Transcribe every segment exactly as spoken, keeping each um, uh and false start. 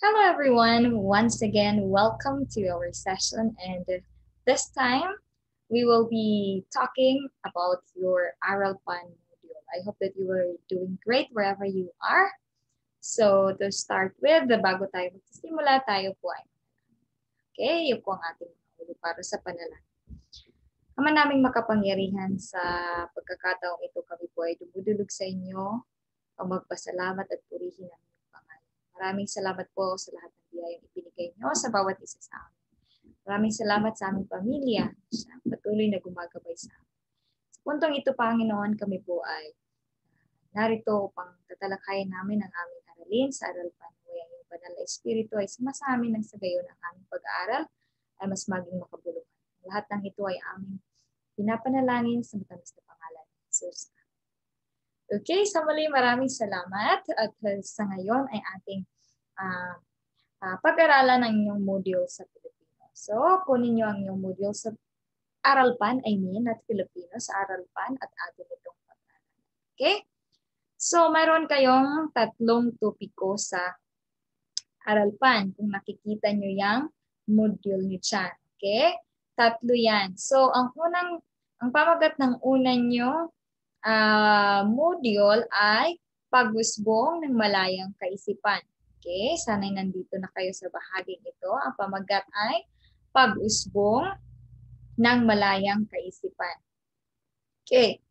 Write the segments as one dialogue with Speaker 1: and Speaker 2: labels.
Speaker 1: Hello, everyone. Once again, welcome to our session. And this time, we will be talking about your Aral Pan module. I hope that you are doing great wherever you are. So, to start with, bago tayo magsisimula, tayo po ay okay, yun po ang ating ulo para sa panalangin. Ama naming makapangyarihan sa pagkakataong ito, kami po ay dumudulog sa inyo ang magpasalamat at purihin ang inyong pangalan. Maraming salamat po sa lahat ng biyayang ibinigay nyo sa bawat isa sa amin. Maraming salamat sa aming pamilya sa patuloy na gumagabay sa amin. Sa puntong ito, Panginoon, kami po ay narito upang tatalakayin namin ang aming aralin sa Aral Pan. Ang iyong banal na espiritu ay sumasamin ng sa gayon ang aming pag-aaral ay mas maging makabuluhan. Lahat ng ito ay aming pinapanalangin sa matamis na pangalan ni Jesus. Okay, sa muli maraming salamat at sa ngayon ay ating uh, uh, pag-aralan ng inyong module sa Pilipino. So, kunin nyo ang inyong module sa Aral Pan, I mean, at Filipino, sa Aral Pan at atin itong pag-aralan. Okay? So, mayroon kayong tatlong topiko sa Aral Pan. Kung nakikita nyo yung module nyo dyan. Okay? Tatlo yan. So, ang unang, ang pamagat ng unang nyo uh, module ay pag-usbong ng malayang kaisipan. Okay? Sana'y nandito na kayo sa bahaging ito. Ang pamagat ay pag-usbong ng malayang kaisipan. Okay.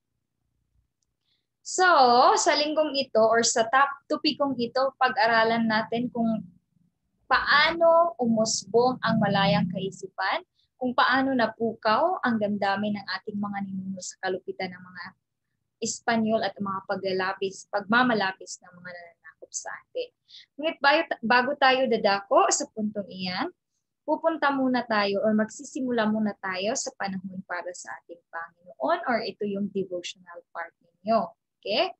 Speaker 1: So, sa linggong ito or sa top topikong ito, pag-aralan natin kung paano umusbong ang malayang kaisipan, kung paano napukaw ang damdamin ng ating mga ninuno sa kalupitan ng mga Espanyol at mga paglalapis, pagmamalapis ng mga nananakop sa atin. Ngunit bago tayo dadako sa puntong iyan, pupunta muna tayo or magsisimula muna tayo sa panahon para sa ating Panginoon or ito yung devotional part ninyo. Okay?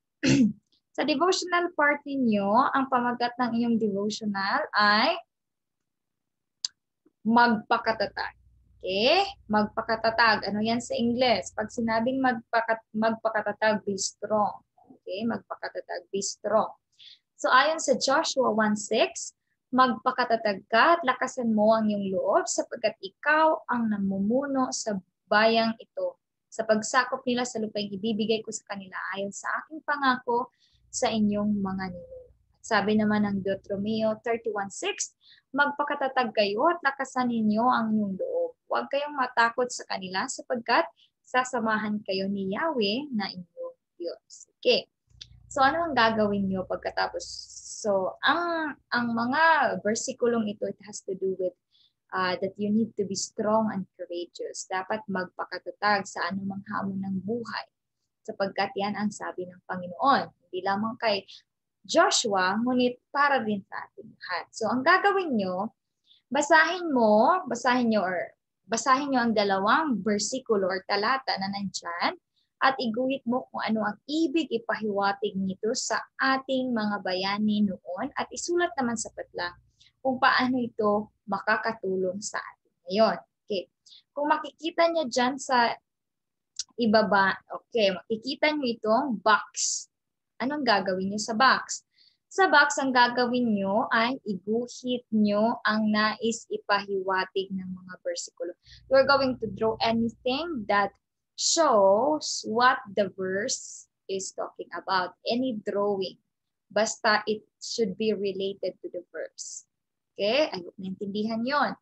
Speaker 1: Sa devotional part ninyo, ang pamagat ng inyong devotional ay magpakatatag. Okay? Magpakatatag. Ano yan sa English? Pag sinabing magpakat magpakatatag, be strong. Okay? Magpakatatag, be strong. So ayon sa Joshua one six, magpakatatag ka at lakasan mo ang iyong loob sapagkat ikaw ang namumuno sa bayang ito. Sa pagsakop nila sa lupaing ibibigay ko sa kanila ayon sa aking pangako sa inyong mga ninuno. Sabi naman ng Deuteronomio thirty-one six, magpakatatag kayo at lakasan ninyo ang inyong loob. Huwag kayong matakot sa kanila sapagkat sasamahan kayo ni Yahweh na inyong Diyos. Okay. So ano ang gagawin niyo pagkatapos? So ang ang mga versikulong ito, it has to do with uh, that you need to be strong and courageous. Dapat magpakatatag sa anumang hamon ng buhay sapagkat yan ang sabi ng Panginoon. Hindi lamang kay Joshua, ngunit para din sa ating lahat. So ang gagawin nyo, basahin mo, basahin nyo or basahin nyo ang dalawang versikulo or talata na nandyan at iguhit mo kung ano ang ibig ipahiwatig nito sa ating mga bayani noon at isulat naman sa patlang kung paano ito makakatulong sa atin ngayon. Okay. Kung makikita nyo dyan sa ibaba, okay, makikita nyo itong box. Anong gagawin nyo sa box? Sa box, ang gagawin nyo ay iguhit nyo ang nais ipahiwatig ng mga versikulo. You're going to draw anything that shows what the verse is talking about. Any drawing. Basta it should be related to the verse. Okay? I hope naintindihan yon.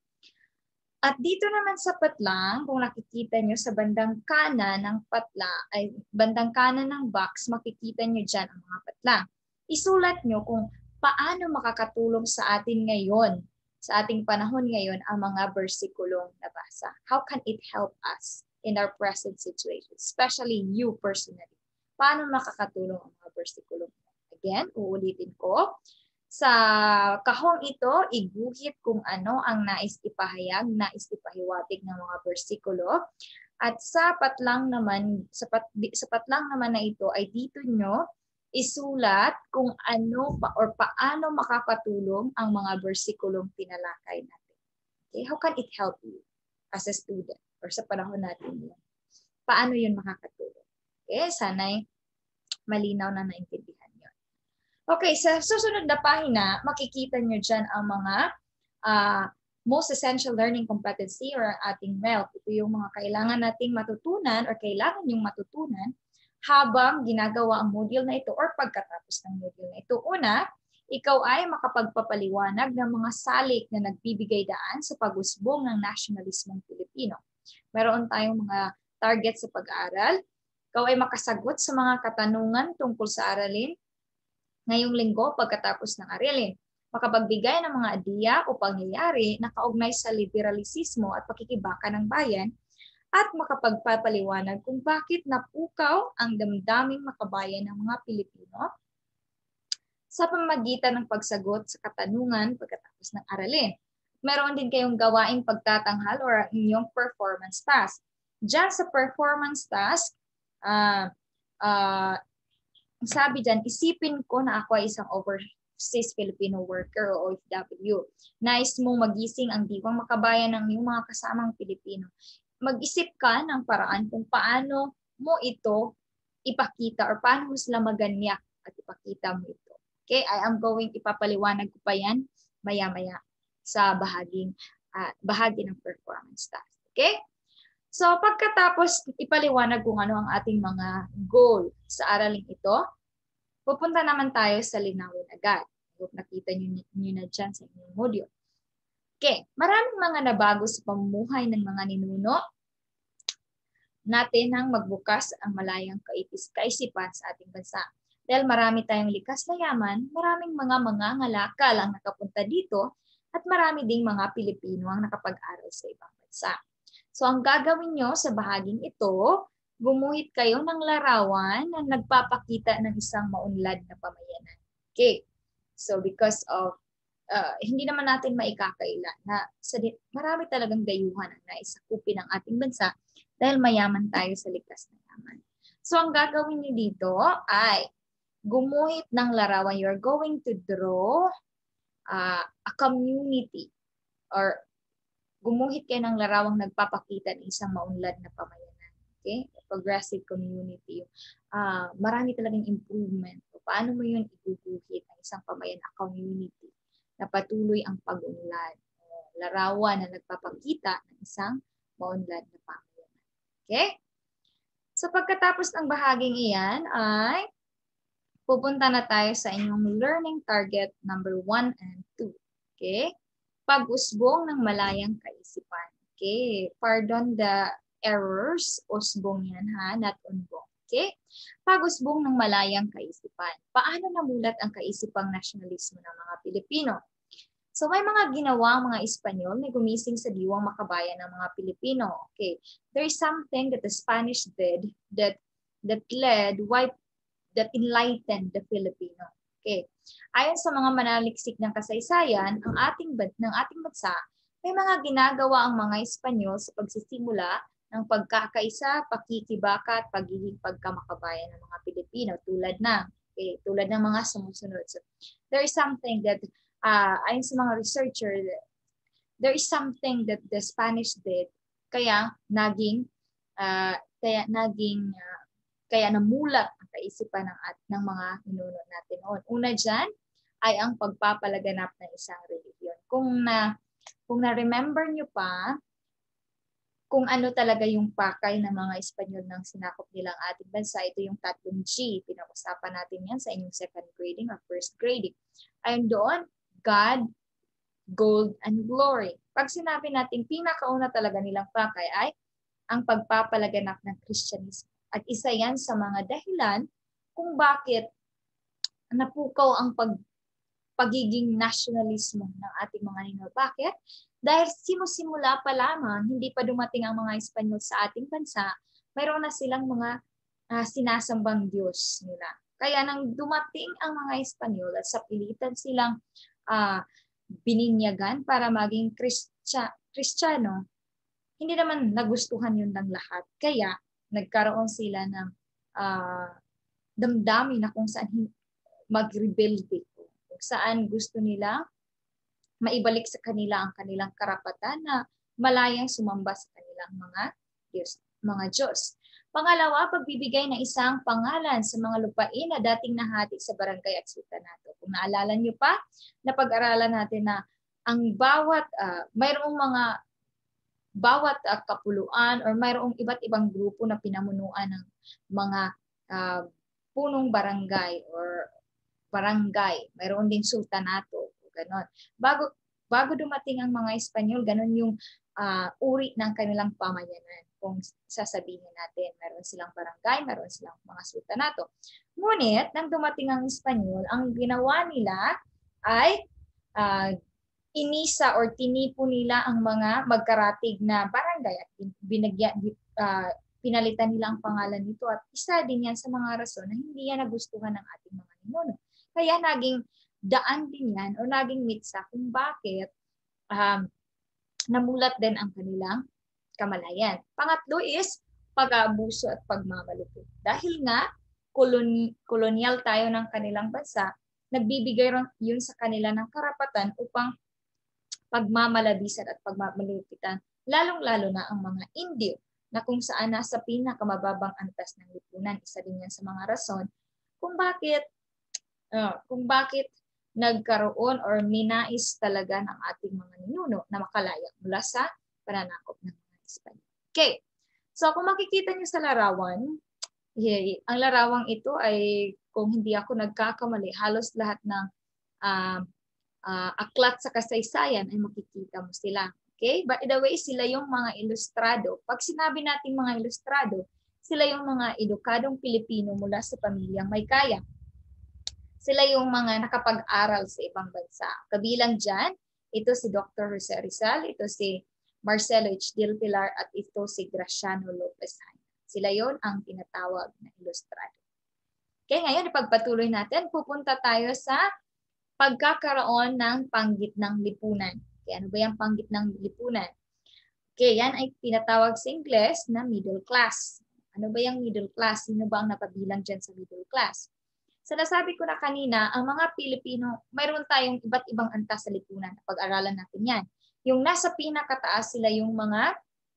Speaker 1: At dito naman sa patlang, kung nakikita nyo sa bandang kanan ng patla, ay bandang kanan ng box, makikita nyo dyan ang mga patlang. Isulat nyo kung paano makakatulong sa atin ngayon, sa ating panahon ngayon, ang mga versikulong nabasa. How can it help us in our present situation, especially you personally? Paano makakatulong ang mga versikulong? Again, uulitin ko. Sa kahong ito, iguhit kung ano ang nais ipahayag, nais ipahiwatig ng mga bersikulo. At sa patlang naman, sa, pat, sa patlang naman na ito ay dito nyo isulat kung ano pa, or paano makakatulong ang mga bersikulong tinalakay natin. Okay? How can it help you as a student or sa panahon natin yun? Paano yun makakatulong? Okay? Sana'y malinaw na naintindihan. Okay, sa susunod na pahina, makikita nyo dyan ang mga uh, most essential learning competency or ating M E L. Ito yung mga kailangan nating matutunan or kailangan yung matutunan habang ginagawa ang module na ito or pagkatapos ng module na ito. Una, ikaw ay makapagpapaliwanag ng mga salik na nagbibigay daan sa pag-usbong ng nasyonalismong Pilipino. Meron tayong mga target sa pag-aaral. Ikaw ay makasagot sa mga katanungan tungkol sa aralin ngayong linggo pagkatapos ng aralin. Makapagbigay ng mga ideya o pangyayari na kaugnay sa liberalisismo at pakikibaka ng bayan at makapagpapaliwanag kung bakit napukaw ang damdaming makabayan ng mga Pilipino sa pamamagitan ng pagsagot sa katanungan pagkatapos ng aralin. Meron din kayong gawaing pagtatanghal or inyong performance task. Diyan sa performance task, uh, uh, sabi dyan, isipin ko na ako ay isang overseas Filipino worker o O F W. Nais mong magising ang diwang makabayan ng iyong mga kasamang Pilipino. Mag-isip ka ng paraan kung paano mo ito ipakita or paano mo sila maganyak at ipakita mo ito. Okay, I am going, ipapaliwanag ko pa yan maya-maya sa bahaging, uh, bahagi ng performance task. Okay? So, pagkatapos ipaliwanag kung ano ang ating mga goal sa araling ito, pupunta naman tayo sa linawin agad. Kung nakita nyo, nyo na dyan sa inyong module. Okay, maraming mga nabago sa pamumuhay ng mga ninuno natin nang magbukas ang malayang kaisipan sa ating bansa. Dahil marami tayong likas na yaman, maraming mga mangangalakal ang nakapunta dito at marami ding mga Pilipino ang nakapag-aral sa ibang bansa. So ang gagawin nyo sa bahaging ito, gumuhit kayo ng larawan na nagpapakita ng isang maunlad na pamayanan. Okay. So because of, uh, hindi naman natin maikakaila na sa, marami talagang dayuhan ang naisakupin ng ating bansa dahil mayaman tayo sa likas na yaman. So ang gagawin nyo dito ay gumuhit ng larawan. You're going to draw uh, a community or gumuhit kayo ng larawang nagpapakita ng isang maunlad na pamayanan. Okay? Progressive community. Uh, marami talagang improvement. Paano mo yun iguguhit ng isang pamayanan community na patuloy ang pag-unlad. Uh, larawan na nagpapakita ng isang maunlad na pamayanan. Okay? So pagkatapos ng bahaging iyan ay pupunta na tayo sa inyong learning target number one and two. Okay? Pag-usbong ng malayang kaisipan. Okay, pardon the errors. Usbong yan ha, not unbong. Okay? Pag-usbong ng malayang kaisipan. Paano namulat ang kaisipang nasyonalismo ng mga Pilipino? So may mga ginawa ang mga Espanyol na gumising sa diwang makabayan ng mga Pilipino. Okay, there is something that the Spanish did that that led, why that enlightened the Filipino. Okay. Ayon sa mga manaliksik ng kasaysayan, ang ating ng ating bansa, may mga ginagawa ang mga Espanyol sa pagsisimula ng pagkakaisa, pakikibaka at pagiging pagkamakabayan ng mga Pilipino tulad ng okay, tulad ng mga sumusunod. So, there is something that uh, ayon sa mga researcher, there is something that the Spanish did kaya naging uh, kaya naging uh, kaya namulat ang kaisipan ng, at, ng mga ninuno natin noon. Una dyan ay ang pagpapalaganap ng isang relihiyon. Kung na kung na-remember nyo pa kung ano talaga yung pakay ng mga Espanyol ng sinakop nilang ating bansa, ito yung tatlong G. Pinag-usapan natin yan sa inyong second grading or first grading. Ayun doon, God, gold, and glory. Pag sinabi natin pinakauna talaga nilang pakay ay ang pagpapalaganap ng Kristyanismo. At isa yan sa mga dahilan kung bakit napukaw ang pag, pagiging nasyonalismo ng ating mga ninuno. Bakit? Dahil simusimula pa lamang, hindi pa dumating ang mga Espanyol sa ating bansa, mayroon na silang mga uh, sinasambang Diyos nila. Kaya nang dumating ang mga Espanyol at sa pilitan silang uh, bininyagan para maging Kristya, Kristiyano, hindi naman nagustuhan yun ng lahat. Kaya nagkaroon sila ng uh, damdamin na kung saan mag-rebelde, kung saan gusto nila maibalik sa kanila ang kanilang karapatan na malayang sumamba sa kanilang mga Diyos, mga Diyos. Pangalawa, pagbibigay ng isang pangalan sa mga lupain na dating nahati sa barangay at sultanato. Kung naalala niyo pa, napag-aralan natin na ang bawat, uh, mayroong mga, bawat uh, kapuluan or mayroong iba't ibang grupo na pinamunuan ng mga uh, punong barangay or barangay. Mayroon din sultanato. Ganon. Bago, bago dumating ang mga Espanyol, ganon yung uh, uri ng kanilang pamayanan. Kung sasabihin natin, meron silang barangay, meron silang mga sultanato. Ngunit, nang dumating ang Espanyol, ang ginawa nila ay uh, inisa or tinipo nila ang mga magkaratig na barangay at binagyan, uh, pinalitan nila ang pangalan nito at isa din yan sa mga rason na hindi yan nagustuhan ng ating mga ninuno. Kaya naging daan din yan o naging mitsa kung bakit um, namulat din ang kanilang kamalayan. Pangatlo is pag-aabuso at pagmamalupit. Dahil nga koloni kolonyal tayo ng kanilang bansa, nagbibigay yun sa kanila ng karapatan upang pagmamalabisan at pagmamalupitan, lalong-lalo na ang mga Indio na kung saan nasa pinakamababang antas ng lipunan. Isa din yan sa mga rason kung bakit uh, kung bakit nagkaroon or minais talaga ng ating mga ninuno na makalaya mula sa pananakop ng Okay. So kung makikita niyo sa larawan, yeah, ang larawang ito ay kung hindi ako nagkakamali, halos lahat ng uh, uh, aklat sa kasaysayan ay makikita mo sila. Okay? By the way, sila yung mga ilustrado. Pag sinabi natin mga ilustrado, sila yung mga edukadong Pilipino mula sa pamilyang may kaya. Sila yung mga nakapag-aral sa ibang bansa. Kabilang dyan, ito si Doctor Jose Rizal, ito si Marcelo H. Del Pilar at ito si Graciano Lopez Haina. Sila yon ang tinatawag na ilustrado. Okay, ngayon ipagpatuloy natin. Pupunta tayo sa pagkakaroon ng panggitnang lipunan. Okay, ano ba yung panggitnang lipunan? Okay, yan ay tinatawag sa Ingles na middle class. Ano ba yung middle class? Sino ba ang napabilang dyan sa middle class? So nasabi ko na kanina, ang mga Pilipino, mayroon tayong iba't ibang antas sa lipunan. Pag-aralan natin yan. Yung nasa pinakataas sila yung mga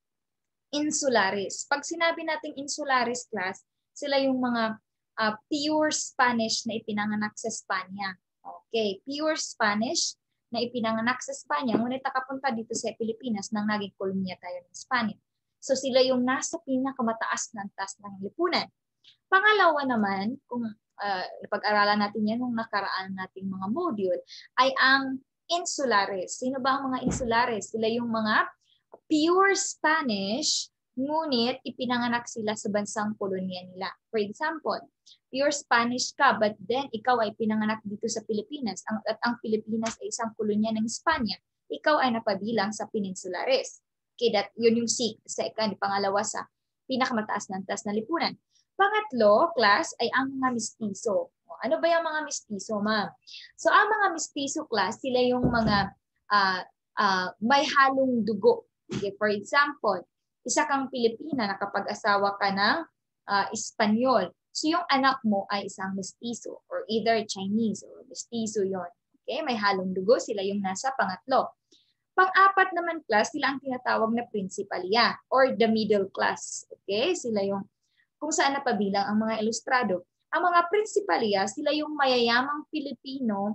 Speaker 1: insularis. Pag sinabi nating insularis class, sila yung mga uh, pure Spanish na ipinanganak sa Espanya. Okay, pure Spanish na ipinanganak sa Espanya, ngunit nakapunta dito sa Pilipinas nang naging kolonya tayo ng Espanya. So sila yung nasa pinakamataas ng antas ng lipunan. Pangalawa naman, kung uh, pag-aralan natin yan nung nakaraan nating mga module, ay ang insulares. Sino ba ang mga insulares? Sila yung mga pure Spanish, ngunit ipinanganak sila sa bansang kolonya nila. For example, pure Spanish ka, but then ikaw ay pinanganak dito sa Pilipinas, ang, at ang Pilipinas ay isang kolonya ng Espanya, ikaw ay napabilang sa peninsulares. Okay, that, yun yung second, pangalawa sa pinakamataas na antas na lipunan. Pangatlo, class, ay ang mga mistiso. Ano ba yung mga mistiso, ma'am? So, ang mga mistiso class, sila yung mga uh, uh, may halong dugo. Okay, for example, isa kang Pilipina, nakapag-asawa ka ng uh, Espanyol. So, yung anak mo ay isang mistiso or either Chinese or mistiso yon. Okay, may halong dugo, sila yung nasa pangatlo. Pang-apat naman class, sila ang tinatawag na principalia or the middle class. Okay, sila yung kung saan napabilang ang mga ilustrado. Ang mga principalia, sila yung mayayamang Pilipino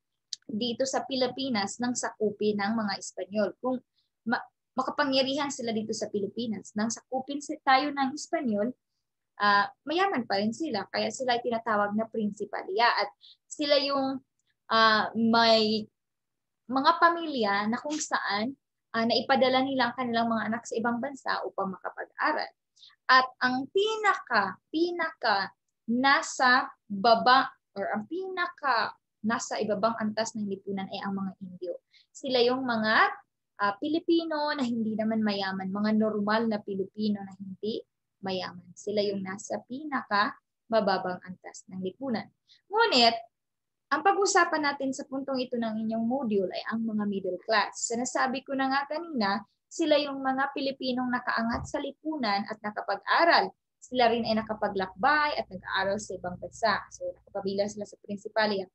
Speaker 1: dito sa Pilipinas nang sakupin ng mga Espanyol. Kung ma makapangyarihan sila dito sa Pilipinas nang sakupin tayo ng Espanyol, uh, mayaman pa rin sila. Kaya sila ay tinatawag na principalia. At sila yung uh, may mga pamilya na kung saan uh, naipadala nila ang kanilang mga anak sa ibang bansa upang makapag-aral. At ang pinaka, pinaka nasa baba or ang pinaka nasa ibabang antas ng lipunan ay ang mga Indio. Sila yung mga uh, Pilipino na hindi naman mayaman, mga normal na Pilipino na hindi mayaman. Sila yung nasa pinaka mababang antas ng lipunan. Ngunit, ang pag-usapan natin sa puntong ito ng inyong module ay ang mga middle class. Sinasabi ko na nga kanina, sila yung mga Pilipinong nakaangat sa lipunan at nakapag-aral. Sila rin ay nakapaglakbay at nag-aaral sa ibang bansa. So nakapabilang sila sa principalia.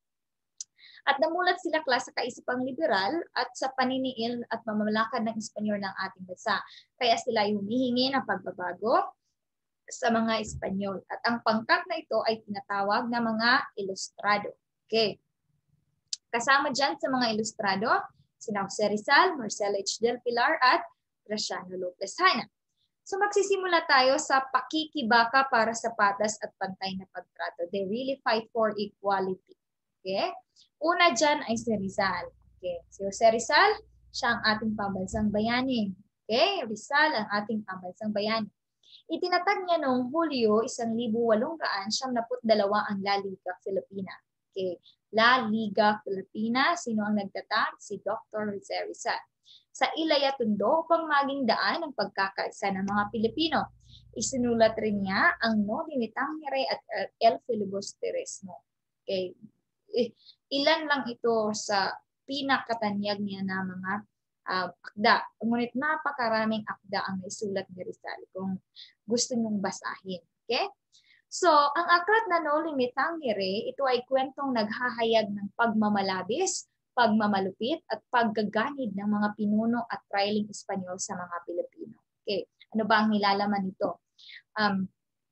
Speaker 1: At namulat sila class sa kaisipang liberal at sa paniniil at pamamalakad ng Espanyol ng ating bansa. Kaya sila ay humihingi ng pagbabago sa mga Espanyol. At ang pangkat na ito ay tinatawag na mga ilustrado. Okay. Kasama dyan sa mga ilustrado, sina Jose Rizal, Marcelo H. del Pilar, at Graciano Lopez Haina. So magsisimula tayo sa pakikibaka para sa patas at pantay na pagtrato. They really fight for equality. Okay? Una dyan ay si Rizal. Okay. Si Jose Rizal, siya ang ating pambansang bayani. Okay? Rizal ang ating pambansang bayani. Itinatag niya noong Hulyo isang libo walong daan siyam na put dalawa ang La Liga Filipina. Okay. La Liga Filipina, sino ang nagtatag? Si Doctor Jose Rizal. Sa Ilaya Tondo upang maging daan ang pagkakaisa ng mga Pilipino. Isinulat rin niya ang No Limitangere at El Filibusterismo. Okay. Ilan lang ito sa pinakatanyag niya na mga uh, akda. Ngunit napakaraming akda ang naisulat ni Rizal kung gusto niyong basahin. Okay? So, ang aklat na No Limitangere, ito ay kwentong naghahayag ng pagmamalabis, pagmamalupit at paggaganid ng mga pinuno at trailing Espanyol sa mga Pilipino. Okay, ano ba ang nilalaman nito? Um,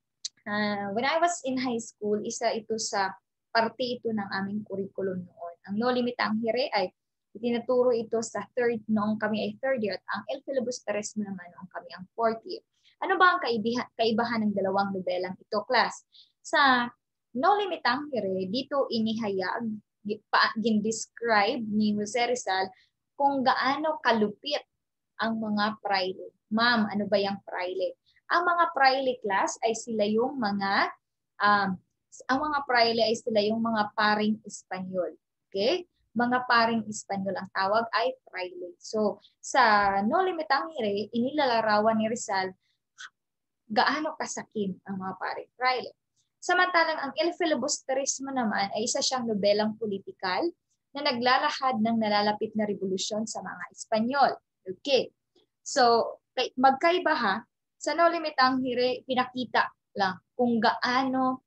Speaker 1: uh, when I was in high school, isa ito sa parte ito ng aming curriculum noon. Ang No Limitangere ay itinuturo ito sa third noong kami ay third year at ang El Filibusterismo naman noong kami ang fourth year. Ano ba ang kaibahan, kaibahan ng dalawang nobelang ito, class? Sa No Limitangere, dito inihayag, gin-describe ni Jose Rizal kung gaano kalupit ang mga praile. Ma'am, ano ba yung praile? Ang mga praile, class, ay sila yung mga um, ang mga praile ay sila yung mga paring Espanyol. Okay? Mga paring Espanyol ang tawag ay praile. So, sa No Limitangere, inilalarawan ni Rizal gaano kasakim ang mga paring praile. Samantalang ang El Filibusterismo naman ay isa siyang nobelang politikal na naglalahad ng nalalapit na revolusyon sa mga Espanyol. Okay. So, magkaiba ha. Sa No Limitangere, pinakita lang kung gaano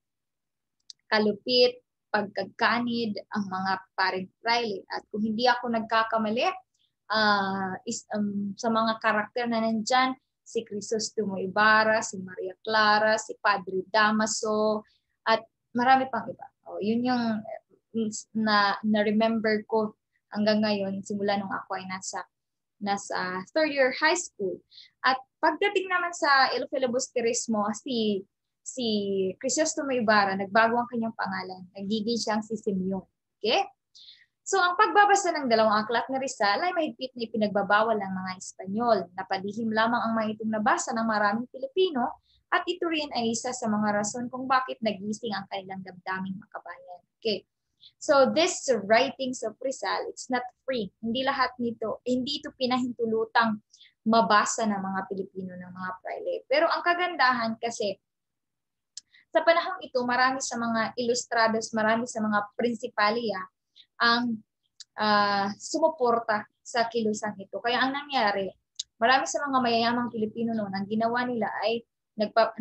Speaker 1: kalupit, pagkaganid ang mga paring praile. At kung hindi ako nagkakamali, uh, is, um, sa mga karakter na nandyan, si Crisostomo Ibarra, si Maria Clara, si Padre Damaso, at marami pang iba. O, yun yung na, na-remember ko hanggang ngayon, simula nung ako ay nasa, nasa third year high school. At pagdating naman sa El Filibusterismo, si si Crisostomo Ibarra, nagbago ang kanyang pangalan. Nagiging siyang si Simeon. Okay? So, ang pagbabasa ng dalawang aklat ni Rizal ay mahigpit na ipinagbabawal ng mga Espanyol. Napalihim lamang ang mga itong nabasa ng maraming Pilipino at ito rin ay isa sa mga rason kung bakit nagising ang kanilang damdaming makabayan. Okay. So, this writings of Rizal, it's not free. Hindi lahat nito, hindi ito pinahintulutang mabasa ng mga Pilipino ng mga praile. Pero ang kagandahan kasi, sa panahon ito, marami sa mga ilustrados, marami sa mga prinsipalya ang uh, sumuporta sa kilusang ito. Kaya ang nangyari, marami sa mga mayayamang Pilipino noon, ang ginawa nila ay nagpa,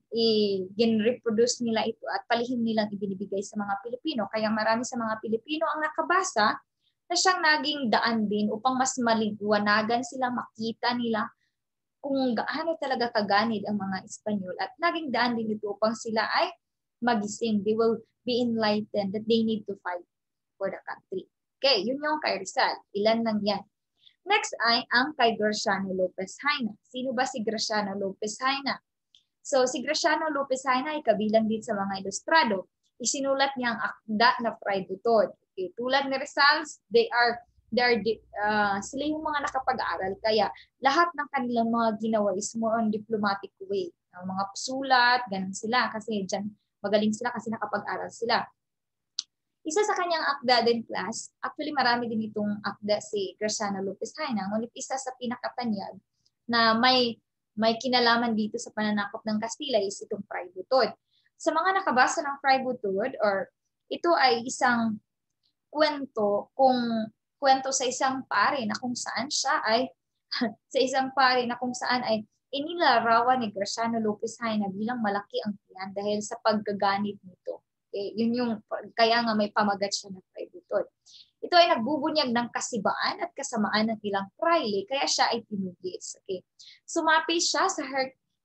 Speaker 1: i-reproduce nila ito at palihim nilang ibinibigay sa mga Pilipino. Kaya marami sa mga Pilipino ang nakabasa na siyang naging daan din upang mas maliwanagan sila, makita nila kung gaano talaga kaganid ang mga Espanyol at naging daan din ito upang sila ay magising. They will be enlightened that they need to fight for the country. Okay, yun yung kay Rizal. Ilan lang yan. Next ay ang kay Graciano Lopez Haina. Sino ba si Graciano Lopez Haina? So, si Graciano Lopez Haina ay kabilang din sa mga ilustrado. Isinulat niya ang akda na Fray Butod. Okay, tulad ni Rizal, they are they are uh, sila yung mga nakapag-aral kaya lahat ng kanilang mga ginawa is more on diplomatic way. Ang mga sulat, ganun sila kasi diyan magaling sila kasi nakapag-aral sila. Isa sa kanyang akda din, class, actually marami din itong akda si Graciano Lopez Haina, ngunit isa sa pinakatanyag na may may kinalaman dito sa pananakop ng Kastila is itong Fray Butod. Sa mga nakabasa ng Fray Butod, or ito ay isang kwento kung kwento sa isang pare na kung saan siya ay sa isang pare na kung saan ay inilarawan ni Graciano Lopez Haina bilang malaki ang tiyan dahil sa paggaganit nito. Okay, yun yung kaya nga may pamagat siya na Fray Butod. Ito ay nagbubunyag ng kasibaan at kasamaan ng ilang praile kaya siya ay tinugis. Okay. Sumapi siya sa her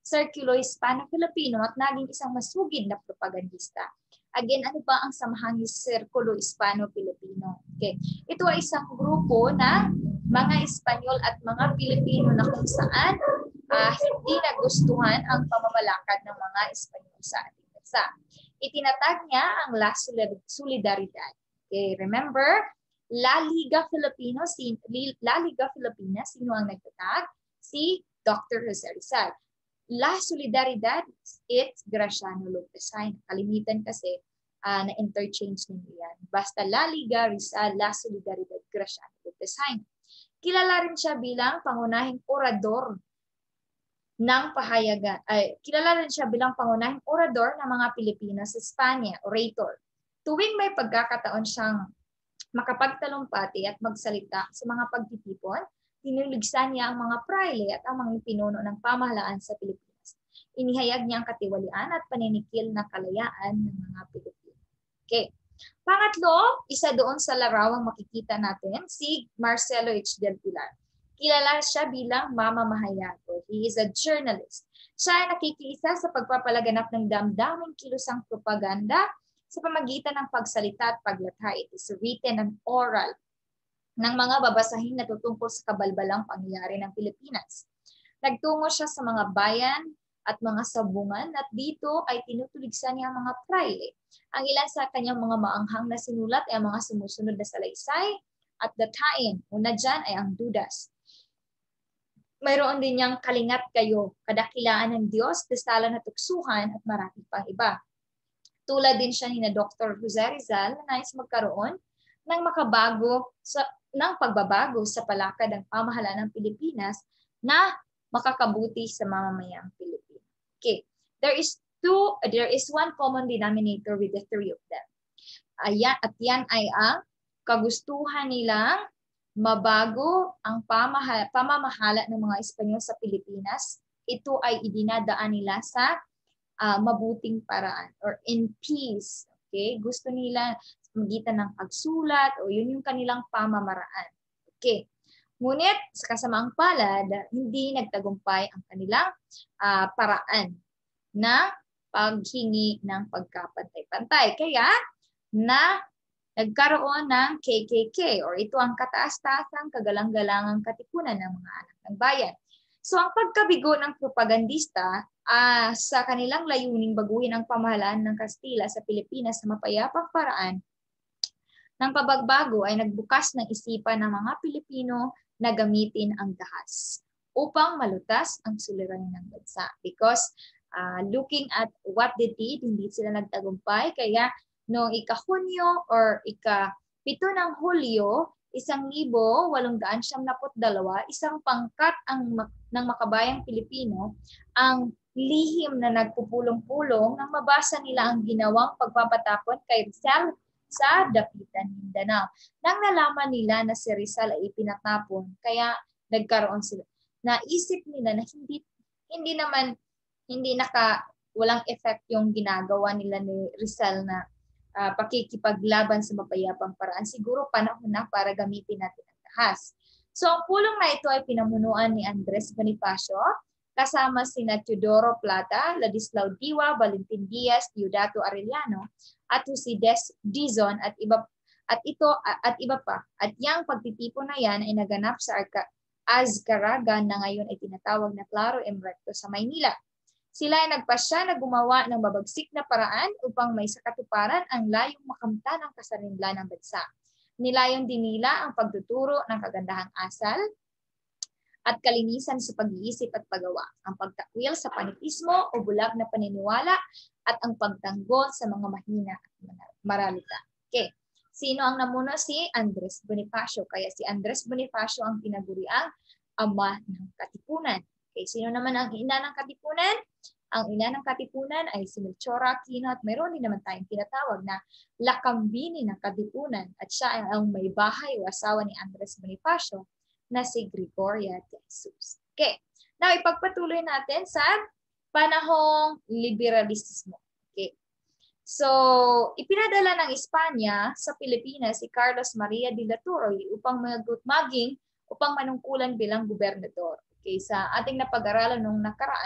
Speaker 1: Circulo Hispano-Filipino at naging isang masugid na propagandista. Again, ano ba ang samahan ni Circulo Hispano-Filipino? Okay. Ito ay isang grupo na mga Espanyol at mga Pilipino na kung saan uh, hindi nagustuhan ang pamamalakad ng mga Espanyol sa ating bansa. Itinatag niya ang La Solidaridad. Okay, remember, La Liga Filipino, si La Liga Filipina, sino ang nagtatag? Si Doctor Jose Rizal. La Solidaridad, it's Graciano Lopez-Ay. Kalimitan kasi uh, na-interchange nila yan. Basta La Liga, Rizal, La Solidaridad, Graciano Lopez-Ay. Kilala rin siya bilang pangunahing orador ng pahayagan. Ay, kilala rin siya bilang pangunahing orador ng mga Pilipino sa Espanya, orator. Tuwing may pagkakataon siyang makapagtalumpati at magsalita sa mga pagtitipon, tinuligsan niya ang mga praile at ang mga pinuno ng pamahalaan sa Pilipinas. Inihayag niya ang katiwalian at paninikil na kalayaan ng mga Pilipino. Okay. Pangatlo, isa doon sa larawang makikita natin, si Marcelo H. del Pilar. Kilala siya bilang Mama Mahayago. He is a journalist. Siya ay nakikiisa sa pagpapalaganap ng damdaming kilusang propaganda sa pamagitan ng pagsalita at paglatha. It is written and oral ng mga babasahin na tutungkol sa kabalbalang pangyayari ng Pilipinas. Nagtungo siya sa mga bayan at mga sabungan at dito ay tinutuligsan niya ang mga praile. Ang ilan sa kanyang mga maanghang na sinulat ay ang mga sumusunod na salaysay at datain. Una dyan ay ang Dudas. Mayroon din niyang Kalingat Kayo, Kadakilaan ng Diyos, Dasalan at Tuksuhan at marami pang iba. Tulad din siya ni na Doctor Jose Rizal na nais magkaroon ng makabago sa ng pagbabago sa palakad ng pamahalaan ng Pilipinas na makakabuti sa mamamayang Pilipino. Okay, there is two, there is one common denominator with the three of them. Ayan, at yan ay ang kagustuhan nilang mabago ang pamahala, pamamahala ng mga Espanyol sa Pilipinas. Ito ay idinadaan nila sa uh, mabuting paraan or in peace. Okay, gusto nila magitan ng pagsulat o yun yung kanilang pamamaraan. Okay. Ngunit sa kasamaang palad, hindi nagtagumpay ang kanilang uh, paraan na paghingi ng pagkapantay-pantay. Kaya na nagkaroon ng K K K or ito ang kataas-taasang kagalang-galangang katipunan ng mga anak ng bayan. So ang pagkabigo ng propagandista uh, sa kanilang layuning baguhin ang pamahalaan ng Kastila sa Pilipinas sa mapayapang paraan ng pabagbago ay nagbukas ng isipan ng mga Pilipino na gamitin ang dahas upang malutas ang suliranin ng bansa. Because uh, looking at what they did, hindi sila nagtagumpay. Kaya noong ika-Hunyo or ika-pito ng Hulyo, isang libo, walong daan siyam naput dalawa, isang pangkat ang ng makabayang Pilipino, ang lihim na nagpupulong-pulong nang mabasa nila ang ginawang pagpapatapon kay Rizal sa Dapitan, Mindanao. Nang nalaman nila na si Rizal ay ipinatapon, kaya nagkaroon sila. Naisip nila na hindi hindi naman hindi naka walang effect yung ginagawa nila ni Rizal na uh, pakikipaglaban sa mapayapang paraan. Siguro panahon na para gamitin natin ang dahas. So ang pulong na ito ay pinamunuan ni Andres Bonifacio kasama sina Teodoro Plata, Ladislao Diwa, Valentin Diaz, Diodato Arellano, at Jose Dizon at iba at ito at iba pa. At yang pagtitipon na yan ay naganap sa Arca Azcaragan na ngayon ay tinatawag na Claro M. Recto sa Maynila. Sila ay nagpasya na gumawa ng babagsik na paraan upang may sakatuparan ang layong makamtan ang kasarinlan ng bansa. Nilayon din nila ang pagtuturo ng kagandahang asal at kalinisan sa pag-iisip at paggawa, ang pagtakwil sa panitismo o bulag na paniniwala at ang pagtanggol sa mga mahina at maralita. Okay. Sino ang namuno? Si Andres Bonifacio. Kaya si Andres Bonifacio ang tinaguriang ama ng Katipunan. Okay. Sino naman ang ina ng Katipunan? Ang ina ng Katipunan ay si Melchora Aquino at mayroon din naman tayong tinatawag na Lakambini ng Katipunan at siya ay ang may bahay o asawa ni Andres Bonifacio na si Gregoria de Jesus. Okay. Now, ipagpatuloy natin sa panahong liberalismo. Okay. So, ipinadala ng Espanya sa Pilipinas si Carlos Maria de la Torre upang maging upang manungkulan bilang gobernador. Okay, sa ating napag-aralan nung nakaraan,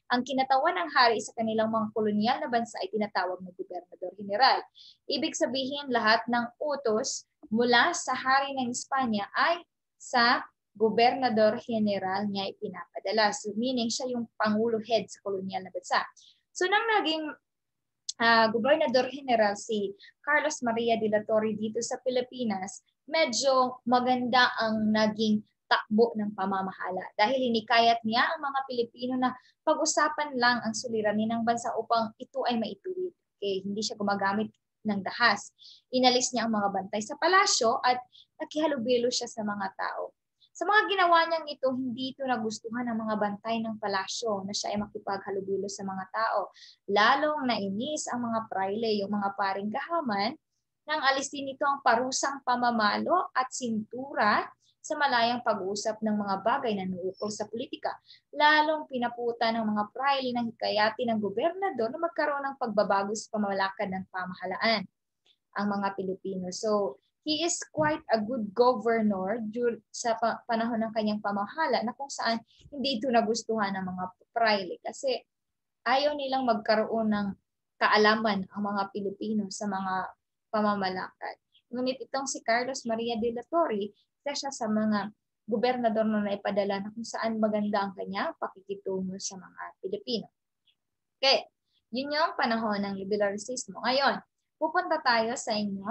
Speaker 1: Ang kinatawan ng hari sa kanilang mga kolonyal na bansa ay tinatawag na gobernador general. Ibig sabihin lahat ng utos mula sa hari ng Espanya ay sa gobernador general niya ipinapadala. So meaning siya yung pangulo head sa kolonyal na bansa. So nang naging uh, gobernador general si Carlos Maria de la Torre dito sa Pilipinas, medyo maganda ang naging takbo ng pamamahala dahil hinikayat niya ang mga Pilipino na pag-usapan lang ang suliranin ng bansa upang ito ay maituwid. Okay, hindi siya gumagamit ng dahas. Inalis niya ang mga bantay sa palasyo at nakihalubilo siya sa mga tao. Sa mga ginawa niyang ito, hindi ito nagustuhan ng mga bantay ng palasyo na siya ay makipaghalubilo sa mga tao. Lalong nainis ang mga praile, yung mga paring kahaman, nang alisin nito ang parusang pamamalo at sintura sa malayang pag-uusap ng mga bagay na nuukol sa politika. Lalong pinaputa ng mga praile ng hikayati ng gobernador na magkaroon ng pagbabago sa pamamalakad ng pamahalaan ang mga Pilipino. So, he is quite a good governor sa panahon ng kanyang pamahala na kung saan hindi ito nagustuhan ng mga praile kasi ayaw nilang magkaroon ng kaalaman ang mga Pilipino sa mga pamamalakad. Ngunit itong si Carlos Maria de la Torre, isa siya sa mga gobernador na naipadala na kung saan maganda ang kanyang pakikitungo sa mga Pilipino. Okay, yun yung panahon ng liberalismo. Ngayon, pupunta tayo sa inyo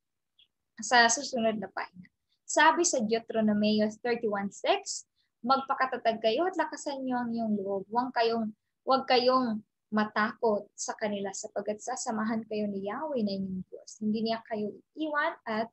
Speaker 1: sa susunod na pahina. Sabi sa Deuteronomio thirty-one six, magpakatatag kayo at lakasan niyo ang iyong loob. Huwag kayong, huwag kayong matakot sa kanila sapagkat sasamahan kayo ni Yahweh na inyong Diyos. Hindi niya kayo iwan at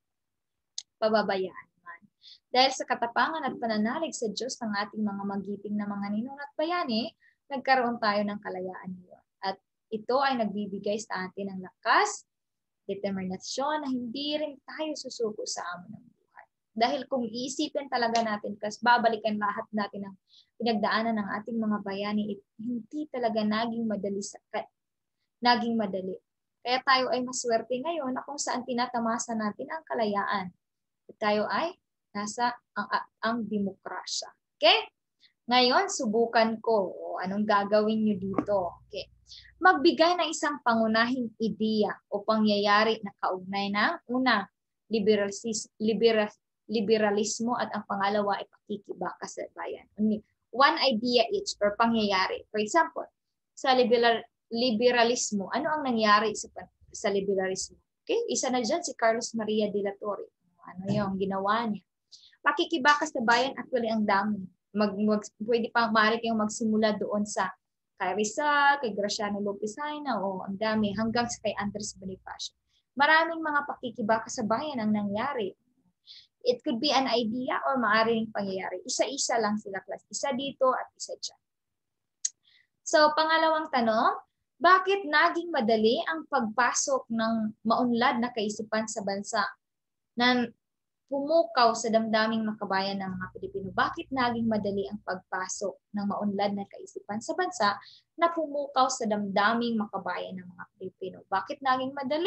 Speaker 1: pababayaan man. Dahil sa katapangan at pananalig sa Diyos ng ating mga magiping na mga ninong at bayani, nagkaroon tayo ng kalayaan niyo. At ito ay nagbibigay sa atin ng lakas, determinasyon na hindi rin tayo susuko sa amon ng buhay. Dahil kung iisipin talaga natin, kasi babalikan lahat natin ang pinagdaanan ng ating mga bayani, hindi talaga naging madali sa naging madali. Kaya tayo ay maswerte ngayon na kung saan tinatamasa natin ang kalayaan. At tayo ay nasa ang, ang demokrasya. Okay? Ngayon, subukan ko o anong gagawin nyo dito. Okay. Magbigay ng isang pangunahing ideya o pangyayari na kaugnay ng una, liberalis, liberal, liberalismo at ang pangalawa ay pakikibaka sa bayan. One idea each or pangyayari. For example, sa liberal, liberalismo, ano ang nangyari sa, sa liberalismo? Okay? Isa na dyan si Carlos Maria de la Torre. Ano yung ginawa niya? Pakikibaka sa bayan, actually ang dami. Mag, mag, pwede pa maaari kayong magsimula doon sa kay Rizal, kay Graciano Lopez Haina, o ang dami, hanggang sa kay Andres Bonifacio. Maraming mga pakikibaka sa bayan ang nangyari. It could be an idea or maaaring pangyayari. Isa-isa lang sila, class. Isa dito at isa dyan. So, pangalawang tanong, bakit naging madali ang pagpasok ng maunlad na kaisipan sa bansa na pumukaw sa damdaming makabayan ng mga Pilipino? Bakit naging madali ang pagpasok ng maunlad na kaisipan sa bansa na pumukaw sa damdaming makabayan ng mga Pilipino? Bakit naging madali?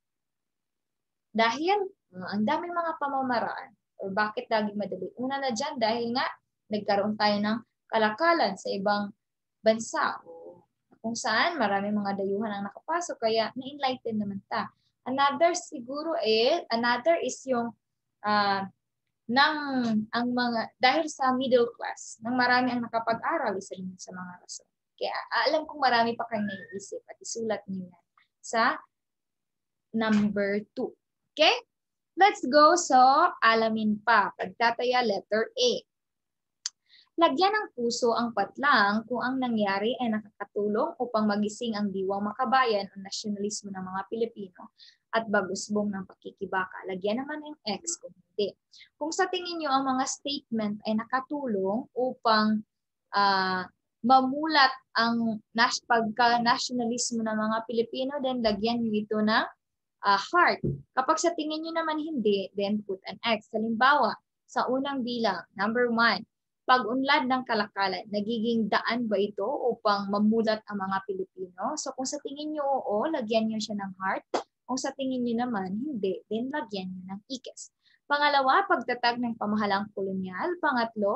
Speaker 1: Dahil uh, ang daming mga pamamaraan. O bakit naging madali? Una na dyan, dahil nga nagkaroon tayo ng kalakalan sa ibang bansa. O kung saan maraming mga dayuhan ang nakapasok, kaya na-enlighten naman ta. Another siguro eh, another is yung Uh, ng ang mga dahil sa middle class nang marami ang nakapag-aral, isa din sa mga rason. Kaya alam kong marami pa kayong naiisip at isulat niyo yan sa number two. Okay? Let's go. So, alamin pa. Pagtataya, letter A. Lagyan ng puso ang patlang kung ang nangyari ay nakakatulong upang magising ang diwang makabayan o nasyonalismo ng mga Pilipino at bagusbong ng pakikibaka. Lagyan naman ng X kung hindi. Kung sa tingin nyo ang mga statement ay nakatulong upang uh, mamulat ang nas pagka-nationalismo ng mga Pilipino, then lagyan nyo ito ng uh, heart. Kapag sa tingin nyo naman hindi, then put an X. Halimbawa, sa unang bilang, number one, pag-unlad ng kalakalan, nagiging daan ba ito upang mamulat ang mga Pilipino? So kung sa tingin nyo oo, lagyan nyo siya ng heart. Kung sa tingin niyo naman, hindi, then lagyan niyo ng ikes. Pangalawa, pagtatag ng pamahalang kolonyal. Pangatlo,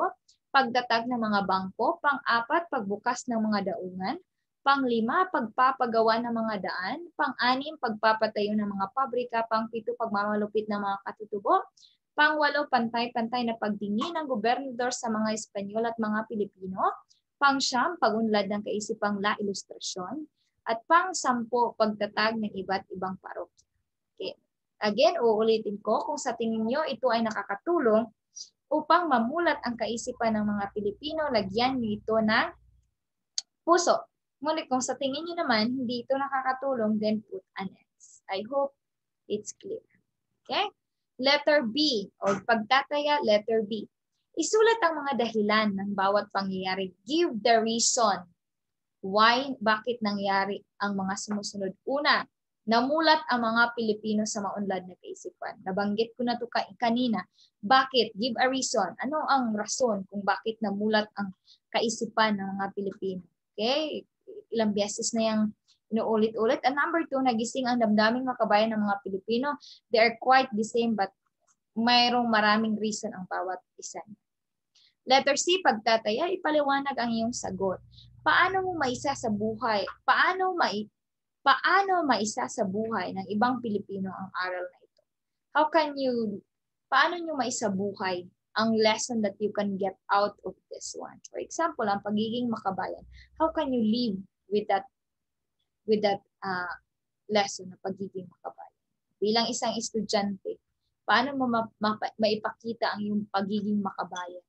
Speaker 1: pagtatag ng mga bangko. Pang-apat, pagbukas ng mga daungan. Pang-lima, pagpapagawa ng mga daan. Pang-anim, pagpapatayo ng mga pabrika. Pang-pito, pagmamalupit ng mga katutubo. Pang-walo, pantay-pantay na pagtingin ng gobernador sa mga Espanyol at mga Pilipino. Pang-siyam, pag-unlad ng kaisipang La Ilustrasyon. At pang-sampo, pagtatag ng iba't ibang parokya. Okay. Again, uulitin ko, kung sa tingin nyo ito ay nakakatulong upang mamulat ang kaisipan ng mga Pilipino, lagyan nyo ito ng puso. Ngunit kung sa tingin nyo naman, hindi ito nakakatulong, then put an X. I hope it's clear. Okay? Letter B, o pagtataya, letter B. Isulat ang mga dahilan ng bawat pangyayari. Give the reason why, bakit nangyari ang mga sumusunod. Una, namulat ang mga Pilipino sa maunlad na kaisipan. Nabanggit ko na ito kanina. Bakit? Give a reason. Ano ang rason kung bakit namulat ang kaisipan ng mga Pilipino? Okay? Ilang beses na yung inuulit-ulit. And number two, nagising ang damdaming makabayan ng mga Pilipino. They are quite the same but mayroong maraming reason ang bawat isa. Letter C, pagtataya, ipaliwanag ang iyong sagot. Paano mo maisa sa buhay? Paano mai paano maisa sa buhay ng ibang Pilipino ang aral na ito? How can you paano niyo maisa buhay ang lesson that you can get out of this one? For example, ang pagiging makabayan. How can you live with that with that uh, lesson na pagiging makabayan? Bilang isang estudyante, paano mo ma ma maipakita ang iyong pagiging makabayan?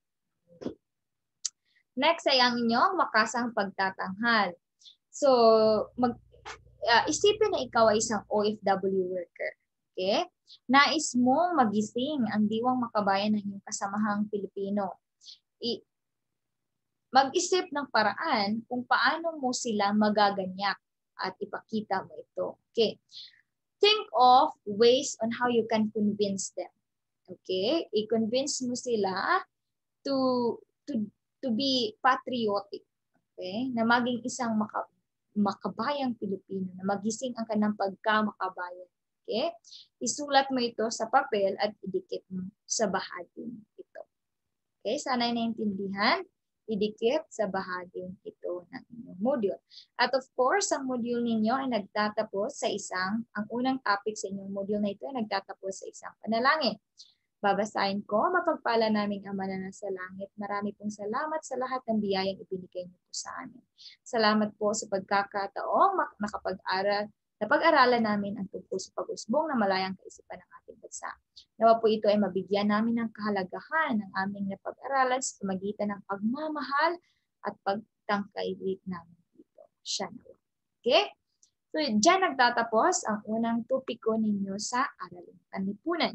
Speaker 1: Next ay ang inyong makasang pagtatanghal. So, mag, uh, isipin na ikaw ay isang O F W worker. Okay? Nais mong magising ang diwang makabayan ng iyong kasamahang Pilipino. I, mag-isip ng paraan kung paano mo sila magaganyak at ipakita mo ito. Okay? Think of ways on how you can convince them. Okay? I-convince mo sila to to to be patriotic, okay? Na maging isang maka, makabayang Pilipino, na magising ang kanang pagkamakabayan. Okay? Isulat mo ito sa papel at idikit mo sa bahaging ito. Okay? Sana naintindihan, idikit sa bahaging ito ng inyong module. At of course, ang module ninyo ay nagtatapos sa isang, ang unang topic sa inyong module na ito ay nagtatapos sa isang panalangin. Babasahin ko, mapagpala naming Ama na nasa langit. Marami pong salamat sa lahat ng biyayang ibinigay niyo po sa amin. Salamat po sa pagkakataong nakapag-aral, napag-aralan namin ang tungkol sa pag-usbong ng malayang kaisipan ng ating bansa. Nawa po ito ay mabigyan namin ng kahalagahan ng aming napag-aralan sa pamagitan ng pagmamahal at pagtangkailit namin dito. Siya nawa. Okay? So, dyan nagtatapos ang unang topiko ninyo sa Araling Panlipunan.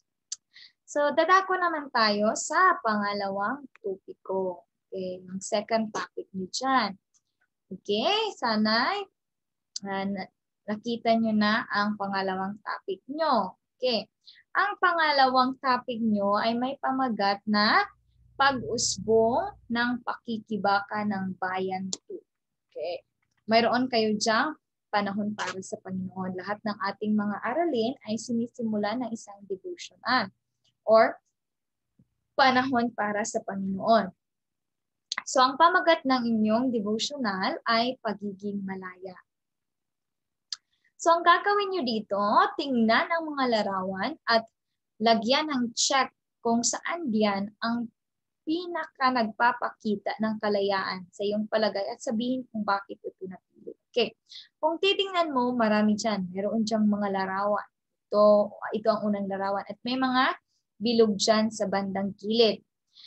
Speaker 1: So, dadako naman tayo sa pangalawang topiko. Okay, yung second topic nyo dyan. Okay, sana uh, nakita nyo na ang pangalawang topic nyo. Okay, ang pangalawang topic nyo ay may pamagat na pag-usbong ng pakikibaka ng bayan two. Okay, mayroon kayo dyan panahon para sa Panginoon. Lahat ng ating mga aralin ay sinisimula ng isang devotional or panahon para sa Panginoon. So, ang pamagat ng inyong devotional ay pagiging malaya. So, ang gagawin nyo dito, tingnan ang mga larawan at lagyan ng check kung saan diyan ang pinaka nagpapakita ng kalayaan sa iyong palagay at sabihin kung bakit ito napili. Okay. Kung titingnan mo, marami dyan. Meron dyan mga larawan. Ito, ito ang unang larawan. At may mga bilog dyan sa bandang gilid.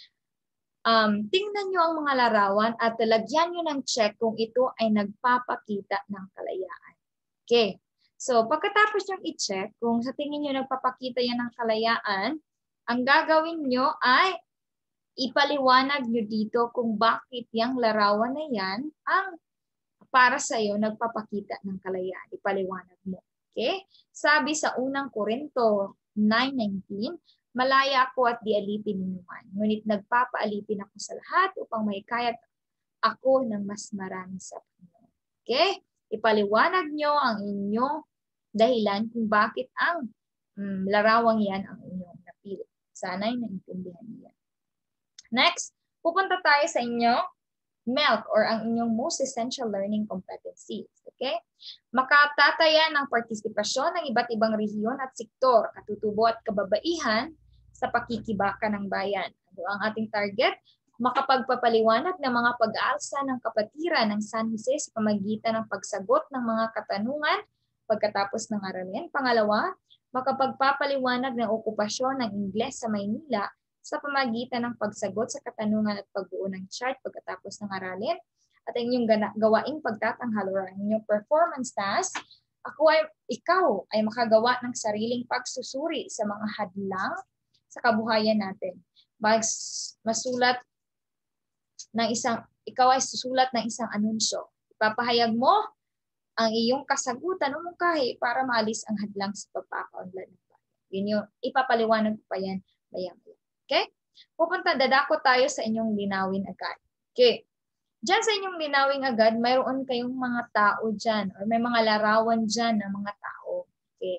Speaker 1: Um, tingnan nyo ang mga larawan at lagyan nyo ng check kung ito ay nagpapakita ng kalayaan. Okay. So, pagkatapos nyo i-check, kung sa tingin nyo nagpapakita yan ng kalayaan, ang gagawin nyo ay ipaliwanag nyo dito kung bakit yung larawan na yan ang para sa iyo nagpapakita ng kalayaan. Ipaliwanag mo. Okay? Sabi sa unang Korinto nine nineteen, malaya ako at di alipin ninyo man. Ngunit nagpapaalipin ako sa lahat upang mahikayat ako ng mas marami sa Panginoon. Okay? Ipaliwanag nyo ang inyong dahilan kung bakit ang um, larawang yan ang inyong napili. Sana'y naintindihan niyo. Next, Pupunta tayo sa inyong MELC or ang inyong most essential learning competencies. Okay? Makatataya ng partisipasyon ng iba't ibang rehiyon at sektor, katutubo at kababaihan sa pakikibaka ng bayan. Ano ang ating target? Makapagpapaliwanag ng mga pag-aalsa ng kapatiran ng San Jose sa pamagitan ng pagsagot ng mga katanungan pagkatapos ng aralin. Pangalawa, makapagpapaliwanag ng okupasyon ng Ingles sa Maynila sa pamagitan ng pagsagot sa katanungan at pagbuo ng chart pagkatapos ng aralin. At ang inyong gawaing pagtatanghal or ang inyong performance task, ako ay, ikaw ay makagawa ng sariling pagsusuri sa mga hadlang sa kabuhayan natin. Mas, masulat ng isang, ikaw ay susulat ng isang anunsyo. Ipapahayag mo ang iyong kasagutan o mungkahi para maalis ang hadlang sa pagpapa-unlad ng bayan. Yun yung ipapaliwanag ko pa yan maya-maya. Okay? Pupunta, dadako tayo sa inyong linawin agad. Okay. Diyan sa inyong linawin agad, mayroon kayong mga tao dyan or may mga larawan dyan ng mga tao. Okay.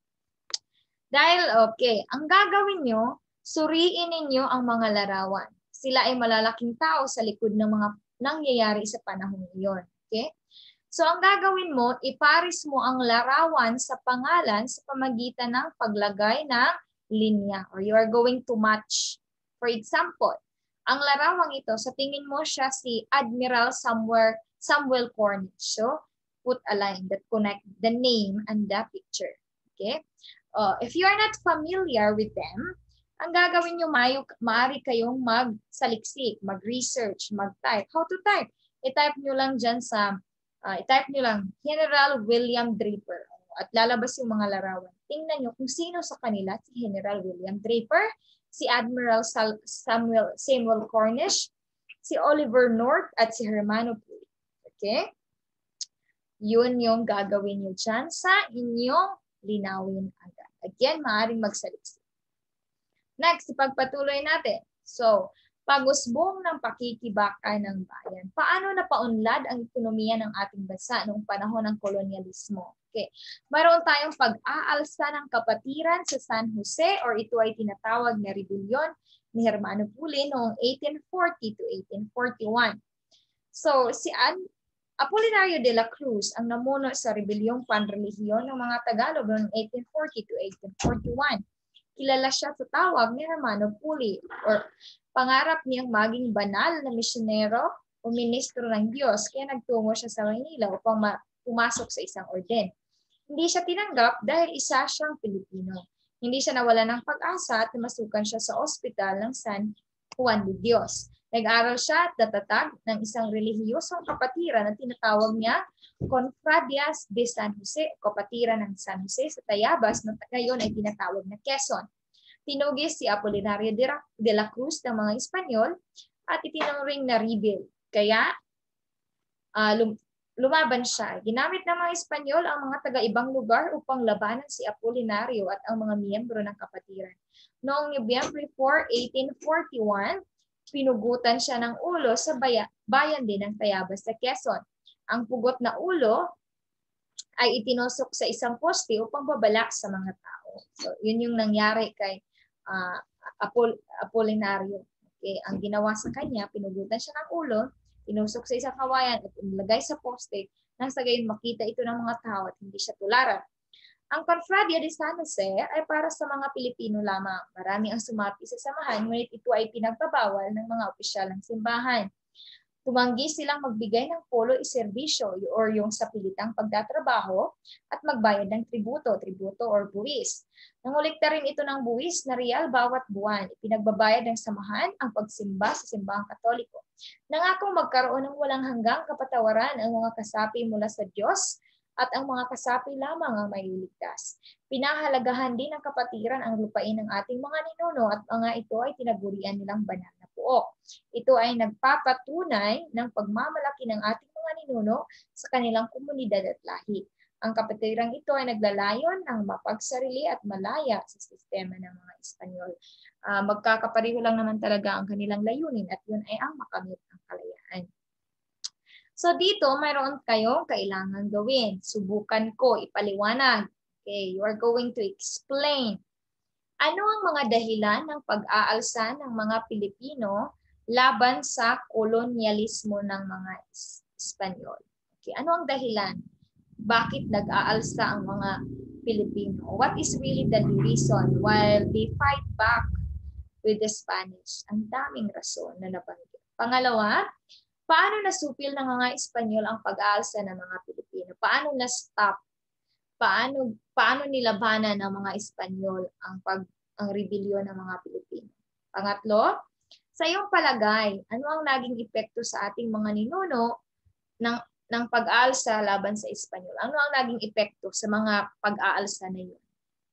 Speaker 1: Dahil, okay, ang gagawin nyo, suriin ninyo ang mga larawan. Sila ay malalaking tao sa likod ng mga nangyayari sa panahon iyon. Okay? So, ang gagawin mo, iparis mo ang larawan sa pangalan sa pamagitan ng paglagay ng linya or you are going to match. For example, ang larawang ito, sa tingin mo siya si Admiral Samuel, Samuel Cornish. So, put a line that connect the name and the picture. Okay? Uh, if you are not familiar with them, ang gagawin nyo, maaari kayong magsaliksik, mag-research, mag-type. How to type? I-type nyo lang dyan sa, uh, i-type nyo lang, General William Draper. At lalabas yung mga larawan. Tingnan nyo kung sino sa kanila, si General William Draper, si Admiral Samuel, Samuel Cornish, si Oliver North, at si Hermano Puig. Okay? Yun yung gagawin nyo dyan sa inyong linawin agad. Again, maaaring magsaliksik. Next, ipagpatuloy natin. So, pag-usbong ng pakikibaka ng bayan. Paano napaunlad ang ekonomiya ng ating bansa noong panahon ng kolonyalismo? Okay. Mayroon tayong pag-aalsa ng kapatiran sa San Jose or ito ay tinatawag na rebellion ni Hermano Pulig noong eighteen forty to eighteen forty-one. So, si Apolinario de la Cruz ang namuno sa rebelyong panrelihiyon ng mga Tagalog noong eighteen forty to eighteen forty-one. Kilala siya sa tawag ni Hermano Pulig or pangarap niyang maging banal na misyonero o ministro ng Diyos kaya nagtungo siya sa Maynila upang pumasok sa isang orden. Hindi siya tinanggap dahil isa siyang Pilipino. Hindi siya nawala ng pag-asa at namasukan siya sa ospital ng San Juan de Dios. Nag-aral siya at natatag ng isang relihiyosong kapatiran na tinatawag niya Confradias de San Jose, kapatiran ng San Jose sa Tayabas na ngayon ay tinatawag na Quezon. Tinugis si Apolinario de la Cruz ng mga Espanyol at itinuring na rebel. Kaya uh, lum lumaban siya. Ginamit ng mga Espanyol ang mga taga-ibang lugar upang labanan si Apolinario at ang mga miyembro ng kapatiran. Noong Nobyembre four, eighteen forty-one, pinugutan siya ng ulo sa baya, bayan din ng Tayabas sa Quezon. Ang pugot na ulo ay itinusok sa isang poste upang babala sa mga tao. So, yun yung nangyari kay uh, Apol Apolinario. Okay, ang ginawa sa kanya, pinugutan siya ng ulo, tinusok sa isang kawayan at inilagay sa poste nang sa gayon makita ito ng mga tao at hindi siya tularan. Ang Confradia de San Jose ay para sa mga Pilipino lamang. Marami ang sumapi sa samahan, ngunit ito ay pinagbabawal ng mga opisyal ng simbahan. Tumanggi silang magbigay ng polo iserbisyo or yung sa pilitang pagtatrabaho at magbayad ng tributo, tributo or buwis. Nangulikta rin ito ng buwis na real bawat buwan. Ipinagbabayad ng samahan ang pagsimba sa simbahang Katoliko. Nangakong magkaroon ng walang hanggang kapatawaran ang mga kasapi mula sa Diyos at ang mga kasapi lamang ang mailigtas. Pinahalagahan din ng kapatiran ang lupain ng ating mga ninuno at mga ito ay tinagurian nilang banal na puok. Ito ay nagpapatunay ng pagmamalaki ng ating mga ninuno sa kanilang komunidad at lahi. Ang kapatirang ito ay naglalayon ng mapagsarili at malaya sa sistema ng mga Espanyol. Uh, magkakapareho lang naman talaga ang kanilang layunin at yun ay ang makamit ng kalayaan. So dito, mayroon kayong kailangan gawin. Subukan ko, ipaliwanag. Okay, you are going to explain. Ano ang mga dahilan ng pag-aalsa ng mga Pilipino laban sa kolonyalismo ng mga Espanyol. Okay, ano ang dahilan? Bakit nag-aalsa ang mga Pilipino? What is really the reason while they fight back with the Spanish? Ang daming rason na nabanggit. Pangalawa, paano nasupil ng mga Espanyol ang pag-aalsa ng mga Pilipino? Paano na-stop? Paano paano nilabanan ng mga Espanyol ang pag ang rebellion ng mga Pilipino? Pangatlo, sa iyong palagay, ano ang naging epekto sa ating mga ninuno ng ng pag-aalsa laban sa Espanyol? Ano ang naging epekto sa mga pag-aalsa na yun?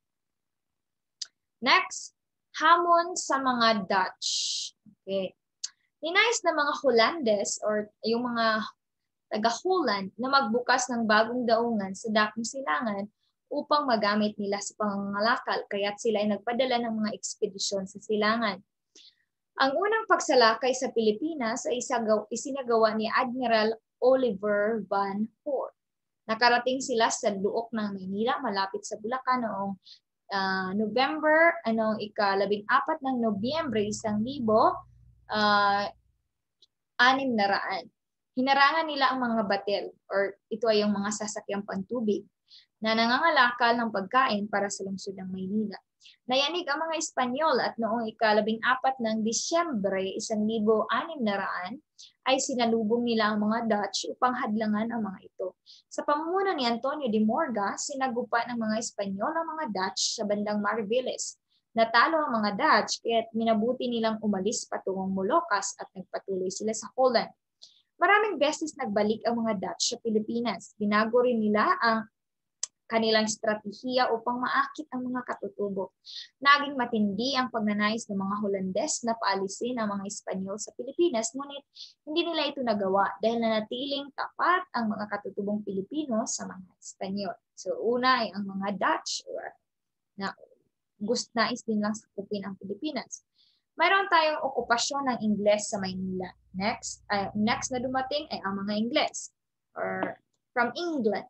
Speaker 1: Next, hamon sa mga Dutch. Okay. Ninais na mga Hollandes or yung mga taga-Holland na magbukas ng bagong daungan sa dakong silangan upang magamit nila sa pangangalakal, kaya't sila ay nagpadala ng mga ekspedisyon sa silangan. Ang unang pagsalakay sa Pilipinas ay isinagawa ni Admiral Oliver Van Horn. Nakarating sila sa Luok ng Maynila, malapit sa Bulacan noong uh, November, anong ikalabing apat ng Nobyembre, isang libo, uh, anim na raan. Hinarangan nila ang mga batel, or ito ay yung mga sasakyang pantubig, na nangangalakal ng pagkain para sa lungsod ng Maynila. Nayanig ang mga Espanyol at noong ikalabing apat ng Disyembre, isang libo anim na raan, ay sinalubong nila ang mga Dutch upang hadlangan ang mga ito. Sa pamumuno ni Antonio de Morga, sinagupa ng mga Espanyol ang mga Dutch sa bandang Mariveles. Natalo ang mga Dutch kaya't minabuti nilang umalis patungong Moluccas at nagpatuloy sila sa Holland. Maraming beses nagbalik ang mga Dutch sa Pilipinas. Binago rin nila ang kanilang estratehiya upang maakit ang mga katutubo. Naging matindi ang pagnanais ng mga Holandes na paalisin ang mga Espanyol sa Pilipinas, ngunit hindi nila ito nagawa dahil nanatiling tapat ang mga katutubong Pilipino sa mga Espanyol. So una ay ang mga Dutch or na gusto nais din lang sakupin ang Pilipinas. Mayroon tayong okupasyon ng Ingles sa Maynila. Next, uh, next na dumating ay ang mga Ingles or from England.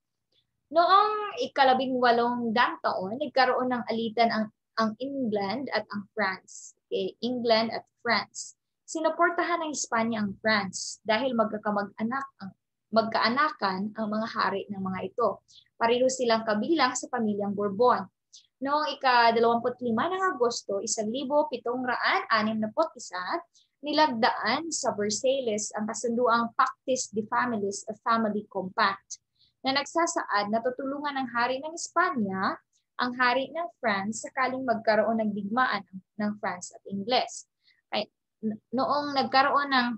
Speaker 1: Noong ikalabing walong daang taon, nagkaroon ng alitan ang, ang England at ang France. Okay, England at France. Sinuportahan ng Espanya ang France dahil magkakamag-anak ang magkaanakan ang mga hari ng mga ito. Pareho silang kabilang sa pamilyang Bourbon. Noong ika-dalawamput lima ng Agosto, isang libo pitong raan anim na put isa, nilagdaan sa Versailles ang kasunduang Pactis de Families, a Family Compact, na nagsasaad na tutulungan ng hari ng Espanya ang hari ng France sakaling magkaroon ng digmaan ng France at Ingles. Ay, noong nagkaroon ng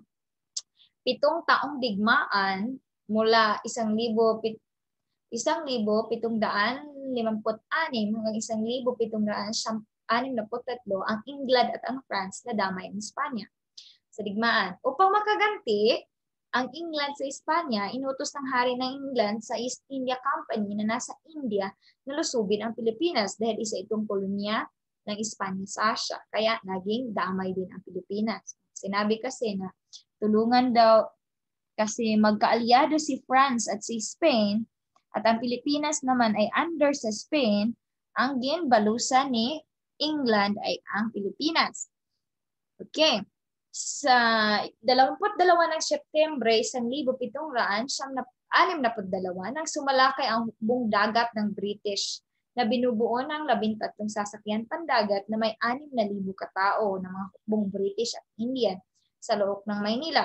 Speaker 1: pitong taong digmaan mula isang libo pit isang libo pitong daan limamput anim hanggang isang libo pitong daan anim na put tatlo ang England at ang France na damay ng Espanya sa digmaan. Upang makaganti ang England sa Espanya, inutos ng hari ng England sa East India Company na nasa India na lusubin ang Pilipinas dahil isa itong kolonya ng Espanya sa Asia. Kaya naging damay din ang Pilipinas. Sinabi kasi na tulungan daw kasi magkaalyado si France at si Spain at ang Pilipinas naman ay under sa Spain, ang ginbalusan ni England ay ang Pilipinas. Okay. Sa dalawamput dalawa ng Setyembre, isang libo pitong raan anim na put dalawa nang sumalakay ang hukbong dagat ng British na binubuo ng labintatlong sasakyan pandagat na may anim na libo katao ng mga hukbong British at Indian sa loob ng Maynila.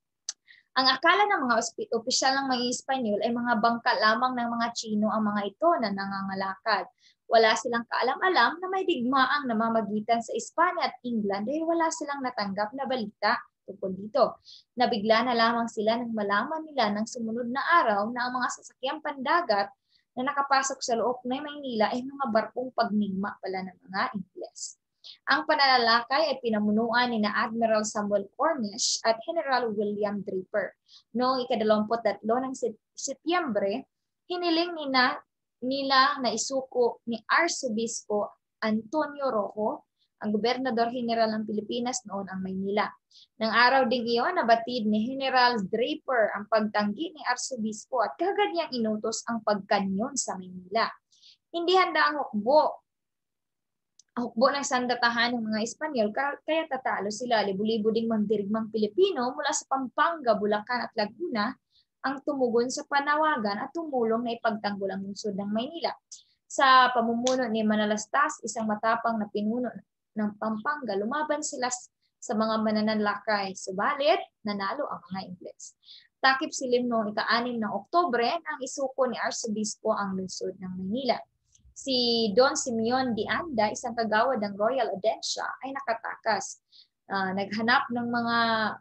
Speaker 1: Ang akala ng mga opisyal ng mga Espanyol ay mga bangka lamang ng mga Chino ang mga ito na nangangalakad. Wala silang kaalam-alam na may digmaang namamagitan sa Espanya at England dahil wala silang natanggap na balita tungkol dito. Nabigla na lamang sila nang malaman nila ng sumunod na araw na ang mga sasakyang pandagat na nakapasok sa loob ng Maynila ay mga barkong pagnigma pala ng mga Ingles. Ang pananalakay ay pinamunuan ni na Admiral Samuel Cornish at General William Draper. Noong ikadalawamput tatlo ng Setyembre, hiniling ni na nila na isuko ni Arsobispo Antonio Rojo, ang Gobernador General ng Pilipinas noon ang Maynila. Nang araw ding iyon, nabatid ni General Draper ang pagtanggi ni Arsobispo at kagad niyang inutos ang pagkanyon sa Maynila. Hindi handa ang hukbo hukbo ng sandatahan ng mga Espanyol, kaya tatalo sila. Libo-libo ding mandirigmang Pilipino mula sa Pampanga, Bulacan at Laguna ang tumugon sa panawagan at tumulong na ipagtanggol ang lungsod ng Maynila. Sa pamumuno ni Manalastas, isang matapang na pinuno ng Pampanga, lumaban sila sa mga mananalakay. Subalit, nanalo ang mga Ingles. Takip silim noong ika-anim ng Oktubre nang isuko ni Arzobispo ang lungsod ng Maynila. Si Don Simeon de Anda, isang kagawad ng Royal Audiencia, ay nakatakas. Uh, naghanap ng mga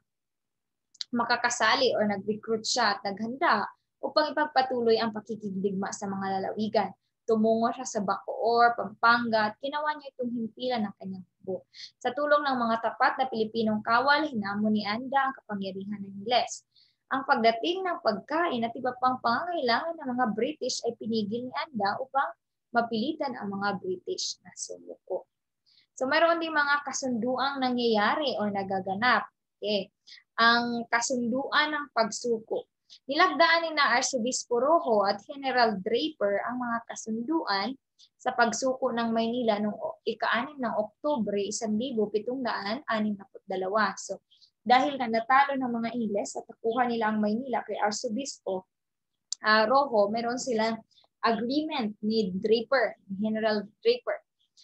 Speaker 1: makakasali o nag-recruit siya at naghanda upang ipagpatuloy ang pakikigdigma sa mga lalawigan. Tumungo siya sa Bacoor, Pampanga at ginawa niya itong himpilan ng kanyang hukbo. Sa tulong ng mga tapat na Pilipinong kawal, hinamon ni Anda ang kapangyarihan ng Ingles. Ang pagdating ng pagkain at iba pang pangangailangan ng mga British ay pinigil ni Anda upang mapilitan ang mga British na sumuko. So mayroon din mga kasunduang nangyayari o nagaganap. Okay. Ang kasunduan ng pagsuko. Nilagdaan ni na Arzobispo Rojo at General Draper ang mga kasunduan sa pagsuko ng Maynila noong ika-anim ng Oktubre isang libo pitong daan anim na dalawa. So dahil na natalo ng mga Ingles at nakuha nila ang Maynila kay Arzobispo uh, Rojo, meron silang agreement ni Draper, General Draper.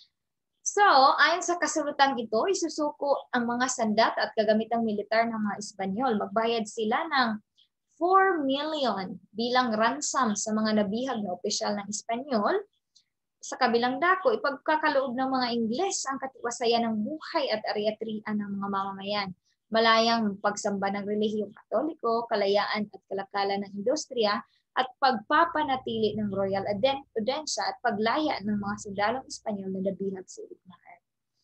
Speaker 1: So, ayon sa kasulutang ito, isusuko ang mga sandat at kagamitang militar ng mga Espanyol. Magbayad sila ng four million bilang ransom sa mga nabihag na opisyal ng Espanyol. Sa kabilang dako, ipagkakaloob ng mga Ingles ang katiwasayan ng buhay at ari-arian ng mga mamamayan. Malayang pagsamba ng relihiyong Katoliko, kalayaan at kalakalan ng industriya, at pagpapanatili ng Royal Audiencia at paglaya ng mga sundalong Espanyol na nabihag sa digmaan.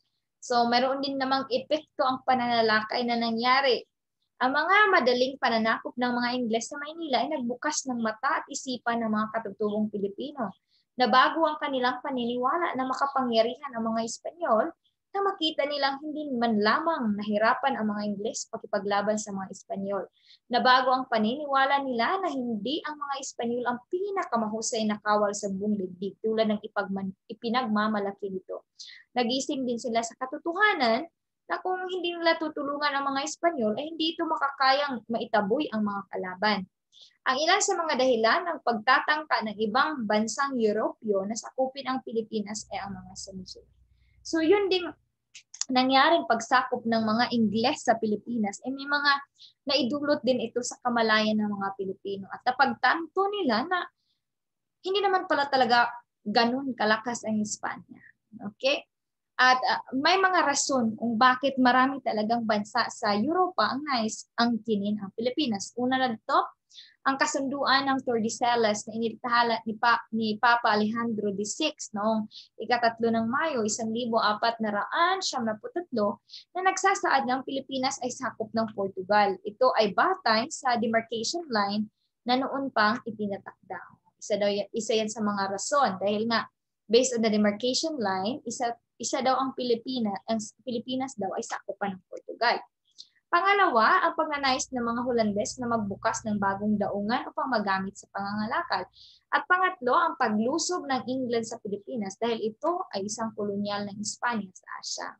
Speaker 1: So, mayroon din namang epekto ang pananalakay na nangyari. Ang mga madaling pananakop ng mga Ingles sa Maynila ay nagbukas ng mata at isipan ng mga katutubong Pilipino na bago ang kanilang paniniwala na makapangyarihan ang mga Espanyol, na makita nilang hindi man lamang nahirapan ang mga Ingles pakipaglaban sa mga Espanyol. Na bago ang paniniwala nila na hindi ang mga Espanyol ang pinakamahusay na kawal sa buong ligdig tulad ng ipagman, ipinagmamalaki nito. Nagising din sila sa katotohanan na kung hindi nila tutulungan ang mga Espanyol, ay hindi ito makakayang maitaboy ang mga kalaban. Ang ilan sa mga dahilan ng pagtatangka ng ibang bansang Europeo na sakupin ang Pilipinas ay ang mga sumusunod. So yun ding nangyaring pagsakop ng mga Ingles sa Pilipinas, eh may mga naidulot din ito sa kamalayan ng mga Pilipino. At napagtanto nila na hindi naman pala talaga ganun kalakas ang Espanya. Okay? At uh, may mga rason kung bakit marami talagang bansa sa Europa ang nais ang kinin ang Pilipinas. Una na dito, ang kasunduan ng Tordesillas na inilitahala ni, pa, ni Papa Alejandro the sixth noong ikatatlo ng Mayo, isang libo apat na raan siyam na putatlo, na nagsasaad ng Pilipinas ay sakop ng Portugal. Ito ay batay sa demarcation line na noon pang itinatakda. Isa, daw, isa yan sa mga rason dahil nga based on the demarcation line, isa, isa daw ang Pilipinas, ang Pilipinas daw ay sakopan ng Portugal. Pangalawa, ang pagnanais ng mga Holandes na magbukas ng bagong daungan upang magamit sa pangangalakal. At pangatlo, ang paglusob ng England sa Pilipinas dahil ito ay isang kolonyal ng Espanya sa Asya.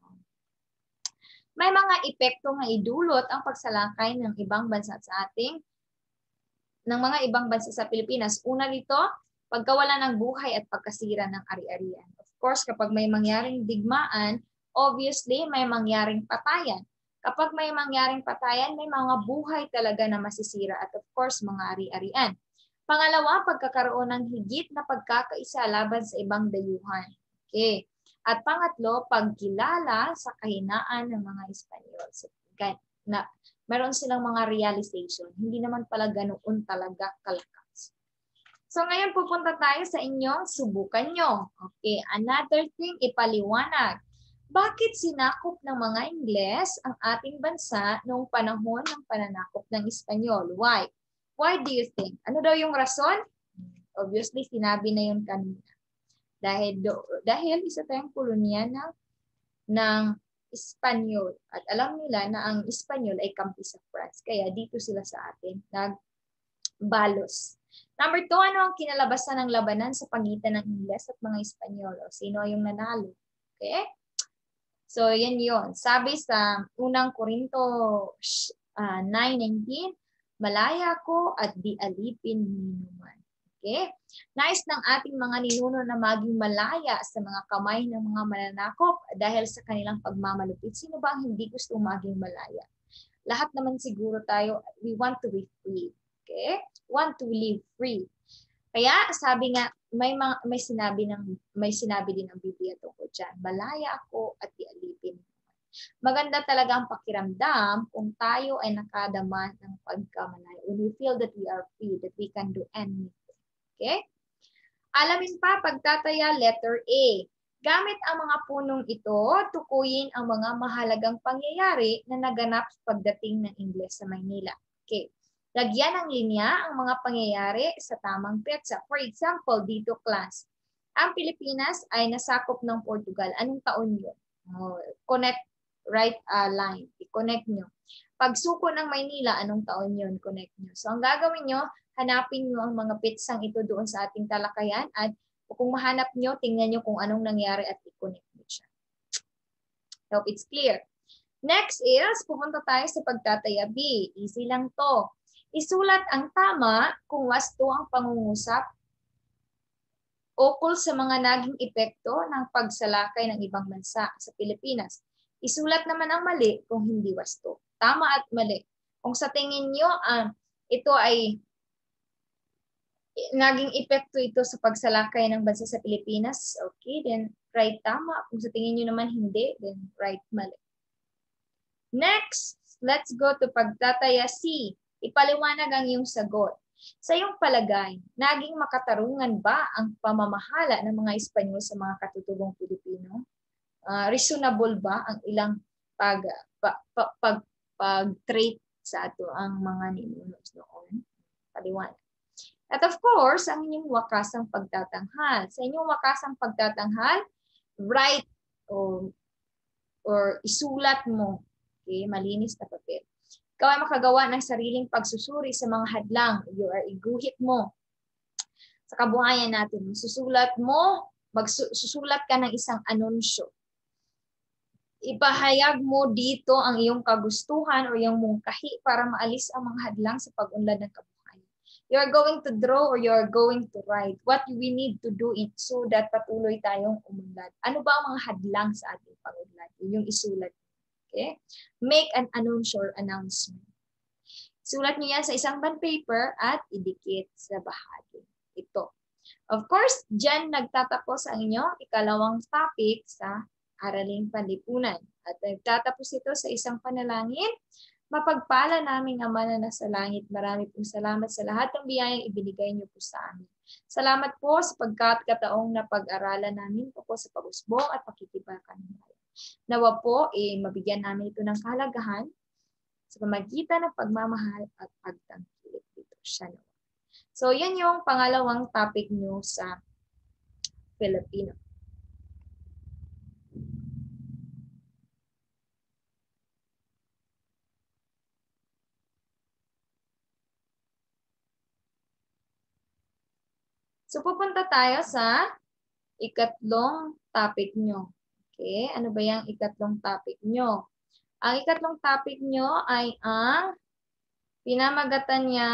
Speaker 1: May mga epekto na idulot ang pagsalakay ng ibang bansa sa ating ng mga ibang bansa sa Pilipinas. Una dito, pagkawala ng buhay at pagkasira ng ari-arian. Of course, kapag may mangyaring digmaan, obviously may mangyaring patayan. Kapag may mangyaring patayan, may mga buhay talaga na masisira at of course, mga ari-arian. Pangalawa, pagkakaroon ng higit na pagkakaisa laban sa ibang dayuhan. Okay. At pangatlo, pagkilala sa kahinaan ng mga Espanyol. So, na, meron silang mga realization. Hindi naman pala ganoon talaga kalakas. So ngayon pupunta tayo sa inyong subukan nyo. Okay, another thing, ipaliwanag. Bakit sinakop ng mga Ingles ang ating bansa noong panahon ng pananakop ng Espanyol? Why? Why do you think? Ano daw yung rason? Obviously, sinabi na yun kanina. Dahil, do, dahil isa tayong kolonya ng, ng Espanyol. At alam nila na ang Espanyol ay kampi sa France. Kaya dito sila sa atin nagbalos. Number two, ano ang kinalabasan ng labanan sa pagitan ng Ingles at mga Espanyol? O sino yung nanalo? Okay? So, yan yun. Sabi sa unang Korinto uh, nine nineteen, malaya ko at di alipin ninuman. Okay? Nais ng ating mga ninuno na maging malaya sa mga kamay ng mga mananakop dahil sa kanilang pagmamalupit. Sino ba ang hindi gusto maging malaya? Lahat naman siguro tayo, we want to be free. Okay? Want to live free. Kaya sabi nga, may mga, may sinabi ng may sinabi din ng Biblia tungkol diyan. Malaya ako at di alipin. Maganda talaga ang pakiramdam kung tayo ay nakadama ng pagkamalaya. When we feel that we are free, that we can do anything. Okay? Alamin pa, pagtataya, letter A. Gamit ang mga punong ito, tukuyin ang mga mahalagang pangyayari na naganap pagdating ng Ingles sa Maynila. Okay. Lagyan ng linya ang mga pangyayari sa tamang petsa. For example, dito class, ang Pilipinas ay nasakop ng Portugal. Anong taon yun? Oh, connect right uh, line. I-connect nyo. Pagsuko ng Maynila, anong taon yun? Connect nyo. So ang gagawin nyo, hanapin nyo ang mga pitsang ito doon sa ating talakayan at kung mahanap nyo, tingnan nyo kung anong nangyari at i-connect nyo siya. Hope it's clear. Next is, pupunta tayo sa pagtataya B. Easy lang to. Isulat ang tama kung wasto ang pangungusap ukol sa mga naging epekto ng pagsalakay ng ibang bansa sa Pilipinas. Isulat naman ang mali kung hindi wasto. Tama at mali. Kung sa tingin nyo, uh, ito ay naging epekto ito sa pagsalakay ng bansa sa Pilipinas, okay, then right tama. Kung sa tingin nyo naman hindi, then right mali. Next, let's go to pagtataya C. Ipaliwanag ang iyong sagot. Sa iyong palagay, naging makatarungan ba ang pamamahala ng mga Espanyol sa mga katutubong Pilipino? Uh, reasonable ba ang ilang pag, pag, pag, pag, pag-trait sa ato ang mga ninuno noon? Paliwanag. At of course, ang inyong wakasang pagtatanghal. Sa inyong wakasang pagtatanghal, write or, or isulat mo, okay, malinis na papel. Ikaw ay makagawa ng sariling pagsusuri sa mga hadlang. You are iguhit mo sa kabuhayan natin. Susulat mo, magsusulat ka ng isang anunsyo. Ipahayag mo dito ang iyong kagustuhan o iyong mungkahi para maalis ang mga hadlang sa pag-unlad ng kabuhayan. You are going to draw or you are going to write. What we need to do it so that patuloy tayong umunlad. Ano ba ang mga hadlang sa ating pag-unlad? Yung isulat. Okay? Make an announcement or announcement. Sulat niyo yan sa isang bond paper at idikit sa bahagi. Ito. Of course, dyan nagtatapos ang inyong ikalawang topic sa Araling Panlipunan. At nagtatapos ito sa isang panalangin. Mapagpala namin Ama na nasa langit. Marami pong salamat sa lahat ng biyayang ibinigay niyo po sa amin. Salamat po sa pagkakataong na pag-aralan namin po, po sa pag-usbong at pakikibakan ng bayan. Nawa po, eh, mabigyan namin ito ng kahalagahan sa pamagitan ng pagmamahal at pagtangkilik dito. Siya nawa. So, yan yung pangalawang topic nyo sa Filipino. So, pupunta tayo sa ikatlong topic nyo. Okay? Ano ba yung ikatlong topic nyo? Ang ikatlong topic nyo ay ang pinamagatan niya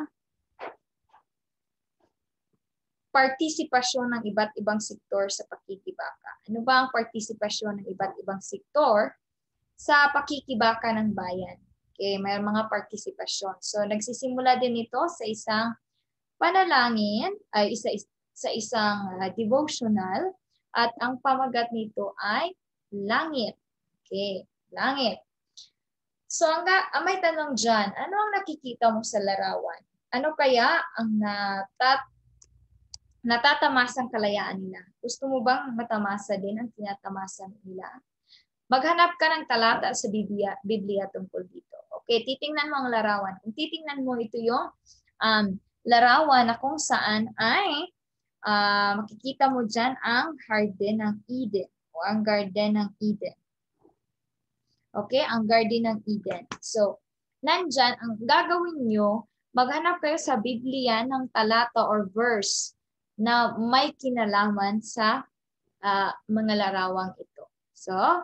Speaker 1: partisipasyon ng iba't ibang sektor sa pakikibaka. Ano ba ang partisipasyon ng iba't ibang sektor sa pakikibaka ng bayan? Okay, may mga partisipasyon. So, nagsisimula din ito sa isang panalangin ay isa sa isang uh, devotional at ang pamagat nito ay langit. Okay, langit. So, ang, ang may tanong dyan, ano ang nakikita mo sa larawan? Ano kaya ang natat natatamasang kalayaan nila? Gusto mo bang matamasa din ang tinatamasa nila? Maghanap ka ng talata sa Biblia, Biblia tungkol dito. Okay, titingnan mo ang larawan. Kung titingnan mo ito yung um, larawan na kung saan ay uh, makikita mo dyan ang Garden ng Eden o ang Garden ng Eden. Okay, ang Garden ng Eden. So, nandyan, ang gagawin nyo, maghanap kayo sa Biblia ng talata or verse na may kinalaman sa uh, mga larawang ito. So,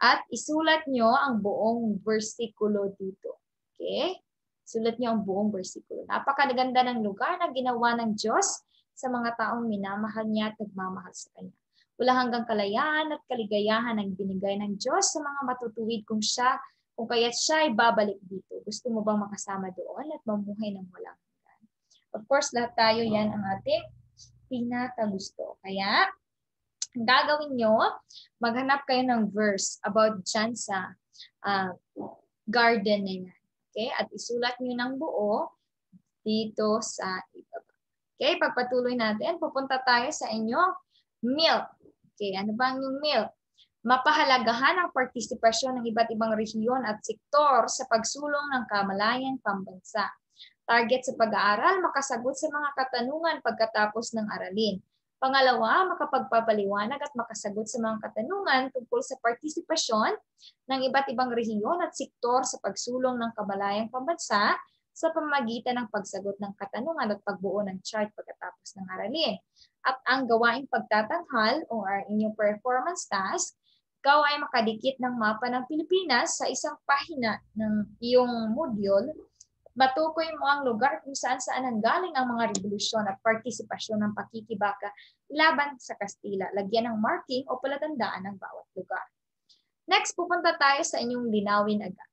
Speaker 1: At isulat nyo ang buong versikulo dito. Okay? Sulat nyo ang buong versikulo. Napakaganda ng lugar na ginawa ng Diyos sa mga taong minamahal niya at nagmamahal sa Kanya. Wala hanggang kalayaan at kaligayahan ang binigay ng Diyos sa mga matutuwid kung siya, kung kaya't siya ay babalik dito. Gusto mo bang makasama doon at mamuhay ng walang hanggan? Of course, lahat tayo yan ang ating pinakagusto. Kaya, ang gagawin nyo, maghanap kayo ng verse about dyan sa uh, garden na yan. Okay? At isulat nyo ng buo dito sa ibaba. Okay? Pagpatuloy natin, pupunta tayo sa inyong milk. Okay? Ano ba ang yung milk? Mapahalagahan ang partisipasyon ng iba't ibang rehiyon at sektor sa pagsulong ng kamalayang pambansa. Target sa pag-aaral, makasagot sa mga katanungan pagkatapos ng aralin. Pangalawa, makapagpapaliwanag at makasagot sa mga katanungan tungkol sa partisipasyon ng iba't ibang rehiyon at sektor sa pagsulong ng kamalayang pambansa sa pamamagitan ng pagsagot ng katanungan at pagbuo ng chart pagkatapos ng aralin. At ang gawaing pagtatanghal o inyong performance task, ikaw ay makadikit ng mapa ng Pilipinas sa isang pahina ng iyong module. Matukoy mo ang lugar kung saan-saan nanggaling ang mga revolusyon at partisipasyon ng pakikibaka laban sa Kastila. Lagyan ng marking o palatandaan ng bawat lugar. Next, pupunta tayo sa inyong linawin agad.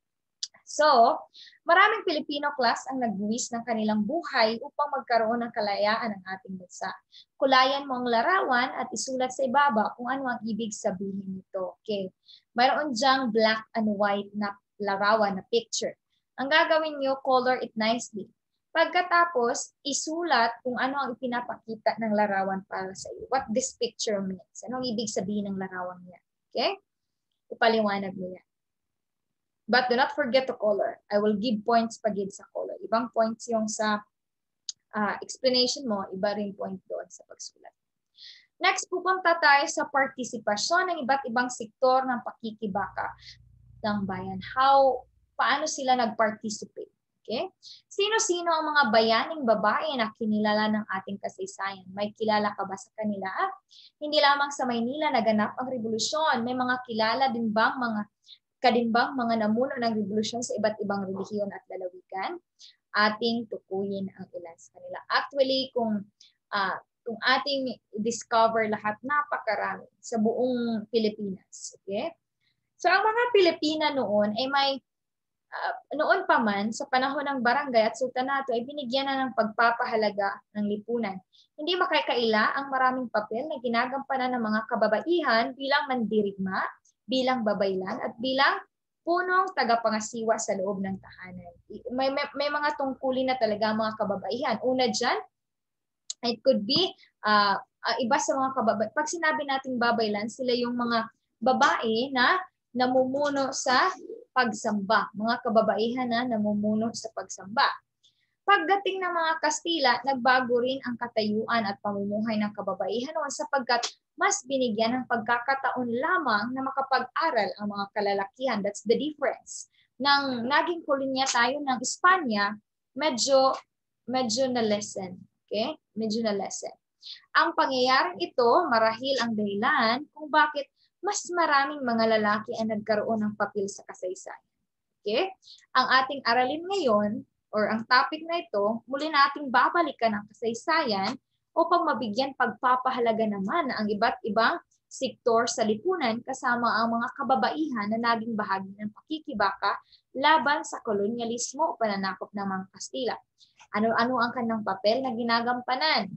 Speaker 1: So, maraming Pilipino class ang nagbuwis ng kanilang buhay upang magkaroon ng kalayaan ng ating bansa. Kulayan mo ang larawan at isulat sa ibaba kung ano ang ibig sabihin nito. Okay. Mayroon diyang black and white na larawan na picture. Ang gagawin nyo, color it nicely. Pagkatapos, isulat kung ano ang ipinapakita ng larawan para sa iyo. What this picture means. Ano ang ibig sabihin ng larawan niya. Okay? Ipaliwanag mo yan. But do not forget to color. I will give points pagid sa color. Ibang points yung sa uh, explanation mo, iba rin point doon sa pagsulat. Next, pupunta tayo sa partisipasyon ng iba't ibang sektor ng pakikibaka ng bayan. How paano sila nag-participate. Okay? Sino-sino ang mga bayaning babae na kinilala ng ating kasaysayan? May kilala ka ba sa kanila? Hindi lamang sa Maynila naganap ang revolusyon. May mga kilala din bang mga kadimbang mga namuno ng revolusyon sa iba't ibang relihiyon at lalawigan? Ating tukuyin ang ilan sa kanila. Actually, kung uh, kung ating discover lahat, napakarami sa buong Pilipinas. Okay? So, ang mga Pilipina noon ay may Uh, noon pa man, sa panahon ng barangay at sultanato ay binigyan na ng pagpapahalaga ng lipunan. Hindi makakaila ang maraming papel na ginagampanan ng mga kababaihan bilang mandirigma, bilang babaylan, at bilang punong tagapangasiwa sa loob ng tahanan. May, may, may mga tungkulin na talaga mga kababaihan. Una dyan, it could be uh, uh, iba sa mga kababaihan. Pag sinabi nating babaylan, sila yung mga babae na namumuno sa pagsamba, mga kababaihan na namumuno sa pagsamba. Pagdating ng mga Kastila, nagbago rin ang katayuan at pamumuhay ng kababaihan noon sapagkat mas binigyan ng pagkakataon lamang na makapag-aral ang mga kalalakihan. That's the difference. Nang naging kolonya tayo ng Espanya, medyo medyo na lesson, okay? Medyo na lesson. Ang pangyayaring ito marahil ang dahilan kung bakit mas maraming mga lalaki ang nagkaroon ng papel sa kasaysayan. Okay? Ang ating aralin ngayon, or ang topic na ito, muli nating babalikan ang kasaysayan upang mabigyan pagpapahalaga naman ang iba't ibang sektor sa lipunan kasama ang mga kababaihan na naging bahagi ng pakikibaka laban sa kolonyalismo o pananakop ng mga Kastila. Ano-ano ang kanilang papel na ginagampanan?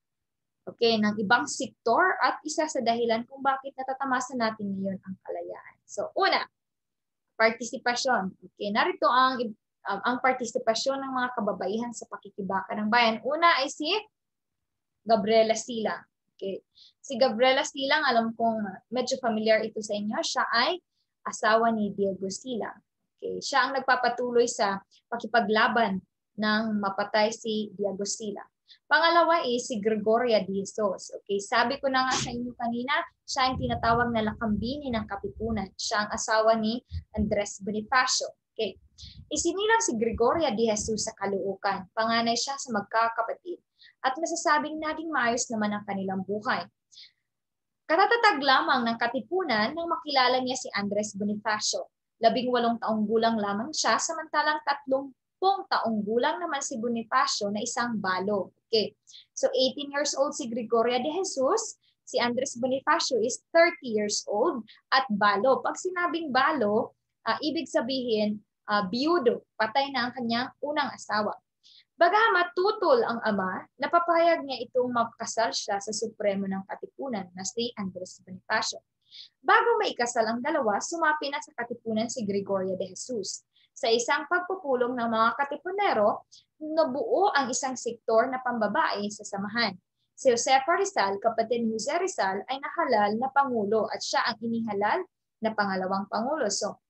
Speaker 1: Okay, ng ibang sektor at isa sa dahilan kung bakit natatamasa natin ngayon ang kalayaan. So, una, partisipasyon. Okay, narito ang um, ang partisipasyon ng mga kababaihan sa pakikibaka ng bayan. Una ay si Gabriela Silang. Okay. Si Gabriela Silang, alam kong medyo familiar ito sa inyo, siya ay asawa ni Diego Silang. Okay, siya ang nagpapatuloy sa pakipaglaban ng mapatay si Diego Silang. Pangalawa is si Gregoria de Jesus. Okay, sabi ko na nga sa inyo kanina, siya ang tinatawag na lakambini ng Katipunan. Siya ang asawa ni Andres Bonifacio. Okay. Isinilang si Gregoria de Jesus sa Caloocan. Panganay siya sa magkakapatid. At masasabing naging maayos naman ang kanilang buhay. Katatatag lamang ng katipunan nang makilala niya si Andres Bonifacio. Labing walong taong gulang lamang siya, samantalang tatlumpung taong gulang naman si Bonifacio na isang balo. Okay. So eighteen years old si Gregoria de Jesus, si Andres Bonifacio is thirty years old at balo. Pag sinabing balo, uh, ibig sabihin uh, biyudo, patay na ang kanyang unang asawa. Bagamat tutol ang ama, napapayag niya itong magkasal siya sa Supremo ng Katipunan na si Andres Bonifacio. Bago maikasal ang dalawa, sumapi na sa Katipunan si Gregoria de Jesus. Sa isang pagpupulong ng mga Katipunero, nabuo ang isang sektor na pambabae sa samahan. Si Josefa Rizal, kapatid ni Jose Rizal, ay nahalal na pangulo at siya ang inihalal na pangalawang pangulo. So,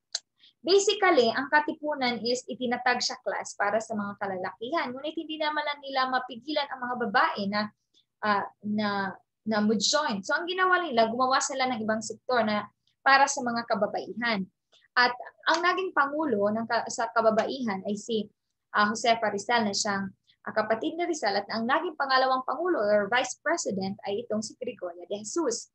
Speaker 1: basically, ang katipunan is itinatag siya class para sa mga kalalakihan. Ngunit hindi naman nila mapigilan ang mga babae na uh, na na mag-join. So ang ginawa nila, gumawa sila ng ibang sektor na para sa mga kababaihan. At ang naging pangulo ng sa kababaihan ay si uh, Josefa Rizal na siyang uh, kapatid ni Rizal, at ang naging pangalawang pangulo or vice president ay itong si Gregoria de Jesus.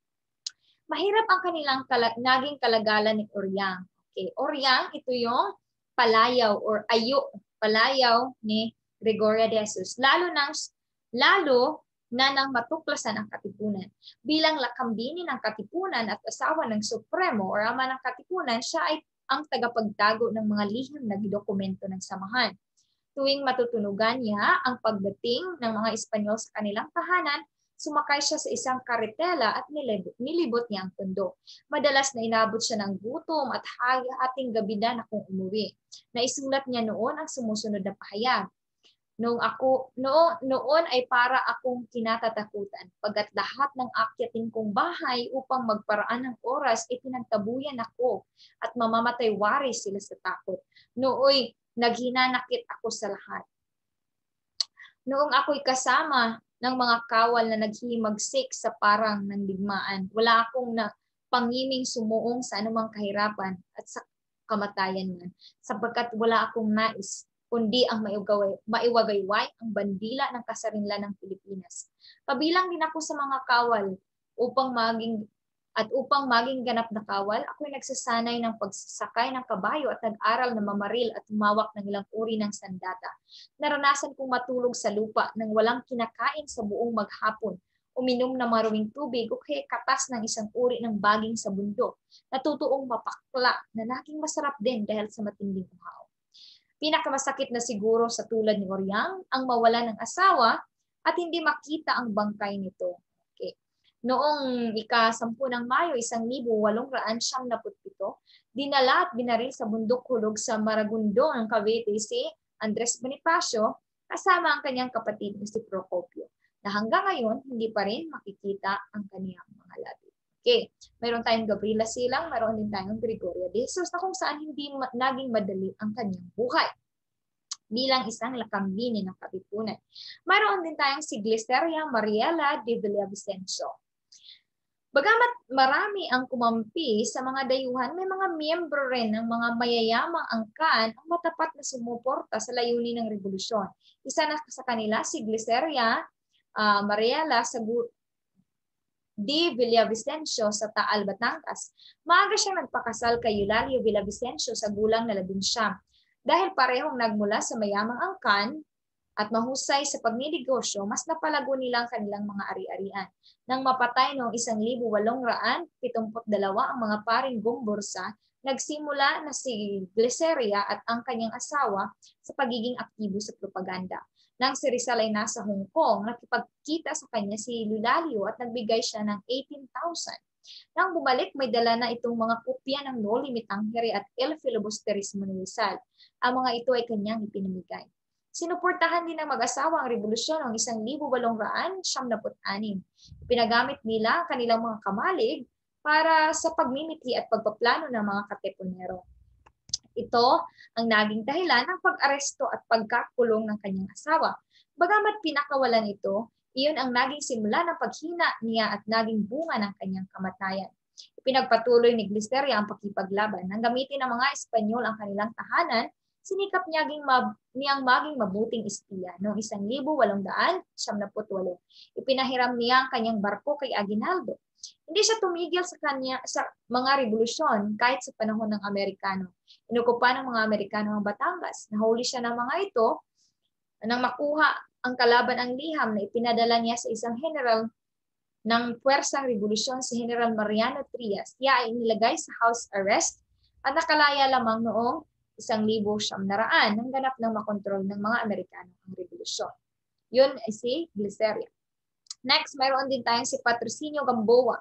Speaker 1: Mahirap ang kanilang kala naging kalagalan ni Oryang. Okay. Oryang, ito yung palayaw or ayo, palayaw ni Gregoria de Jesus. Lalo, nang, lalo na nang matuklasan ang katipunan. Bilang lakambini ng katipunan at asawa ng Supremo or ama ng katipunan, siya ay ang tagapagtago ng mga lihim na dokumento ng samahan. Tuwing matutunugan niya ang pagdating ng mga Espanyol sa kanilang tahanan, sumakay siya sa isang karetela at nilibot, nilibot niya ang pundo. Madalas na inabot siya ng gutom at hating gabi na kung umuwi. Naisulat niya noon ang sumusunod na pahayag. Noong ako, noon, noon ay para akong kinatatakutan. Pagkat lahat ng akyatin kong bahay upang magparaan ng oras, ay pinagtabuyan ako at mamamatay waris sila sa takot. Nooy, naghinanakit ako sa lahat. Noong ako'y kasama ng mga kawal na naghihimagsik sa parang ng digmaan, wala akong na pangiming sumuong sa anumang kahirapan at sa kamatayan man, sapagkat wala akong nais, kundi ang maiwagayway ang bandila ng kasarinlan ng Pilipinas. Kabilang din ako sa mga kawal upang maging at upang maging ganap na kawal, ako'y nagsasanay ng pagsasakay ng kabayo at nag-aral na mamaril at humawak ng ilang uri ng sandata. Naranasan kong matulog sa lupa nang walang kinakain sa buong maghapon, uminom ng maruing tubig o kaya katas ng isang uri ng baging sa bundok, natutuong mapakla na naging masarap din dahil sa matinding uhaw. Pinakamasakit na siguro sa tulad ni Oryang ang mawala ng asawa at hindi makita ang bangkay nito. Okay. Noong ika-sampu ng Mayo, isang libo walong raan siyam na putpito, dinala at binaril sa bundok hulog sa Maragundo ng Cavite si Andres Bonifacio kasama ang kanyang kapatid na si Procopio, na hanggang ngayon hindi pa rin makikita ang kanyang mga labi. Okay, mayroon tayong Gabriela Silang, mayroon din tayong Gregoria de Jesus na kung saan hindi ma naging madali ang kanyang buhay bilang isang lakambini ng katipunan. Mayroon din tayong si Gliceria Mariela de Villavicencio. Bagamat marami ang kumampi sa mga dayuhan, may mga miyembro rin ng mga mayayamang angkan ang matapat na sumuporta sa layunin ng revolusyon. Isa na sa kanila si Gliceria uh, Mariela de Villavicencio sa Taal, Batangas. Maaga siyang nagpakasal kay Eulalio Villavicencio sa gulang na labing siyam. Dahil parehong nagmula sa mayamang angkan at mahusay sa pagninegosyo, mas napalago nila ang kanilang mga ari-arian. Nang mapatay noong isang libo walong raan, pitumput dalawa ang mga paring gumbursa, nagsimula na si Gliceria at ang kanyang asawa sa pagiging aktibo sa propaganda. Nang si Rizal ay nasa Hong Kong, nakipagkita sa kanya si Eulalio at nagbigay siya ng eighteen thousand. Nang bumalik, may dala na itong mga kopya ng Noli Me Tangere at El Filibusterismo ni Rizal. Ang mga ito ay kanyang ipinamigay. Sinuportahan din ng mag-asawa ang revolusyon ng isang libo walong raan siyam na put-anim. Pinagamit nila ang kanilang mga kamalig para sa pagmimithi at pagpaplano ng mga katipunero. Ito ang naging dahilan ng pag-aresto at pagkakulong ng kanyang asawa. Bagamat pinakawalan ito, iyon ang naging simula ng paghina niya at naging bunga ng kanyang kamatayan. Pinagpatuloy ni Gliceria ang pakipaglaban nang gamitin ng mga Espanyol ang kanilang tahanan sinikap niyang, mab, niyang maging mabuting espiya. Noong isang libo walong daan siyam na putwalo, ipinahiram niya ang kanyang barko kay Aguinaldo. Hindi siya tumigil sa kanya sa mga revolusyon kahit sa panahon ng Amerikano. Inukupa ng mga Amerikano ang Batangas. Nahuli siya ng mga ito nang makuha ang kalaban ang liham na ipinadala niya sa isang general ng puwersang revolusyon, si General Mariano Trias. Siya ay inilagay sa house arrest at nakalaya lamang noong isang libo siyam na raan nang ganap ng makontrol ng mga Amerikano ang revolusyon. Yun ay si Glyceria. Next, mayroon din tayong si Patrocinio Gamboa.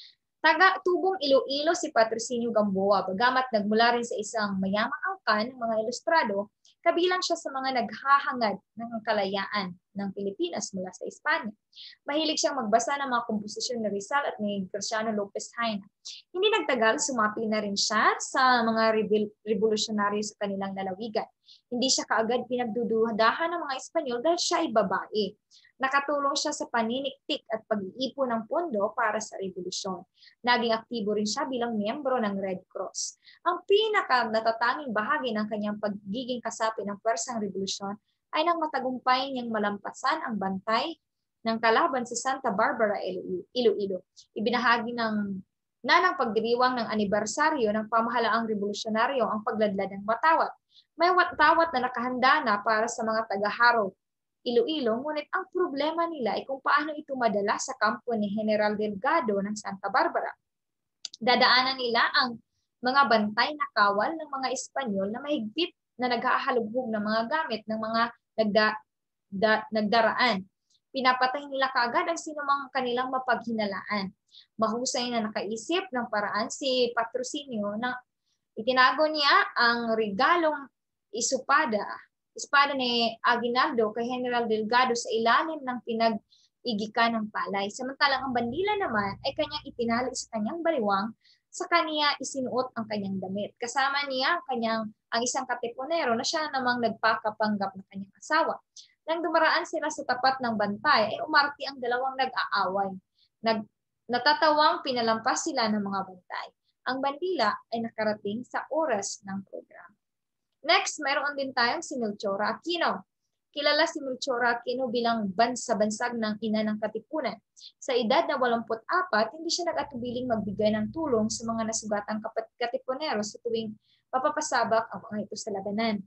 Speaker 1: Taga-tubong Iloilo si Patrocinio Gamboa. Bagamat nagmula rin sa isang mayamang angkan ng mga ilustrado, kabilang siya sa mga naghahangad ng kalayaan ng Pilipinas mula sa Espanya. Mahilig siyang magbasa ng mga komposisyon ni Rizal at ni Graciano Lopez Haina. Hindi nagtagal, sumapi na rin siya sa mga revolusyonaryo sa kanilang lalawigan. Hindi siya kaagad pinagdududahan ng mga Espanyol dahil siya ay babae. Nakatulong siya sa paniniktik at pag-iipon ng pondo para sa revolusyon. Naging aktibo rin siya bilang miyembro ng Red Cross. Ang pinaka natatanging bahagi ng kanyang pagiging kasapi ng pwersang revolusyon ay nang matagumpay niyang malampasan ang bantay ng kalaban sa Santa Barbara, Iloilo. Ibinahagi ng nanang pagdiriwang ng anibersaryo ng pamahalaang revolusyonaryo ang pagladlad ng watawat. May watawat na nakahanda na para sa mga taga-Haro, Iloilo, ngunit ang problema nila ay kung paano ito madala sa kampo ni General Delgado ng Santa Barbara. Dadaanan nila ang mga bantay na kawal ng mga Espanyol na mahigpit na naghahalubhog ng mga gamit ng mga nagda, da, nagdaraan. Pinapatay nila kaagad ang sinumang kanilang mapaghinalaan. Mahusay na nakaisip ng paraan si Patrocinio na itinago niya ang regalong isupada espada ni Aguinaldo kay General Delgado sa ilalim ng pinag-igikan ng palay. Samantalang ang bandila naman ay kanyang itinali sa kanyang baliwang, sa kanya isinuot ang kanyang damit. Kasama niya ang kanyang ang isang katipunero na siya namang nagpakapanggap na kanyang asawa. Nang dumaraan sila sa tapat ng bantay, ay umarti ang dalawang nag-aaway. Nag, natatawang pinalampas sila ng mga bantay. Ang bandila ay nakarating sa oras ng programa. Next, mayroon din tayong si Melchora Aquino. Kilala si Melchora Aquino bilang bansa-bansag ng ina ng Katipunan. Sa edad na walumput apat, hindi siya nag-atubiling magbigay ng tulong sa mga nasugatang katipunero sa tuwing mapapasabak ang mga ito sa labanan.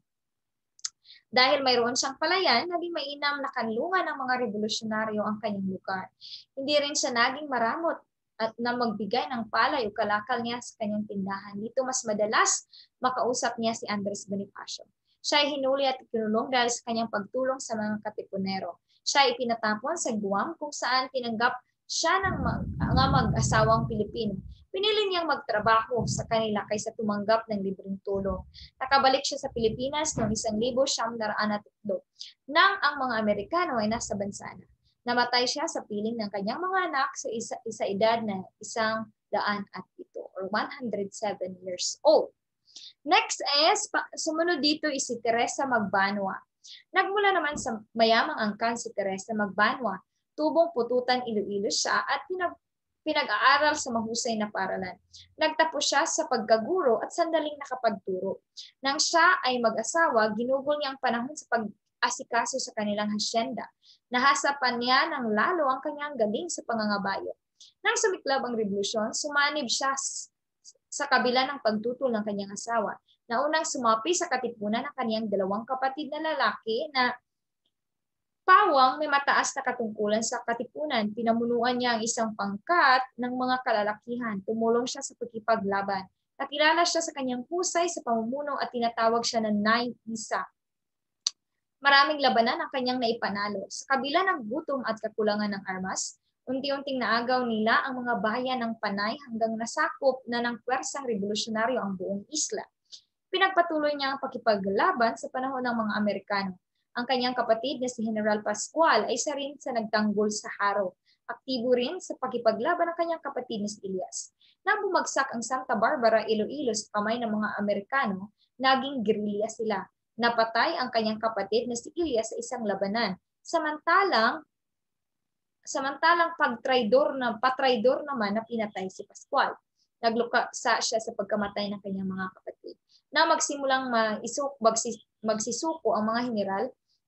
Speaker 1: Dahil mayroon siyang palayan, naging mainam na kanlungan ng mga revolusyonaryo ang kanyang lugar. Hindi rin siya naging maramot at na magbigay ng palay o kalakal niya sa kanyang tindahan. Dito mas madalas makausap niya si Andres Bonifacio. Siya ay hinuli at kinulong dahil sa kanyang pagtulong sa mga katipunero. Siya ay pinatapon sa Guam kung saan tinanggap siya ng mga mag-asawang Pilipino. Pinili niyang magtrabaho sa kanila kaysa tumanggap ng libreng tulong. Nakabalik siya sa Pilipinas noong isang libo siyam na raan at tatlo nang ang mga Amerikano ay nasa bansa na. Namatay siya sa piling ng kanyang mga anak sa isa, isa edad na isang daan at ito or one hundred seven years old. Next is, sumunod dito is si Teresa Magbanua. Nagmula naman sa mayamang angkan si Teresa Magbanua. Tubong Pututan, Iloilo siya at pinag pinag-aaral sa mahusay na paaralan. Nagtapos siya sa pagkaguro at sandaling nakapagturo. Nang siya ay mag-asawa, ginugol niya ang panahon sa pag-asikaso sa kanilang hasyenda. Nahasapan niya ng lalo ang kanyang galing sa pangangabayo. Nang sumiklab ang revolusyon, sumanib siya sa kabila ng pagtutol ng kanyang asawa. Naunang sumapi sa katipunan ng kanyang dalawang kapatid na lalaki na pawang may mataas na katungkulan sa katipunan. Pinamunuan niya ang isang pangkat ng mga kalalakihan. Tumulong siya sa pagkipaglaban. Nakilala siya sa kanyang husay sa pamumuno at tinatawag siya na Nay Isa. Maraming labanan ang kanyang naipanalo. Sa kabila ng gutom at kakulangan ng armas, unti-unting naagaw nila ang mga bayan ng Panay hanggang nasakop na ng pwersang revolusyonaryo ang buong isla. Pinagpatuloy niya ang pakipaglaban sa panahon ng mga Amerikano. Ang kanyang kapatid na si General Pascual ay isa rin sa nagtanggol sa Haro. Aktibo rin sa pakipaglaban ng kanyang kapatid na si Elias. Nang bumagsak ang Santa Barbara, Iloilo sa kamay ng mga Amerikano, naging gerilya sila. Napatay ang kanyang kapatid na si Elias sa isang labanan. Samantalang samantalang pagtraidor na patraidor naman na pinatay si Pascual. Nagluksa siya sa pagkamatay ng kanyang mga kapatid. na magsimulang maisuk, magsis, magsisuko ang mga general,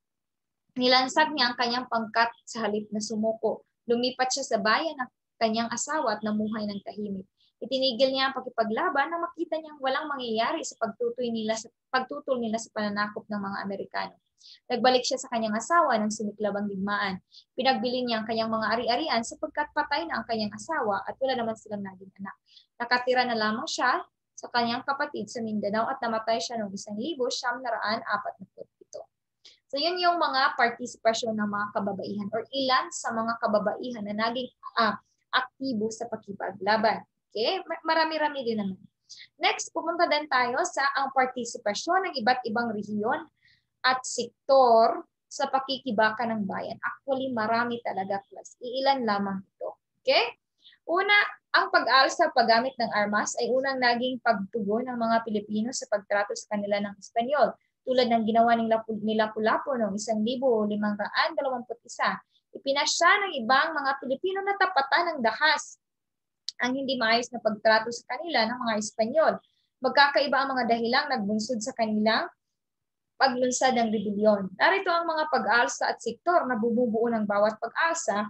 Speaker 1: nilansag niya ang kanyang pangkat sa halip na sumuko. Lumipat siya sa bayan ng kanyang asawa at namuhay ng tahimik. Itinigil niya ang pakipaglaban nang makita niyang walang mangyayari sa pagtutoy nila sa pagtutol nila sa pananakop ng mga Amerikano. Nagbalik siya sa kanyang asawa ng sumiklab ang digmaan. Pinagbili niya ang kanyang mga ari-arian sapagkat patay na ang kanyang asawa at wala naman silang naging anak. Nakatira na lamang siya sa kanyang kapatid sa Mindanao at namatay siya noong isang libo siyam na raan apat na pito. So yun yung mga partisipasyon ng mga kababaihan or ilan sa mga kababaihan na naging uh, aktibo sa pakipaglaban. Okay? Marami-rami din naman. Next, pumunta din tayo sa ang partisipasyon ng iba't ibang rehiyon at sektor sa pakikibaka ng bayan. Actually, marami talaga, class. Iilan lamang ito. Okay? Una, ang pag-alsa paggamit ng armas ay unang naging pagtugon ng mga Pilipino sa pagtrato sa kanila ng Espanyol, tulad ng ginawa ng Lapu-Lapu noong isang libo limang raan dalawamput isa. Ipinasya ng ibang mga Pilipino na tapatan ng dahas ang hindi maayos na pagtrato sa kanila ng mga Espanyol. Magkakaiba ang mga dahilang nagbunsod sa kanilang paglunsad ng rebelyon. Narito ang mga pag-alsa at sektor na bumubuo ng bawat pag-alsa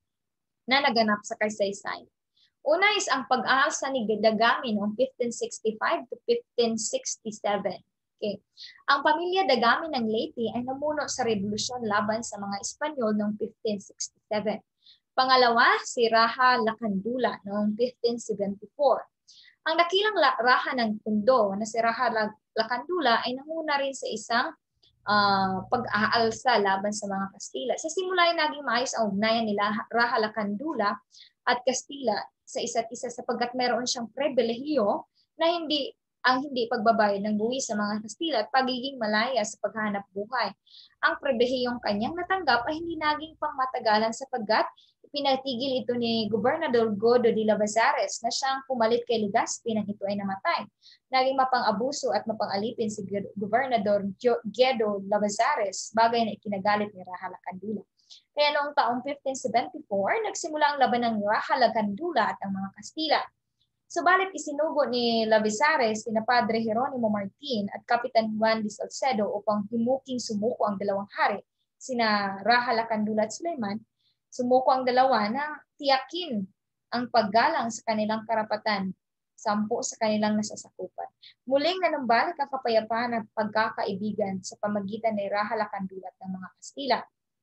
Speaker 1: na naganap sa kasaysayan. Una is ang pag-alsa ni Dagami noong fifteen sixty-five to fifteen sixty-seven. Okay. Ang pamilya Dagami ng Leyte ay namuno sa revolusyon laban sa mga Espanyol noong fifteen sixty-seven. Pangalawa, si Raha Lacandula noong fifteen seventy-four. Ang dakilang raha ng Tondo na si Raha Lacandula ay namuna rin sa isang uh, pag-aalsa laban sa mga Kastila. Sa simula ay naging maayos ang ugnayan nila Raha Lacandula at Kastila sa isa't isa sapagkat meron siyang pribilehiyo na hindi ang hindi pagbabayad ng buwis sa mga Kastila at pagiging malaya sa paghahanap buhay. Ang pribehiyong kanyang natanggap ay hindi naging pangmatagalan sapagkat pinatigil ito ni Gobernador Godo de Lavazares na siyang pumalit kay Legazpi nang ito ay namatay. Naging mapang-abuso at mapang-alipin si Gobernador Guedo Lavazares, bagay na ikinagalit ni Raha Lacandula. Kaya noong taong fifteen seventy-four, nagsimula ang laban ng Raha Lacandula at ang mga Kastila. Subalit isinugo ni Lavazares sina Padre Jeronimo Martin at Kapitan Juan de Salcedo upang himuking sumuko ang dalawang hari, sina Raha Lacandula at Sulaiman. Sumuko ang dalawa na tiyakin ang paggalang sa kanilang karapatan, sampu sa kanilang nasasakupan. Muling nanumbalik ang kapayapaan at pagkakaibigan sa pamagitan ni Raha Lacandula at ng mga Kastila.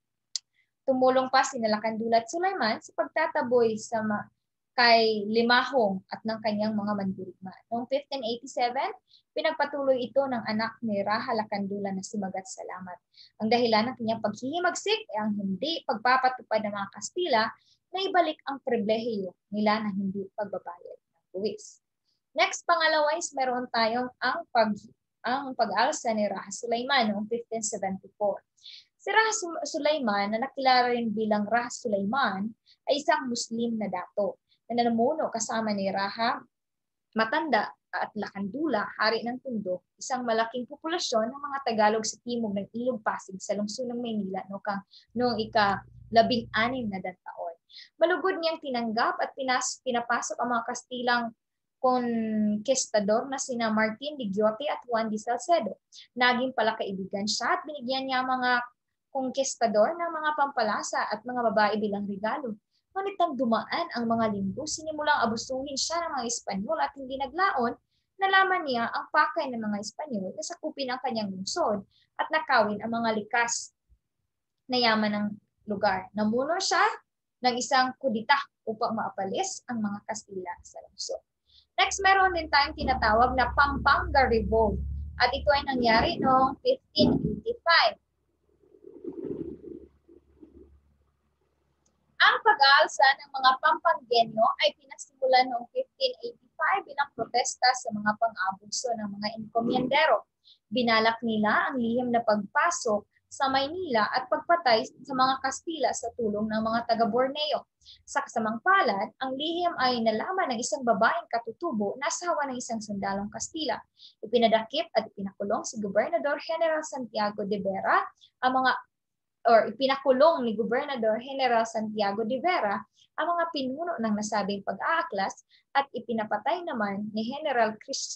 Speaker 1: Tumulong pa sina Lacandula at Sulaiman sa pagtataboy sa kay Limahong at ng kanyang mga mandirigma. Noong fifteen eighty-seven, pinagpatuloy ito ng anak ni Raha Lacandula na si Magat Salamat. Ang dahilan ng kanyang paghihimagsik ay ang hindi pagpapatupad ng mga Kastila na ibalik ang pribilehiyo nila na hindi pagbabayad ng buwis. Next, pangalawa is meron tayong ang pag ang pag-alsa ni Raha Sulaiman noong fifteen seventy-four. Si Raha Sulaiman, na nakilala rin bilang Raha Sulaiman, ay isang Muslim na dato na namuno kasama ni Raha Matanda at Lacandula, hari ng Tondo, isang malaking populasyon ng mga Tagalog sa timog ng Ilog Pasig sa lungsod ng Maynila noong, noong ika-labing-anim na taon. Malugod niyang tinanggap at pinas, pinapasok ang mga Kastilang konkistador na sina Martin de Giote at Juan de Salcedo. Naging palakaibigan siya at binigyan niya mga konkistador ng mga pampalasa at mga babae bilang regalo. Ngunit nang dumaan ang mga linggo, sinimulang abusuhin siya ng mga Espanyol at hindi naglaon, nalaman niya ang pakay ng mga Espanyol na sakupin ang kanyang lungsod at nakawin ang mga likas na yaman ng lugar. Namuno siya ng isang kudita upang maapalis ang mga Kastila sa lungsod. Next, meron din tayong tinatawag na Pampanga Revolt at ito ay nangyari noong fifteen eighty-five. Ang pag-aalsa ng mga Pampangenyo ay pinasimulan noong fifteen eighty-five bilang protesta sa mga pang-abuso ng mga enkomyendero. Binalak nila ang lihim na pagpasok sa Maynila at pagpatay sa mga Kastila sa tulong ng mga taga-Borneo. Sa kasamang palad, ang lihim ay nalaman ng isang babaeng katutubo na asawa ng isang sundalong Kastila. Ipinadakip at ipinakulong si Gobernador General Santiago de Vera ang mga or ipinakulong ni Gobernador General Santiago de Vera ang mga pinuno ng nasabing pag-aaklas at ipinapatay naman ni General Chris,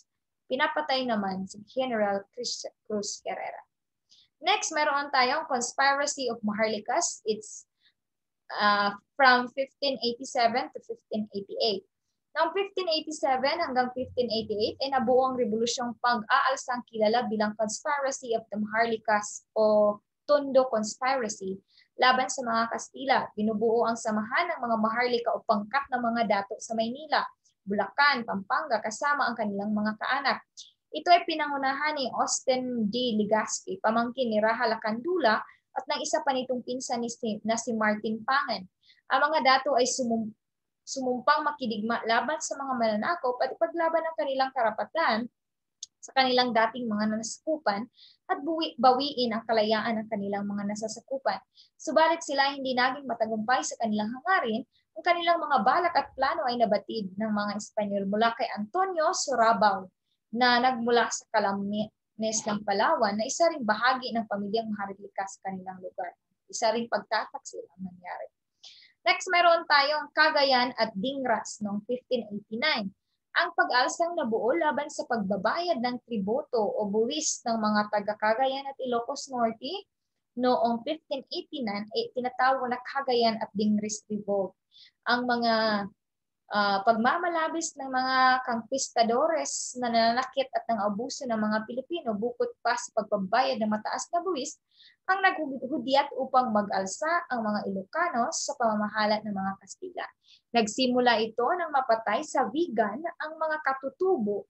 Speaker 1: Pinapatay naman si General Cruz Herrera. Next, meron tayong Conspiracy of Maharlikas. It's uh, from fifteen eighty-seven to fifteen eighty-eight. Noong fifteen eighty-seven hanggang fifteen eighty-eight ay nabuo ang rebolusyong pag-aalsang kilala bilang Conspiracy of the Maharlikas o Tondo Conspiracy laban sa mga Kastila. Binubuo ang samahan ng mga Maharlika o pangkat ng mga dato sa Maynila, Bulacan, Pampanga kasama ang kanilang mga kaanak. Ito ay pinangunahan ni Austin D. Legazpi, pamangkin ni Raja Lacandula at ng isa pa nitong pinsan ni si, na si Martin Pangan. Ang mga dato ay sumum, sumumpang makidigma laban sa mga mananakop at ipaglaban ang kanilang karapatan sa kanilang dating mga nasasakupan at buwi, bawiin ang kalayaan ng kanilang mga nasasakupan. Subalit sila hindi naging matagumpay sa kanilang hangarin. Ang kanilang mga balak at plano ay nabatid ng mga Espanyol mula kay Antonio Sorabao na nagmula sa Calamnes ng Palawan na isa ring bahagi ng pamilyang Maharlika sa kanilang lugar. Isa ring pagtataksil ang nangyari. Next, meron tayong Cagayan at Dingras noong fifteen eighty-nine. Ang pag-alsang nabuo laban sa pagbabayad ng tributo o buwis ng mga taga-Cagayan at Ilocos Norte noong fifteen eighty-nine ay tinatawag na Cagayan at Dingras Revolt. Ang mga uh, pagmamalabis ng mga conquistadores na nananakit at ng abuso ng mga Pilipino bukod pa sa pagbabayad ng mataas na buwis ang naghudyat upang mag-alsa ang mga Ilocano sa pamamahala ng mga Kastila. Nagsimula ito nang mapatay sa Vigan ang mga katutubo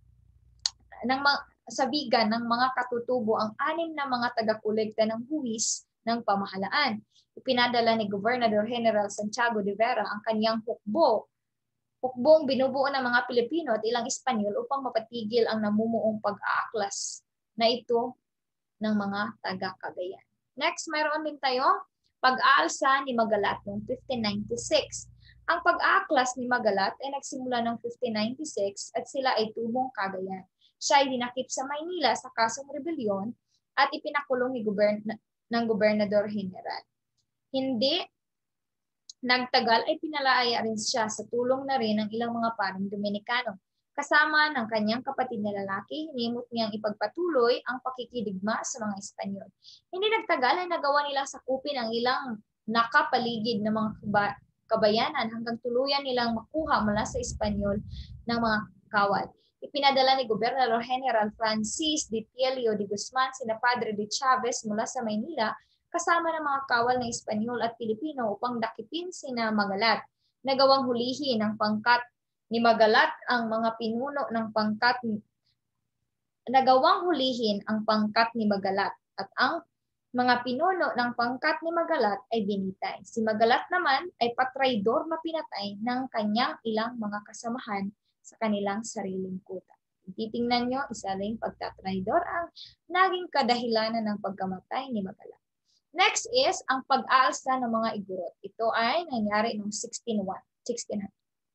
Speaker 1: ng mga sa Vigan ng mga katutubo ang anim na mga taga-kolekta ng buwis ng pamahalaan. Ipinadala ni Gobernador General Santiago de Vera ang kanyang hukbo, hukbong binubuo ng mga Pilipino at ilang Espanyol upang mapatigil ang namumuong pag-aaklas na ito ng mga taga-Cagayan. Next, mayroon din tayong pag-aalsa ni Magalat noong fifteen ninety-six. Ang pag-aaklas ni Magalat ay nagsimula noong fifteen ninety-six at sila ay tubong Cagayan. Siya ay dinakip sa Maynila sa kasong rebelyon at ipinakulong ni gobern ng Gobernador General. Hindi nagtagal ay pinalaya rin siya sa tulong na rin ng ilang mga paring Dominikano. Kasama ng kanyang kapatid na lalaki, hinimot niyang ipagpatuloy ang pakikidigma sa mga Espanyol. Hindi nagtagal ay nagawa nilang sakupin ang ilang nakapaligid na mga kabayanan hanggang tuluyan nilang makuha mula sa Espanyol ng mga kawal. Ipinadala ni Gobernador General Francis de Telio de Guzman sina Padre de Chavez mula sa Maynila kasama ng mga kawal ng Espanyol at Pilipino upang dakipin sina Magalat. Nagawang hulihin ang pangkat ni Magalat ang mga pinuno ng pangkat nagawang hulihin ang pangkat ni Magalat at ang mga pinuno ng pangkat ni Magalat ay binitay. Si Magalat naman ay patraidor na pinatay ng kanyang ilang mga kasamahan sa kanilang sariling kuta. Titingnan nyo, isa ring pagtatraidor ang naging kadahilanan ng pagkamatay ni Magalat. Next is ang pag-aalsa ng mga Igorot. Ito ay nangyari noong sixteen hundred.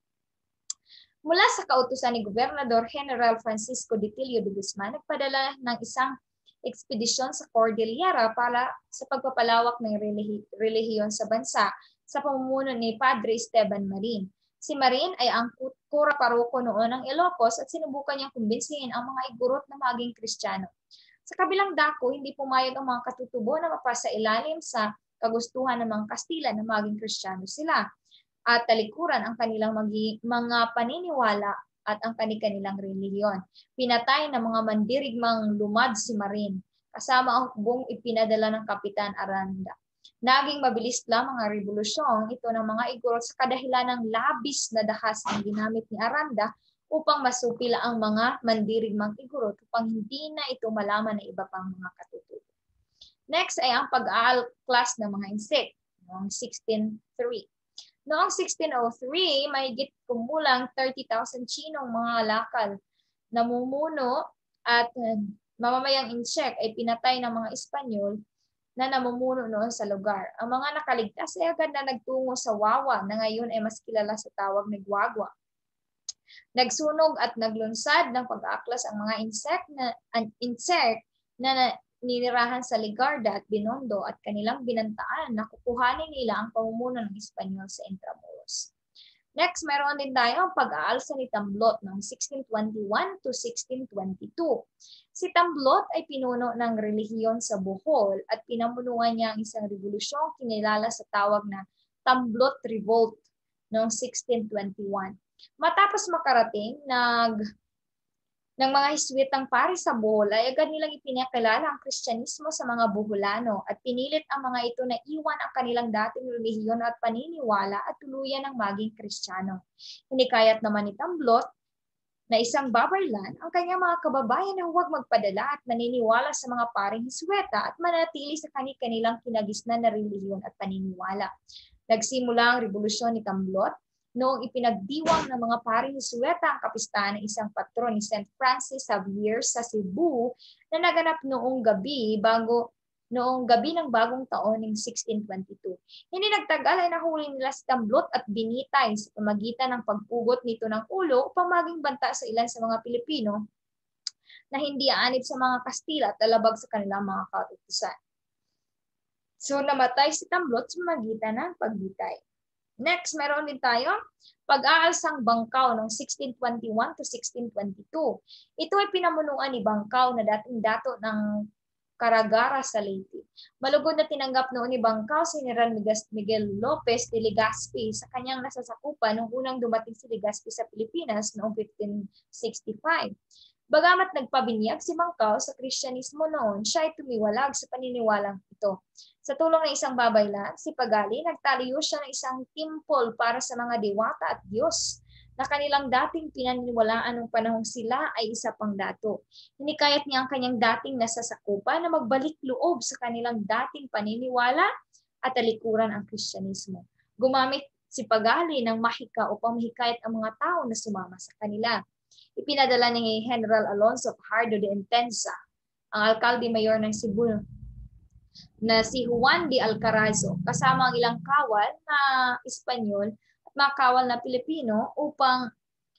Speaker 1: Mula sa kautusan ni Gobernador General Francisco de Telio de Guzman, nagpadala ng isang ekspedisyon sa Cordillera para sa pagpapalawak ng relihiyon sa bansa sa pamumuno ni Padre Esteban Marin. Si Marin ay ang kura paroko noon ng Ilocos at sinubukan niyang kumbinsihin ang mga Igorot na maging Kristiyano. Sa kabilang dako, hindi pumayag ang mga katutubo na mapasa ilalim sa kagustuhan ng mga Kastila na maging Kristiyano sila at talikuran ang kanilang mga paniniwala at ang kanilang relihiyon. Pinatay ng mga mandirigmang lumad si Marin, kasama ang hukbong ipinadala ng Kapitan Aranda. Naging mabilis lang mga revolusyong ito ng mga Igorot sa kadahilan ng labis na dahas na ginamit ni Aranda upang masupila ang mga mandirigmang Igorot upang hindi na ito malaman ng iba pang mga katutubo. Next ay ang pag-aalklas ng mga insect noong sixteen oh three. Noong sixteen oh three, may higit kumulang thirty thousand Chinong mga lakal namumuno at uh, mamamayang insect ay pinatay ng mga Espanyol na namumuno noon sa lugar. Ang mga nakaligtas ay agad na nagtungo sa Wawa na ngayon ay mas kilala sa tawag na Guagua. Nagsunog at naglunsad ng pag-aaklas ang mga insect na, an, insect na ninirahan sa Ligarda at Binondo at kanilang binantaan na kukuhanin nila ang pamumuno ng Espanyol sa Intramuros. Next, meron din tayo ang pag-aalsa ni Tamblot ng sixteen twenty-one to sixteen twenty-two. Si Tamblot ay pinuno ng relihiyon sa Bohol at pinamunuan niya ang isang revolusyong kinilala sa tawag na Tamblot Revolt noong sixteen twenty-one. Matapos makarating, nag ng mga Hiswitang pari sa Bohol ay agad nilang ipinakilala ang Kristyanismo sa mga Boholano at pinilit ang mga ito na iwan ang kanilang dating relihiyon at paniniwala at tuluyan ng maging Kristiyano. Hinikayat naman ni Tamblot na isang babaylan ang kanyang mga kababayan na huwag magpadala at maniniwala sa mga paring Hisweta at manatili sa kanilang kinagisnan na relihiyon at paniniwala. Nagsimula ang revolusyon ni Tamblot noong ipinagdiwang ng mga paring Hisweta ang kapistahan ng isang patron ni Saint Francis Xavier sa Cebu na naganap noong gabi bago noong gabi ng bagong taon ng sixteen twenty-two. Hindi nagtagal ay nahuli nila si Tamblot at binitay sa pamagitan ng pagpugot nito ng ulo upang maging banta sa ilan sa mga Pilipino na hindi aanib sa mga Kastila at lalabag sa kanilang mga kautusan. So namatay si Tamblot sa pamagitan ng pagbitay. Next, meron din tayo pag-aalsang Bangkao noong sixteen twenty-one to sixteen twenty-two. Ito ay pinamunuan ni Bangkao na dating dato ng Caragara sa Leyte. Malugod na tinanggap noon ni Bangkao si General Miguel Lopez de Legazpi sa kanyang nasasakupan nung unang dumating si Legazpi sa Pilipinas noong fifteen sixty-five. Bagamat nagpabinyag si Bangkao sa Kristyanismo noon, siya ay tumiwalag sa paniniwalang ito. Sa tulong ng isang babaylan, si Pagali, nagtaliyo siya ng isang temple para sa mga diwata at Diyos na kanilang dating pinaniniwalaan nung panahong sila ay isa pang dato. Hinikayat niya ang kanyang dating nasasakupan na magbalik loob sa kanilang dating paniniwala at talikuran ang Kristyanismo. Gumamit si Pagali ng mahika upang mahikayat ang mga tao na sumama sa kanila. Ipinadala ni General Alonso Fajardo de Entensa, ang alkalde-mayor ng Cebu, na si Juan de Alcarazo, kasama ang ilang kawal na Espanyol at mga kawal na Pilipino upang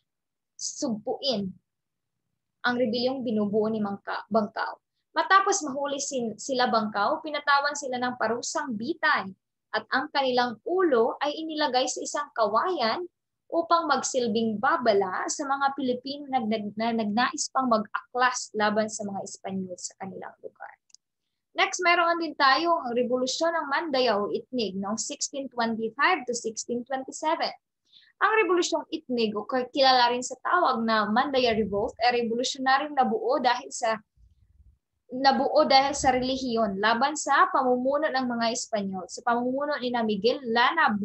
Speaker 1: sugpuin ang rebelyong binubuo ni Bangkao. Matapos mahuli sila Bangkao, pinatawan sila ng parusang bitay at ang kanilang ulo ay inilagay sa isang kawayan upang magsilbing babala sa mga Pilipino na nagnais pang mag-aklas laban sa mga Espanyol sa kanilang lugar. Next, meron din tayo ang Revolusyon ng Mandaya o Itnig noong sixteen twenty-five to sixteen twenty-seven. Ang Revolusyong Itnig o kilala rin sa tawag na Mandaya Revolt ay revolusyonaryong nabuo dahil sa nabuo dahil sa relihiyon laban sa pamumuno ng mga Espanyol, sa pamumuno ni Miguel Lanab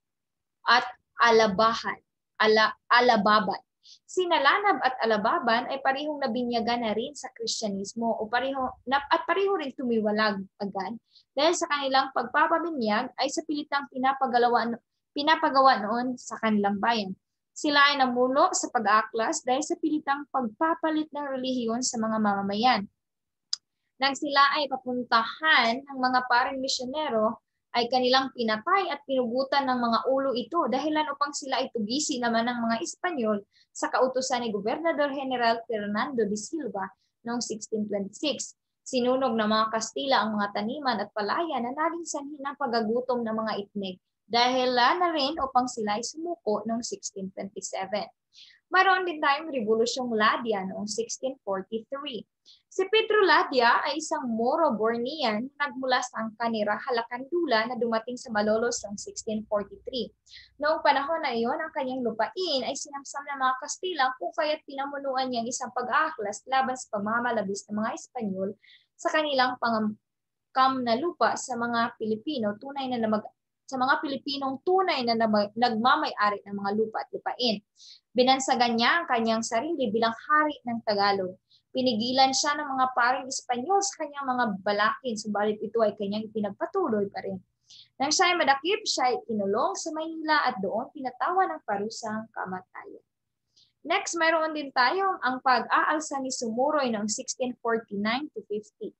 Speaker 1: at Alabahan, Ala, Alababan. Sina Lanab at Alababan ay parehong nabinyagan na rin sa Kristyanismo o pareho, at pareho rin tumiwalag agad dahil sa kanilang pagpapabinyag ay sa pilitang pinapagawa, pinapagawa noon sa kanilang bayan. Sila ay namulo sa pag-aaklas dahil sa pilitang pagpapalit ng relihiyon sa mga mamamayan. Nang sila ay papuntahan ng mga paring misyonero, ay kanilang pinatay at pinugutan ng mga ulo ito dahilan upang sila ay tugisi naman ng mga Espanyol sa kautusan ni Gobernador General Fernando de Silva noong sixteen twenty-six. Sinunog ng mga Kastila ang mga taniman at palayan na naging sanhi ng pagagutom ng mga Itnig dahil na rin upang sila ay sumuko noong sixteen twenty-seven. Mayroon din tayong Revolusyong Ladia noong sixteen forty-three. Si Pedro Ladia ay isang Moro-Bornean na nagmula sa Angkanira, Halakandula na dumating sa Malolos noong sixteen forty-three. Noong panahon na iyon, ang kanyang lupain ay sinamsam ng mga Kastila kung kaya't pinamunuan niyang isang pag-aaklas laban sa pagmamalabis ng mga Espanyol sa kanilang pangangkam na lupa sa mga Pilipino, tunay na namag sa mga Pilipinong tunay na nagmamay-ari ng mga lupa at lupain. Binansagan niya ang kanyang sarili bilang hari ng Tagalog. Pinigilan siya ng mga paring Espanyol sa kanyang mga balakin, subalit ito ay kanyang ipinagpatuloy pa rin. Nang siya ay madakip, siya ay kinulong sa Maynila at doon pinatawan ng parusang kamatayan. Next, mayroon din tayo ang pag-aalsa ni Sumuroy noong sixteen forty-nine to fifty.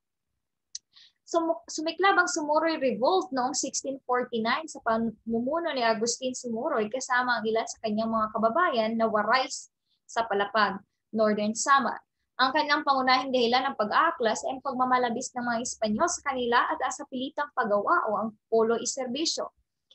Speaker 1: Sumiklab ang Sumuroy Revolt noong sixteen forty-nine sa pamumuno ni Agustin Sumuroy kasama ang ilan sa kanyang mga kababayan na waray sa Palapag, Northern Samar. Ang kanyang pangunahing dahilan ng pag-aaklas ay ang pagmamalabis ng mga Espanyol sa kanila at sa pilitang paggawa o ang polo iserbisyo.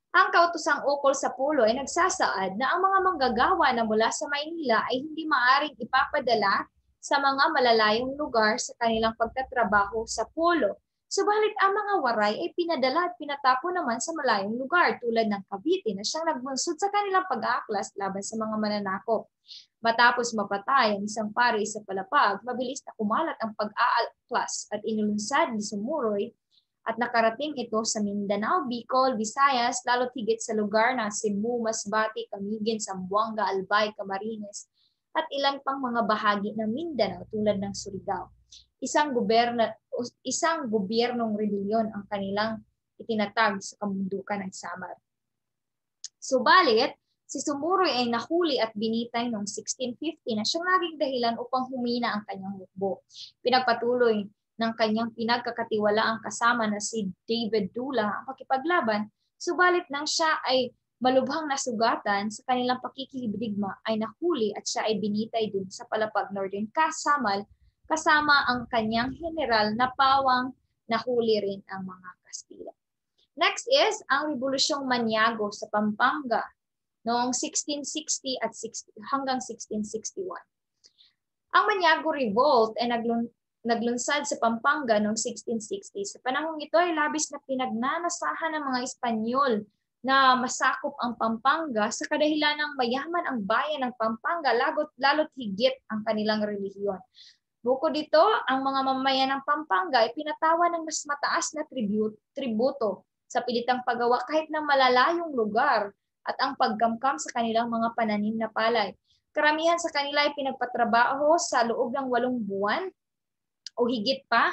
Speaker 1: Ang kautosang ukol sa pulo ay nagsasaad na ang mga manggagawa na mula sa Maynila ay hindi maaring ipapadala sa mga malalayong lugar sa kanilang pagtatrabaho sa pulo. Subalit ang mga waray ay pinadala at pinatapo naman sa malayong lugar tulad ng Cavite na siyang nagbunsod sa kanilang pag-aaklas laban sa mga mananakop. Matapos mapatay ang isang pari sa palapag, mabilis na kumalat ang pag-aaklas at inulunsad ni Sumuroy at nakarating ito sa Mindanao, Bicol, Visayas, lalo't higit sa lugar na Cebu, Masbate, Camiguin, Zamboanga, Albay, Camarines, at ilan pang mga bahagi ng Mindanao tulad ng Surigao. Isang gobyerno, isang gobyernong rebelyon ang kanilang itinatag sa kamundukan ng Samar. Subalit, si Sumuroy ay nahuli at binitay noong sixteen fifty na siyang naging dahilan upang humina ang kanyang hukbo. Pinagpatuloy ng kanyang pinagkakatiwalaang kasama na si David Dula ang pakipaglaban, subalit nang siya ay malubhang nasugatan sa kanilang pakikibdigma ay nahuli at siya ay binitay din sa Palapag Northern Kasamal kasama ang kanyang general na pawang nahuli rin ang mga Kastila. Next is ang Rebolusyong Maniago sa Pampanga noong sixteen sixty at sixty, hanggang sixteen sixty-one. Ang Maniago Revolt ay naglun, naglunsad sa Pampanga noong sixteen sixty. Sa panahong ito ay labis na pinagnanasahan ng mga Espanyol na masakop ang Pampanga sa kadahilan ng mayaman ang bayan ng Pampanga lalo't, lalo't higit ang kanilang relihiyon. Bukod dito, ang mga mamamayan ng Pampanga ay pinatawa ng mas mataas na tribute, tributo sa pilitang paggawa kahit na malalayong lugar at ang pagkamkam sa kanilang mga pananim na palay. Karamihan sa kanila ay pinagpatrabaho sa loob ng walong buwan o higit pa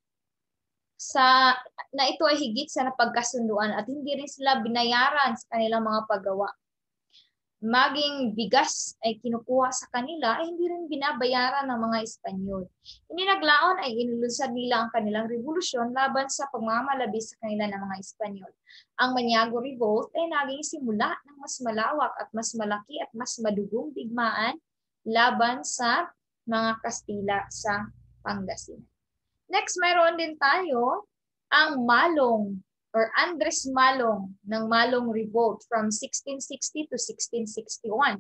Speaker 1: sa na ito ay higit sa napagkasunduan at hindi rin sila binayaran sa kanilang mga paggawa. Maging bigas ay kinukuha sa kanila ay hindi rin binabayaran ng mga Espanyol. Ininaglaon ay inulunsad nila ang kanilang revolusyon laban sa pagmamalabis sa kanila ng mga Espanyol. Ang Maniago Revolt ay naging simula ng mas malawak at mas malaki at mas madugong digmaan laban sa mga Kastila sa Pangasinan. Next, mayroon din tayo ang Malong or Andres Malong ng Malong Revolt from sixteen sixty to sixteen sixty-one.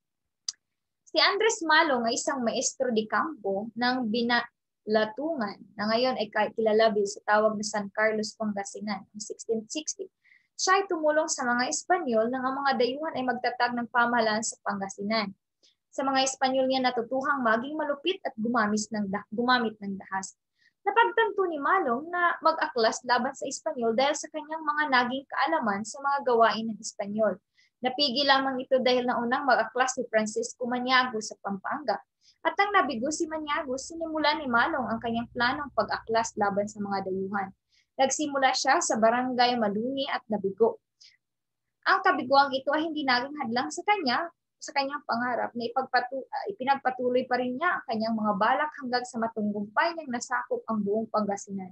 Speaker 1: Si Andres Malong ay isang maestro de campo ng Binalatungan na ngayon ay kilala sa tawag na San Carlos, Pangasinan noong sixteen sixty. Siya ay tumulong sa mga Espanyol nang ang mga dayuhan ay magtatag ng pamahalaan sa Pangasinan. Sa mga Espanyol niya natutuhang maging malupit at gumamis ng gumamit ng dahas. Napagtanto ni Malong na mag-aklas laban sa Espanyol dahil sa kanyang mga naging kaalaman sa mga gawain ng Espanyol. Napigil lamang ito dahil naunang mag-aklas si Francisco Maniago sa Pampanga. At nang nabigo si Maniago, sinimula ni Malong ang kanyang planong pag-aklas laban sa mga dayuhan. Nagsimula siya sa barangay Maluni at nabigo. Ang kabiguang ito ay hindi naging hadlang sa kanya sa kanyang pangarap na ipagpatu- uh, ipinagpatuloy pa rin niya ang kanyang mga balak hanggang sa matunggumpay niyang nasakop ang buong Pangasinan.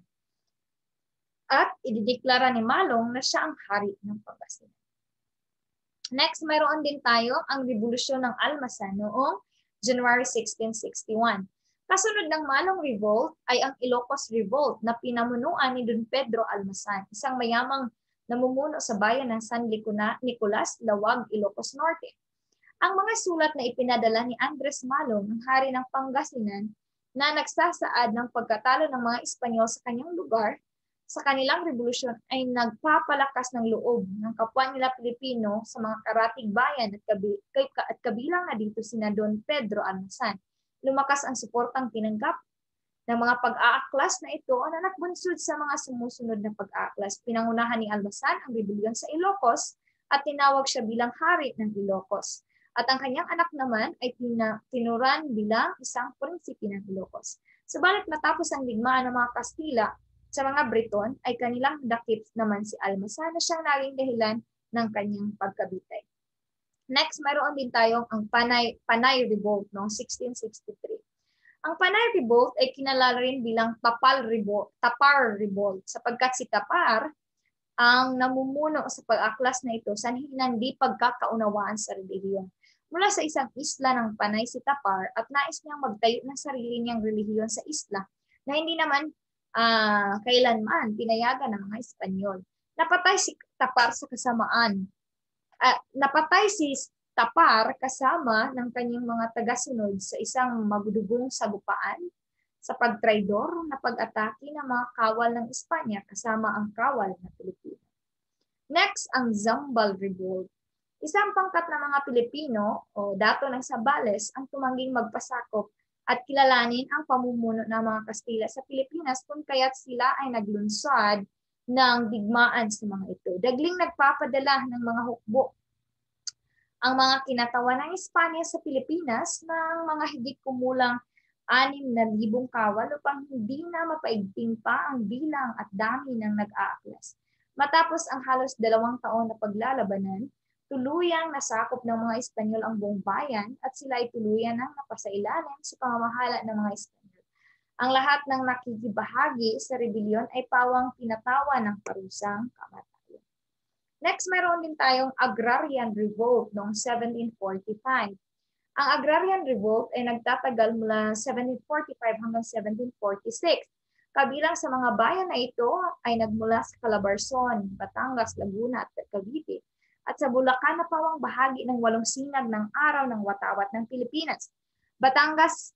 Speaker 1: At idideklara ni Malong na siya ang hari ng Pangasinan. Next, mayroon din tayo ang Revolusyon ng Almasan noong January sixteen sixty-one. Kasunod ng Malong Revolt ay ang Ilocos Revolt na pinamunuan ni Don Pedro Almasan, isang mayamang namumuno sa bayan ng San Nicolas, Lawag, Ilocos Norte. Ang mga sulat na ipinadala ni Andres Malong, ang hari ng Pangasinan, na nagsasaad ng pagkatalo ng mga Espanyol sa kanyang lugar, sa kanilang revolusyon ay nagpapalakas ng loob ng kapwa nila Pilipino sa mga karatig bayan at, kabi, at kabilang na dito sina Don Pedro Almasan. Lumakas ang suportang tinanggap ng mga pag-aaklas na ito na nagbunsod sa mga sumusunod na pag-aaklas. Pinangunahan ni Almasan ang rebellion sa Ilocos at tinawag siya bilang hari ng Ilocos. At ang kanyang anak naman ay tinuran bilang isang prinsipe ng Ilocos. Subalit matapos ang digmaan ng mga Kastila sa mga Briton, ay kanilang dakip naman si Almasan na siyang naging dahilan ng kanyang pagkabitay. Next, mayroon din tayong ang Panay, Panay Revolt noong sixteen sixty-three. Ang Panay Revolt ay kinalala rin bilang Tapal Revolt, Tapar Revolt sapagkat si Tapar ang namumuno sa pag-aklas na ito sa hindi pagkakaunawaan sa relihiyon. Mula sa isang isla ng Panay si Tapar at nais niyang magtayo ng sarili niyang relihiyon sa isla na hindi naman uh, kailanman pinayagan ng mga Espanyol. Napatay si Tapar sa kasamaan. Uh, napatay si Tapar kasama ng kanyang mga tagasunod sa isang magdugong sagupaan sa pagtraidor na pag-atake ng mga kawal ng Espanya kasama ang kawal na Pilipino. Next, ang Zambal Revolt. Isang pangkat ng mga Pilipino o dato ng Zambales ang tumangging magpasakop at kilalanin ang pamumuno ng mga Kastila sa Pilipinas kung kaya't sila ay naglunsad ng digmaan sa mga ito. Dagling nagpapadala ng mga hukbo ang mga kinatawan ng Espanya sa Pilipinas ng mga higit kumulang anim na libong kawal upang hindi na mapaigting pa ang bilang at dami ng nag-aaklas. Matapos ang halos dalawang taon na paglalabanan, tuluyang nasakop ng mga Espanyol ang buong bayan at sila ay tuluyan ng napasailalim sa pamamahala ng mga Espanyol. Ang lahat ng nakikibahagi sa rebellion ay pawang tinatawa ng parusang kamatayan. Next, mayroon din tayong Agrarian Revolt noong seventeen forty-five. Ang Agrarian Revolt ay nagtatagal mula seventeen forty-five hanggang seventeen forty-six. Kabilang sa mga bayan na ito ay nagmula sa Calabarzon, Batangas, Laguna at Cavite at sa Bulacan na pawang bahagi ng walong sinag ng araw ng watawat ng Pilipinas. Batangas,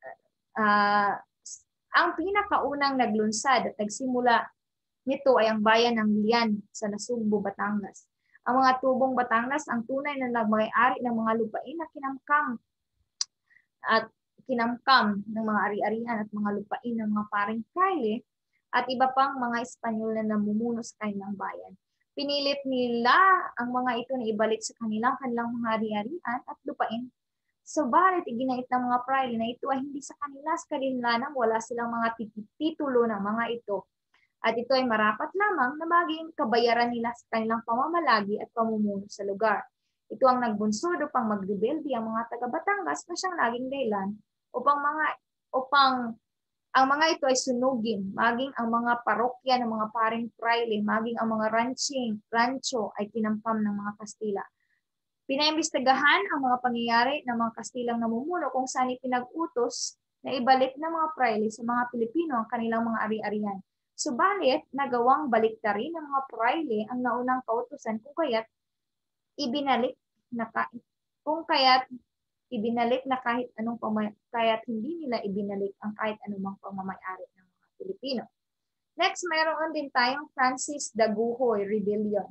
Speaker 1: uh, ang pinakaunang naglunsad at nagsimula nito ay ang bayan ng Lian sa Nasugbu, Batangas. Ang mga tubong Batangas ang tunay na nagmay-ari ng mga lupain na kinamkam at kinamkam ng mga ari-arian at mga lupain ng mga paring fraile at iba pang mga Espanyol na namumuno sa kanilang bayan. Pinilit nila ang mga ito na ibalik sa kanilang kanilang mga ari-arian at lupain. Subalit, iginait ng mga fraile na ito ay hindi sa kanila sa kalinlanang wala silang mga titulo ng mga ito. At ito ay marapat lamang na maging kabayaran nila sa kanilang pamamalagi at pamumuno sa lugar. Ito ang nagbunsod upang magrebelde ang mga taga-Batangas na siyang naging dahilan upang mga upang ang mga ito ay sunugin, maging ang mga parokya ng mga paring fraile, maging ang mga ranching, rancho ay tinampam ng mga Kastila. Pinaimbestigahan ang mga pangyayari ng mga Kastilang namumuno kung saan ipinag-utos na ibalik ng mga fraile sa mga Pilipino ang kanilang mga ari-arian. Subalit, nagawang baliktarin ng mga fraile ang naunang kautusan kung kaya't ibinalik na kahit, kung kaya't ibinalik na kahit anong pamay, kaya't hindi nila ibinalik ang kahit anumang pamamay-ari ng mga Pilipino. Next, mayroon din tayong Francis Daguhoy Rebellion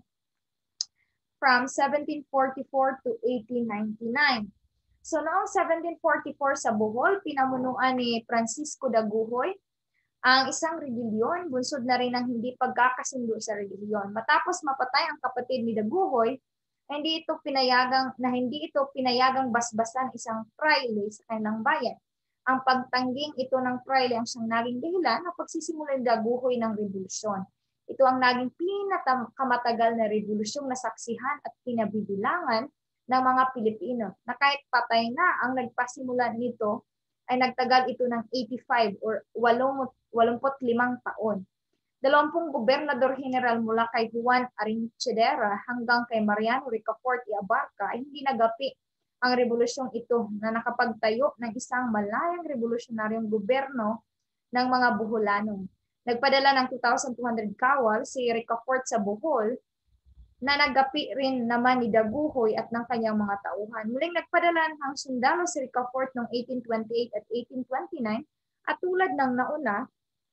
Speaker 1: from seventeen forty-four to eighteen ninety-nine. So noong seventeen forty-four sa Bohol, pinamunuan ni Francisco Daguhoy ang isang rebellion, bunsod na rin ang hindi pagkakasundo sa rebellion. Matapos mapatay ang kapatid ni Daguhoy, hindi ito pinayagang na hindi ito pinayagang basbasan isang fraile sa kanilang bayan. Ang pagtangging ito ng fraile ang siyang naging dahilan ng pagsisimula ni Daguhoy ng revolusyon. Ito ang naging pinakamatagal na revolusyong nasaksihan at pinabibilangan ng mga Pilipino na kahit patay na ang nagpasimula nito ay nagtagal ito ng eighty-five or eighty-five taon. Dalawampung gobernador general mula kay Juan Arinchedera hanggang kay Mariano Ricafort y Abarca ay hindi nagapi ang revolusyong ito na nakapagtayo ng isang malayang revolusyonaryong gobyerno ng mga Boholano. Nagpadala ng two thousand two hundred kawal si Ricafort sa Bohol na nagapi rin naman ni Daguhoy at ng kanyang mga tauhan. Muling nagpadala ng sundalo si Ricafort noong eighteen twenty-eight at eighteen twenty-nine at tulad ng nauna,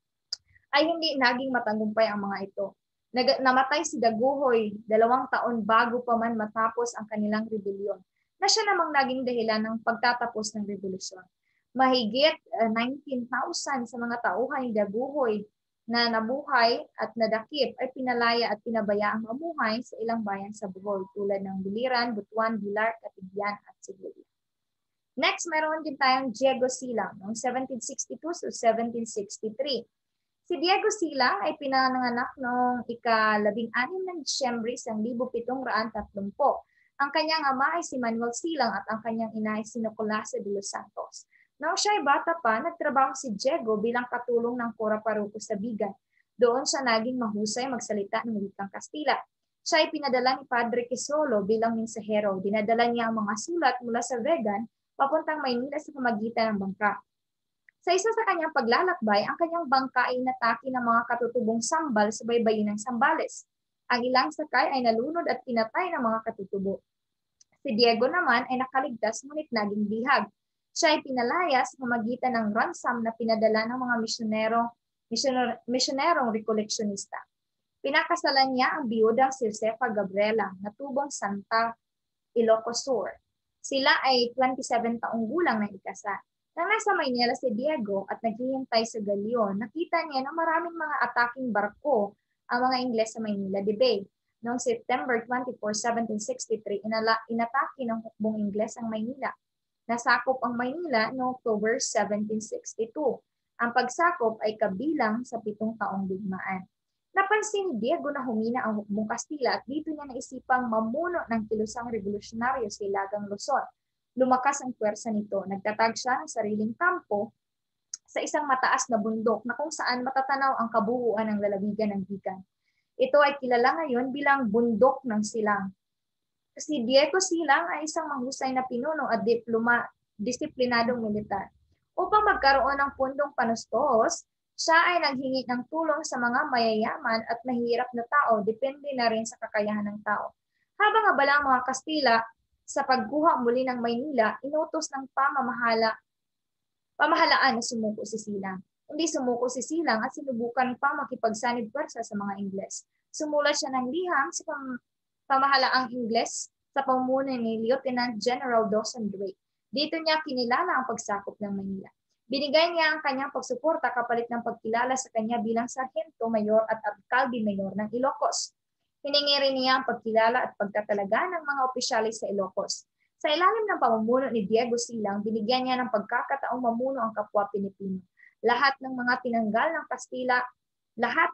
Speaker 1: ay hindi naging matagumpay ang mga ito. Nag- namatay si Daguhoy dalawang taon bago pa man matapos ang kanilang rebellion, na siya namang naging dahilan ng pagtatapos ng revolusyon. Mahigit uh, nineteen thousand sa mga tauhan ni Daguhoy na nabuhay at nadakip ay pinalaya at pinabayaang mamuhay sa ilang bayan sa Bohol tulad ng Biliran, Butuan, Bilar, Catigyan at Sigloria. Next, meron din tayong Diego Silang noong seventeen sixty-two to seventeen sixty-three. Si Diego Silang ay pinanganak noong ika-labing anim ng Disyembre sa one thousand seven hundred thirty. Ang kanyang ama ay si Manuel Silang at ang kanyang ina ay si Nicolasa de los Santos. Noong siya ay bata pa, nagtrabaho si Diego bilang katulong ng Cora Paruco sa Bigan. Doon siya naging mahusay magsalita ng wikang Kastila. Siya ay pinadala ni Padre Quisolo bilang mensahero. Dinadala niya ang mga sulat mula sa Vegan papuntang Maynila sa pamagitan ng bangka. Sa isa sa kanyang paglalakbay, ang kanyang bangka ay inatake ng mga katutubong sambal sa baybayin ng Sambales. Ang ilang sakay ay nalunod at pinatay ng mga katutubo. Si Diego naman ay nakaligtas ngunit naging bihag. Siya ay pinalaya sa pamamagitan ng ransom na pinadala ng mga misyonero, misyoner, misyonerong rekoleksyonista. Pinakasalan niya ang biyudang si Josefa Gabriela na tubong Santa Ilocos Sur. Sila ay twenty-seven taong gulang na ikasal. Nang nasa Maynila si Diego at naghihintay sa Galion, nakita niya na maraming mga ataking barko ang mga Ingles sa Maynila Bay. Noong September twenty-fourth, seventeen sixty-three, inala, inatake ng hukbong Ingles ang Maynila. Nasakop ang Maynila noong October seventeen sixty-two. Ang pagsakop ay kabilang sa pitong taong digmaan. Napansin ni Diego na humina ang hukbong Kastila at dito niya naisipang mamuno ng kilusang revolusyonaryo sa Ilagang Luzon. Lumakas ang puwersa nito. Nagtatag siya ng sariling kampo sa isang mataas na bundok na kung saan matatanaw ang kabuuan ng lalawigan ng Bigan. Ito ay kilala ngayon bilang Bundok ng Silang. Si Diego Silang ay isang mahusay na pinuno at diploma, disiplinadong militar. Upang magkaroon ng pundong panustos, siya ay naghingi ng tulong sa mga mayayaman at mahirap na tao, depende na rin sa kakayahan ng tao. Habang abala ang mga Kastila sa pagkuha muli ng Maynila, inutos ng pamamahala, pamahalaan na sumuko si Silang. Hindi sumuko si Silang at sinubukan pang makipagsanib pwersa sa mga Ingles. Sumulat siya ng liham sa pam pamahalaang Ingles sa pamumuno ni Lieutenant General Dawson Drake. Dito niya kinilala ang pagsakop ng Maynila. Binigay niya ang kanyang pagsuporta kapalit ng pagkilala sa kanya bilang Sargento Mayor at Alcalde Mayor ng Ilocos. Hiningi rin niya ang pagkilala at pagtatalaga ng mga opisyalis sa Ilocos. Sa ilalim ng pamumuno ni Diego Silang, binigyan niya ng pagkakataong mamuno ang kapwa Pilipino. Lahat ng mga tinanggal ng Kastila, lahat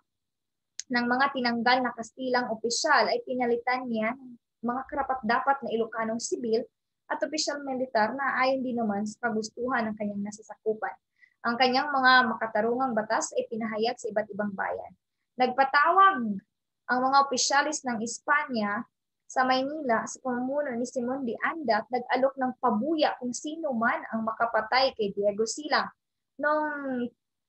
Speaker 1: ng mga tinanggal na Kastilang opisyal ay pinalitan niya ng mga karapat-dapat na Ilocanong sibil at opisyal militar na ayon din naman sa kagustuhan ng kanyang nasasakupan. Ang kanyang mga makatarungang batas ay pinahayag sa iba't ibang bayan. Nagpatawag ang mga opisyalis ng Espanya sa Maynila sa pamumuno ni Simon de Anda at nag-alok ng pabuya kung sino man ang makapatay kay Diego Silang. Noong,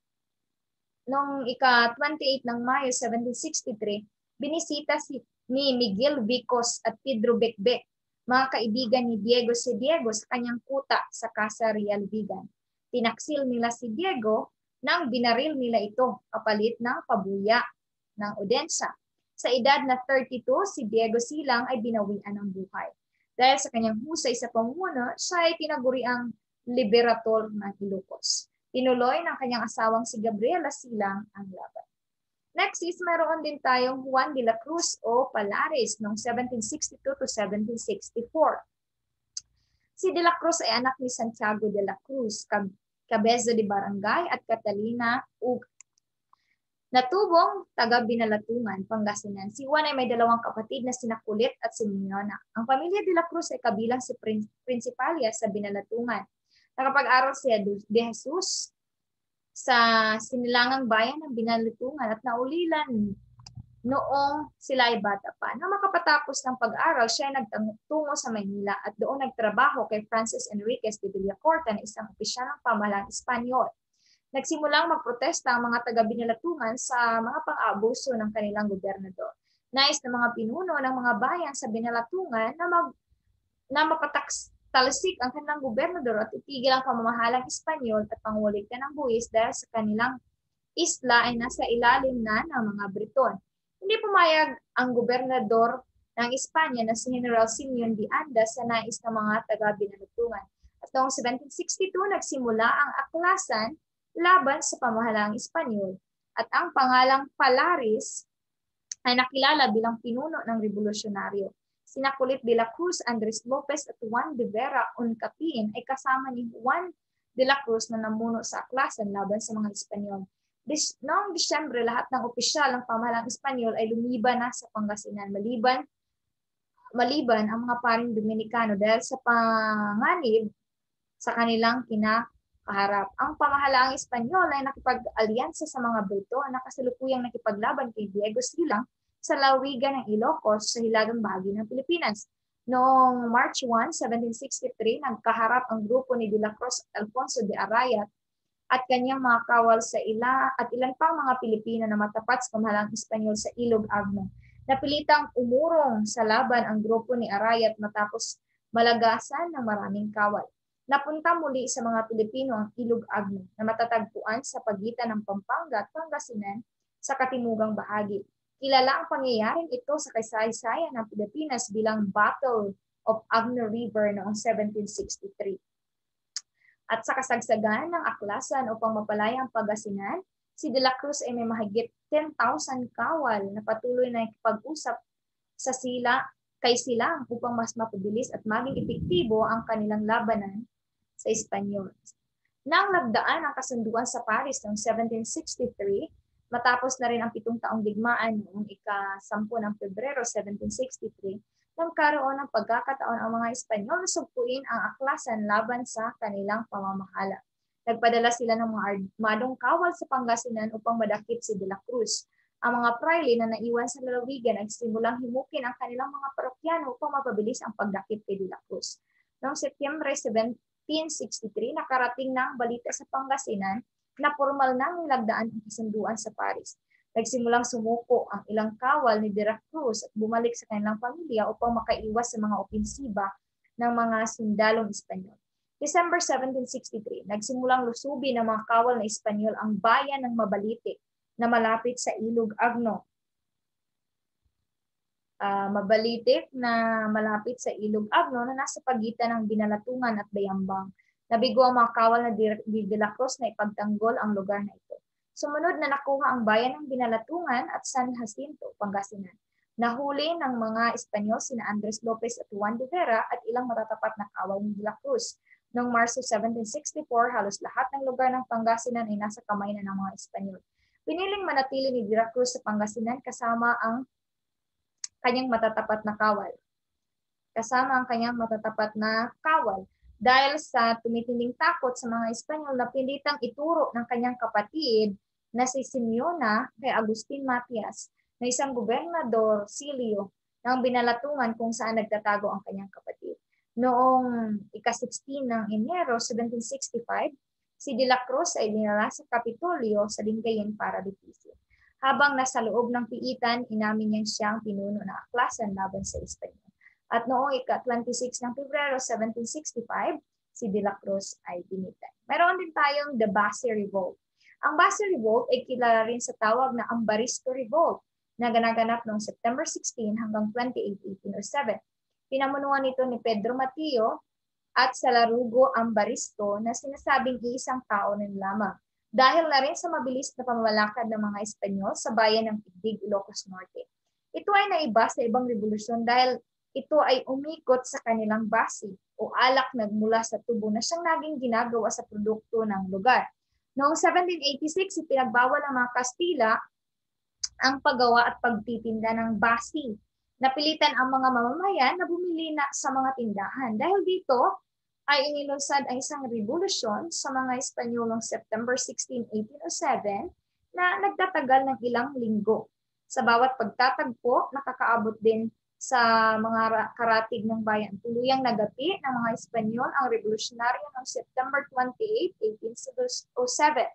Speaker 1: noong ika-twenty-eight ng Mayo seventeen sixty-three, binisita si, ni Miguel Vicos at Pedro Becbec, mga kaibigan ni Diego si Diego sa kanyang kuta sa Casa Real Bigan. Tinaksil nila si Diego nang binaril nila ito kapalit ng pabuya ng Odensa. Sa edad na thirty-two, si Diego Silang ay binawian ng buhay. Dahil sa kanyang husay sa pamumuno, siya ay tinaguri ang liberator ng Ilocos. Tinuloy ng kanyang asawang si Gabriela Silang ang laban. Next is meron din tayong Juan de la Cruz o Palares noong seventeen sixty-two to seventeen sixty-four. Si de la Cruz ay anak ni Santiago de la Cruz, Cabeza de Barangay at Catalina Uga. Natubong taga Binalatungan, Pangasinan. Si Juan ay may dalawang kapatid na sina Kulit at si Mignona. Ang pamilya de la Cruz ay kabilang si Prin Principalia sa Binalatungan. Nakapag-aral si De Jesus sa sinilangang bayan ng Binalatungan at naulilan noong sila ay bata pa. Nang makapatapos ng pag-aral, siya ay nagtungo sa Maynila at doon nagtrabaho kay Francis Enriquez de Villacorta na isang opisyal ng pamahalaan Espanyol. Nagsimulang magprotesta ang mga taga-Binalatungan sa mga pang-aabuso ng kanilang gobernador. Nais ng mga pinuno ng mga bayan sa Binalatungan na, mag, na mapatalsik ang kanilang gobernador at itigil ang pamamahalang Espanyol at panguliktan ng buwis dahil sa kanilang isla ay nasa ilalim na ng mga Briton. Hindi pumayag ang gobernador ng Espanya na si General Simeon de Anda sa nais ng mga taga-Binalatungan. At noong seventeen sixty-two, nagsimula ang aklasan laban sa pamahalaang Espanyol at ang pangalang Palares ay nakilala bilang pinuno ng revolusyonaryo. Sina Kulit de la Cruz, Andres Lopez at Juan de Vera Oncapin ay kasama ni Juan de la Cruz na namuno sa aklasan laban sa mga Espanyol. Dis noong Disyembre, lahat ng opisyal ng pamahalaang Espanyol ay lumiban na sa Pangasinan, maliban, maliban ang mga paring Dominikano dahil sa panganib sa kanilang kinakaharap. Ang pamahalaang Espanyol ay nakipag-alyansa sa mga Brito na kasalukuyang nakipaglaban kay Diego Silang sa lawigan ng Ilocos sa hilagang bahagi ng Pilipinas. Noong March first, seventeen sixty-three, nagkaharap ang grupo ni De la Cruz at Alfonso de Arayat at kanyang mga kawal sa ila at ilan pang mga Pilipino na matapat sa pamahalaang Espanyol sa Ilog Agno. Napilitang umurong sa laban ang grupo ni Arayat matapos malagasan ng maraming kawal. Napunta muli sa mga Pilipino ang Ilog Agno na matatagpuan sa pagitan ng Pampanga at Pangasinan sa katimugang bahagi. Kilala ang pangyayaring ito sa kasaysayan ng Pilipinas bilang Battle of Agno River noong seventeen sixty-three. At sa kasagsagan ng aklasan upang mapalaya ang Pangasinan, si De la Cruz ay may mahigit ten thousand kawal na patuloy na ikipag-usap sa sila kay sila upang mas mapabilis at maging epektibo ang kanilang labanan sa Espanyol. Nang lagdaan ang kasunduan sa Paris noong seventeen sixty-three, matapos na rin ang pitong taong digmaan noong ika-sampu ng Pebrero seventeen sixty-three, nagkaroon ng pagkakataon ang mga Espanyol na sugpuin ang aklasan laban sa kanilang pamamahala. Nagpadala sila ng mga armadong kawal sa Pangasinan upang madakip si De la Cruz. Ang mga praile na naiwan sa lalawigan ay simulang himukin ang kanilang mga parokyano upang mapabilis ang pagdakip kay De la Cruz. Noong Setyembre seventeen sixty-three, nakarating na ang balita sa Pangasinan na formal nang nilagdaan ang kasunduan sa Paris. Nagsimulang sumuko ang ilang kawal ni De la Cruz at bumalik sa kanilang pamilya upang makaiwas sa mga opensiba ng mga sundalong Espanyol. December seventeen sixty-three, nagsimulang lusubin ng mga kawal na Espanyol ang bayan ng Mabalite na malapit sa Ilog Agno. Uh, Mabalitik na malapit sa Ilog Agno na nasa pagitan ng Binalatungan at Bayambang. Nabigo ang mga kawal na De la Cruz na ipagtanggol ang lugar na ito. Sumunod na nakuha ang bayan ng Binalatungan at San Jacinto, Pangasinan. Nahuli ng mga Espanyol sina Andres Lopez at Juan de Vera at ilang matatapat na kawal ng De la Cruz. Noong Marso seventeen sixty-four, halos lahat ng lugar ng Pangasinan ay nasa kamay na ng mga Espanyol. Piniling manatili ni De la Cruz sa Pangasinan kasama ang kanyang matatapat na kawal. Kasama ang kanyang matatapat na kawal. Dahil sa tumitinding takot sa mga Espanyol na pilitang ituro ng kanyang kapatid na si Simeona kay Agustin Matias na isang gobernador Silio ng Binalatungan kung saan nagtatago ang kanyang kapatid. Noong ika-sixteen ng Enero seventeen sixty-five, si De la Cruz ay dinala sa Kapitolyo sa Lingayen para litisyo. Habang nasa loob ng piitan, inamin niyang siyang pinuno ng aklasan laban sa Espanyol. At noong ika-twenty-six ng Pebrero seventeen sixty-five, si De la Cruz ay binitay. Meron din tayong the Basi Revolt. Ang Basi Revolt ay kilala rin sa tawag na Ambaristo Revolt na ganaganap noong September sixteen hanggang twenty-eight, eighteen oh seven. Pinamunuan nito ni Pedro Matillo at Salarugo Ambaristo na sinasabing iisang tao rin lamang. Dahil na rin sa mabilis na pamamalakad ng mga Espanyol sa bayan ng Pigdig, Ilocos Norte. Ito ay naiba sa ibang revolusyon dahil ito ay umikot sa kanilang basi o alak nagmula sa tubo na siyang naging ginagawa sa produkto ng lugar. Noong seventeen eighty-six, ipinagbawal ng mga Kastila ang paggawa at pagtitinda ng basi. Napilitan ang mga mamamayan na bumili na sa mga tindahan. Dahil dito ay inilunsad ang isang revolusyon sa mga Espanyol noong September sixteen, eighteen oh seven na nagtatagal ng ilang linggo. Sa bawat pagtatagpo, nakakaabot din sa mga karatig ng bayan. Tuluyang nagapi ng mga Espanyol ang revolusyonaryo noong September twenty-eighth, eighteen oh seven.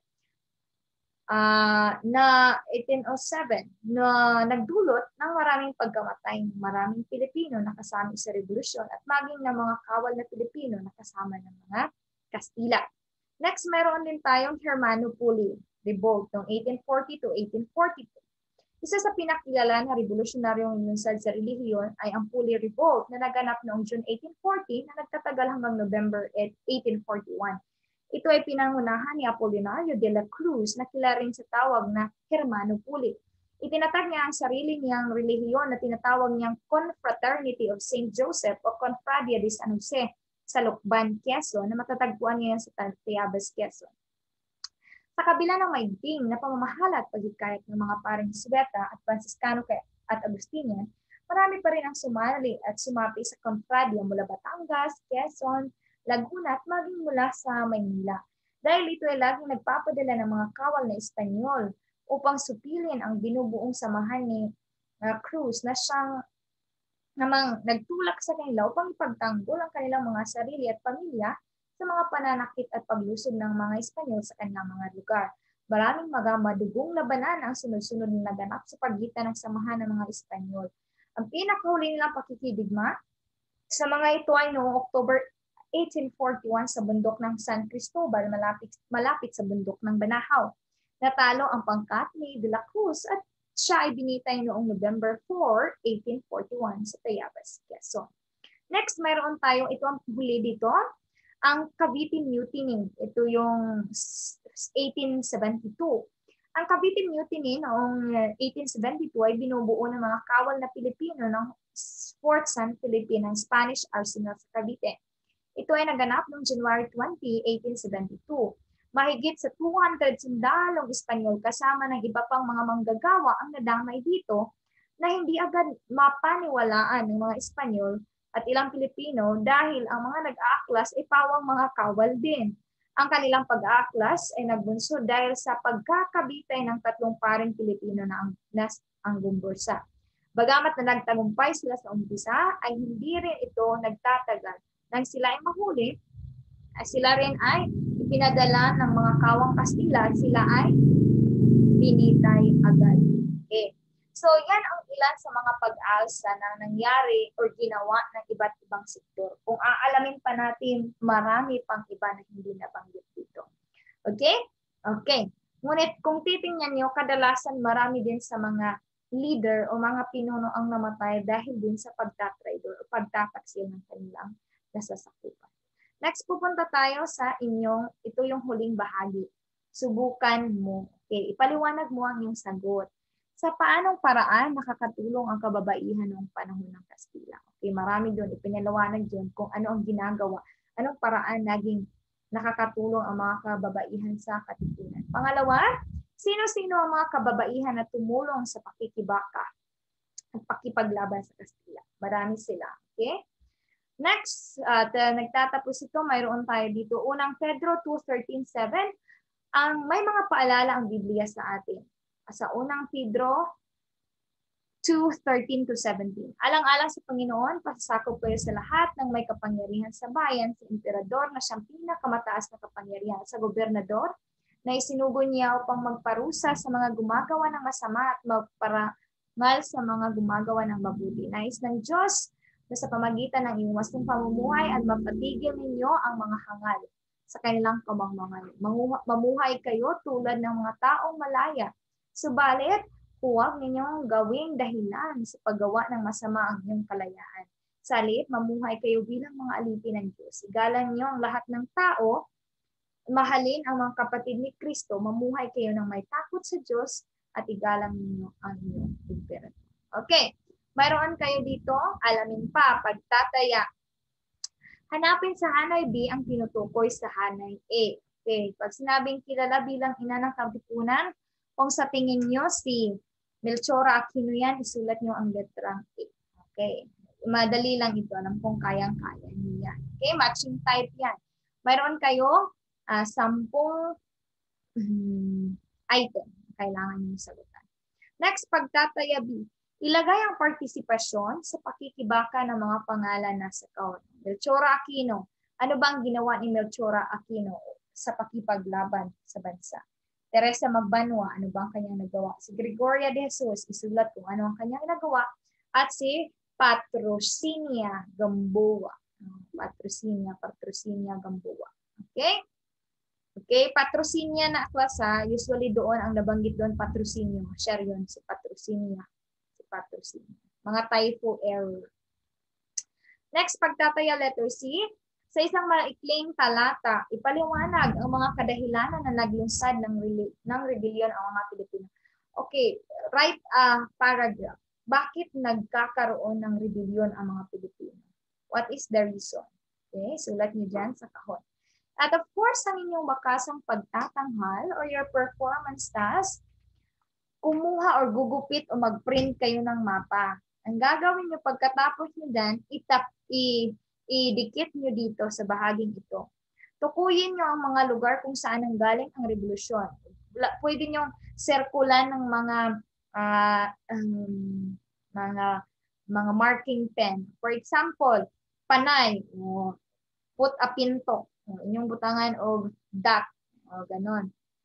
Speaker 1: Uh, na eighteen oh seven na nagdulot ng maraming pagkamatay ng maraming Pilipino na kasama sa revolusyon at maging ng mga kawal na Pilipino na kasama ng mga Kastila. Next, meron din tayong Hermano Puli Revolt noong eighteen forty to eighteen forty-two. Isa sa pinakilala na revolusyonaryong lunsad sa relihiyon ay ang Puli Revolt na naganap noong June eighteen forty na nagtatagal hanggang November eighteen forty-one. Ito ay pinangunahan ni Apolinario de la Cruz na kilala rin sa tawag na Hermano Puli. Itinatag niya ang sarili niyang relihiyon na tinatawag niyang Confraternity of Saint Joseph o Confradia de San Jose sa Lucban, Quezon na matatagpuan ngayon sa Tayabas, Quezon. Sa kabila ng maigting na pamamahala at paghikayat ng mga paring Jesuita at Franciscano at Agustinian, marami pa rin ang sumali at sumapi sa Confradia mula Batangas, Quezon, Laguna at maging mula sa Maynila. Dahil ito ay laging nagpapadala ng mga kawal na Espanyol upang supilin ang binubuong samahan ni uh, Cruz na siyang namang nagtulak sa kanila upang ipagtanggol ang kanilang mga sarili at pamilya sa mga pananakit at paglusob ng mga Espanyol sa kanilang mga lugar. Maraming mga madugong labanan ang sunod-sunod na naganap sa pagitan ng samahan ng mga Espanyol. Ang pinakahuli nilang pakikidigma sa mga ito ay noong October eighteen forty-one sa bundok ng San Cristobal, malapit, malapit sa bundok ng Banahaw. Natalo ang pangkat ni De la Cruz at siya ay binitay noong November four, eighteen forty-one sa Tayabas, Quezon. Next, mayroon tayo, ito ang huli dito, ang Cavite Mutiny. Ito yung eighteen seventy-two. Ang Cavite Mutiny noong eighteen seventy-two ay binubuo ng mga kawal na Pilipino ng Fort San Felipe ng Spanish Arsenal sa Cavite. Ito ay naganap noong January twentieth, eighteen seventy-two. Mahigit sa two hundred sundalong Espanyol kasama ng iba pang mga manggagawa ang nadamay dito na hindi agad mapaniwalaan ng mga Espanyol at ilang Pilipino dahil ang mga nag-aaklas ay pawang mga kawal din. Ang kanilang pag-aaklas ay nagbunso dahil sa pagkakabitay ng tatlong paring Pilipino na ang, na ang gumbursa. Bagamat na nagtagumpay sila sa umpisa, ay hindi rin ito nagtatagal. Nang sila ay mahuli, ay sila rin ay ipinadala ng mga kawang Kastila at sila ay binitay agad. Okay. So yan ang ilan sa mga pag-alsa na nangyari o ginawa ng iba't ibang sektor. Kung aalamin pa natin, marami pang iba na hindi nabanggit dito. Okay? Okay. Ngunit kung titingnan nyo, kadalasan marami din sa mga leader o mga pinuno ang namatay dahil din sa pagtatraidor o pagtataksil ng kanilang nasasakupan. Next, pupunta tayo sa inyong, ito yung huling bahagi. Subukan mo. Okay, ipaliwanag mo ang iyong sagot. Sa paanong paraan nakakatulong ang kababaihan noong panahon ng Kastila? Okay, marami doon. Ipinaliwanag doon kung ano ang ginagawa. Anong paraan naging nakakatulong ang mga kababaihan sa katipunan. Pangalawa, sino-sino ang mga kababaihan na tumulong sa pakikibaka at pakipaglaban sa Kastila? Marami sila. Okay? Next, at uh, nagtatapos ito, mayroon tayo dito. Unang Pedro two thirteen seven, ang may mga paalala ang Biblia sa atin. Sa unang Pedro two thirteen to seventeen. Alang-alang sa Panginoon, pasasakop kayo sa lahat ng may kapangyarihan sa bayan, sa emperador na siyang pinakamataas na kapangyarihan, sa gobernador na isinugo niya upang magparusa sa mga gumagawa ng masama at magparangal sa mga gumagawa ng mabuti. Nais ng Diyos na sa pamagitan ng iyong wastong pamumuhay at mapatigil ninyo ang mga hangal sa kanilang kamangmangan. Mamuhay kayo tulad ng mga taong malaya. Subalit, huwag ninyong gawing dahilan sa paggawa ng masama ang inyong kalayaan. Sa halip, mamuhay kayo bilang mga alipin ng Diyos. Igalan niyo ang lahat ng tao, mahalin ang mga kapatid ni Kristo, mamuhay kayo ng may takot sa Diyos, at igalang ninyo ang inyong emperador. Okay, mayroon kayo dito, alamin pa, pagtataya. Hanapin sa hanay B ang tinutukoy sa hanay A. Okay, pag sinabing kilala bilang ina ng katipunan, kung sa tingin nyo si Melchora Aquino yan, isulat nyo ang letrang A. Okay. Madali lang ito. Alam kong kayang-kaya nyo yan. Okay. Matching type yan. Mayroon kayo uh, sampung um, item. Kailangan nyo sagutan. Next, pagtataya B. Ilagay ang partisipasyon sa pakikibaka ng mga pangalan na sa kaon. Melchora Aquino. Ano bang ginawa ni Melchora Aquino sa pakipaglaban sa bansa? Teresa Magbanwa, ano ba ang kanyang nagawa? Si Gregoria de Jesus, isulat kung ano ang kanyang nagawa. At si Patrocinia Gamboa. Patrocinia, Patrocinia Gamboa. Okay? Okay, Patrocinia na klasa, usually doon ang nabanggit doon, Patrocinio. Share yun, si Patrocinia. Si Patrocinia. Mga typo error. Next, pagtataya letter C. Sa isang maikling talata, ipaliwanag ang mga kadahilanan na naglunsad ng, ng rebellion ang mga Pilipino. Okay, write a paragraph. Bakit nagkakaroon ng rebellion ang mga Pilipino? What is the reason? Okay, sulat niyo dyan sa kahon. At of course, ang inyong makasang pagtatanghal or your performance task, kumuha or gugupit o mag-print kayo ng mapa. Ang gagawin niyo pagkatapos niyo dyan, itap, i idikit nyo dito sa bahaging ito. Tukuyin nyo ang mga lugar kung saan ang galing ang revolusyon. Pwede nyo sirkulan ng mga uh, um, mga mga marking pen. For example, Panay, o put a pinto, o inyong butangan o dot, o ganon.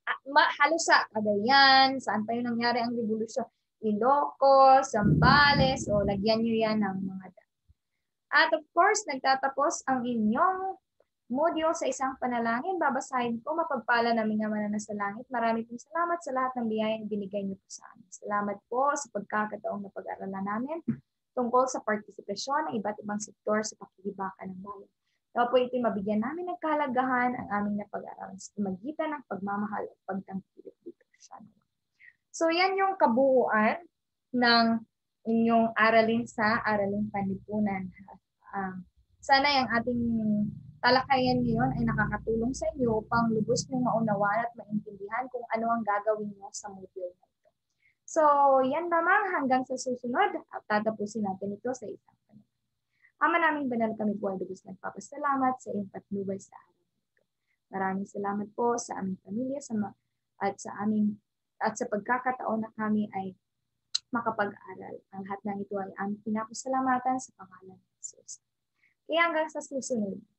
Speaker 1: ah, ma, halos sa Cagayan, saan pa yun nangyari ang revolusyon? Ilocos, Zambales, o lagyan nyo yan ng mga daan. At of course, nagtatapos ang inyong module sa isang panalangin. Babasahin ko, mapagpala namin naman na nasa langit. Marami pong salamat sa lahat ng biyayang binigay niyo po sa amin. Salamat po sa pagkakataong na pag-aralan namin tungkol sa partisipasyon ng iba't ibang sektor sa pakikibakan ng bayan. Daw po ito'y mabigyan namin ng kahalagahan ang aming napag-aralan sa magitan ng pagmamahal at pagtangkilik dito sa amin. So yan yung kabuuan ng inyong aralin sa Araling Panlipunan. Um, sana yung ating talakayan ngayon ay nakakatulong sa inyo upang lubos niyong maunawaan at maintindihan kung ano ang gagawin niyo sa module na ito. So, yan lamang hanggang sa susunod at tatapusin natin ito sa isang panahon. Ama naming banal, kami po ay lubos nagpapasalamat sa iyong patnubay sa araw nito. Maraming salamat po sa aming pamilya sa at sa aming at sa pagkakataon na kami ay makapag-aral. Ang lahat ng ito ay aming pinapasalamatan sa pangalan ng Jesus. Kaya hanggang sa susunod.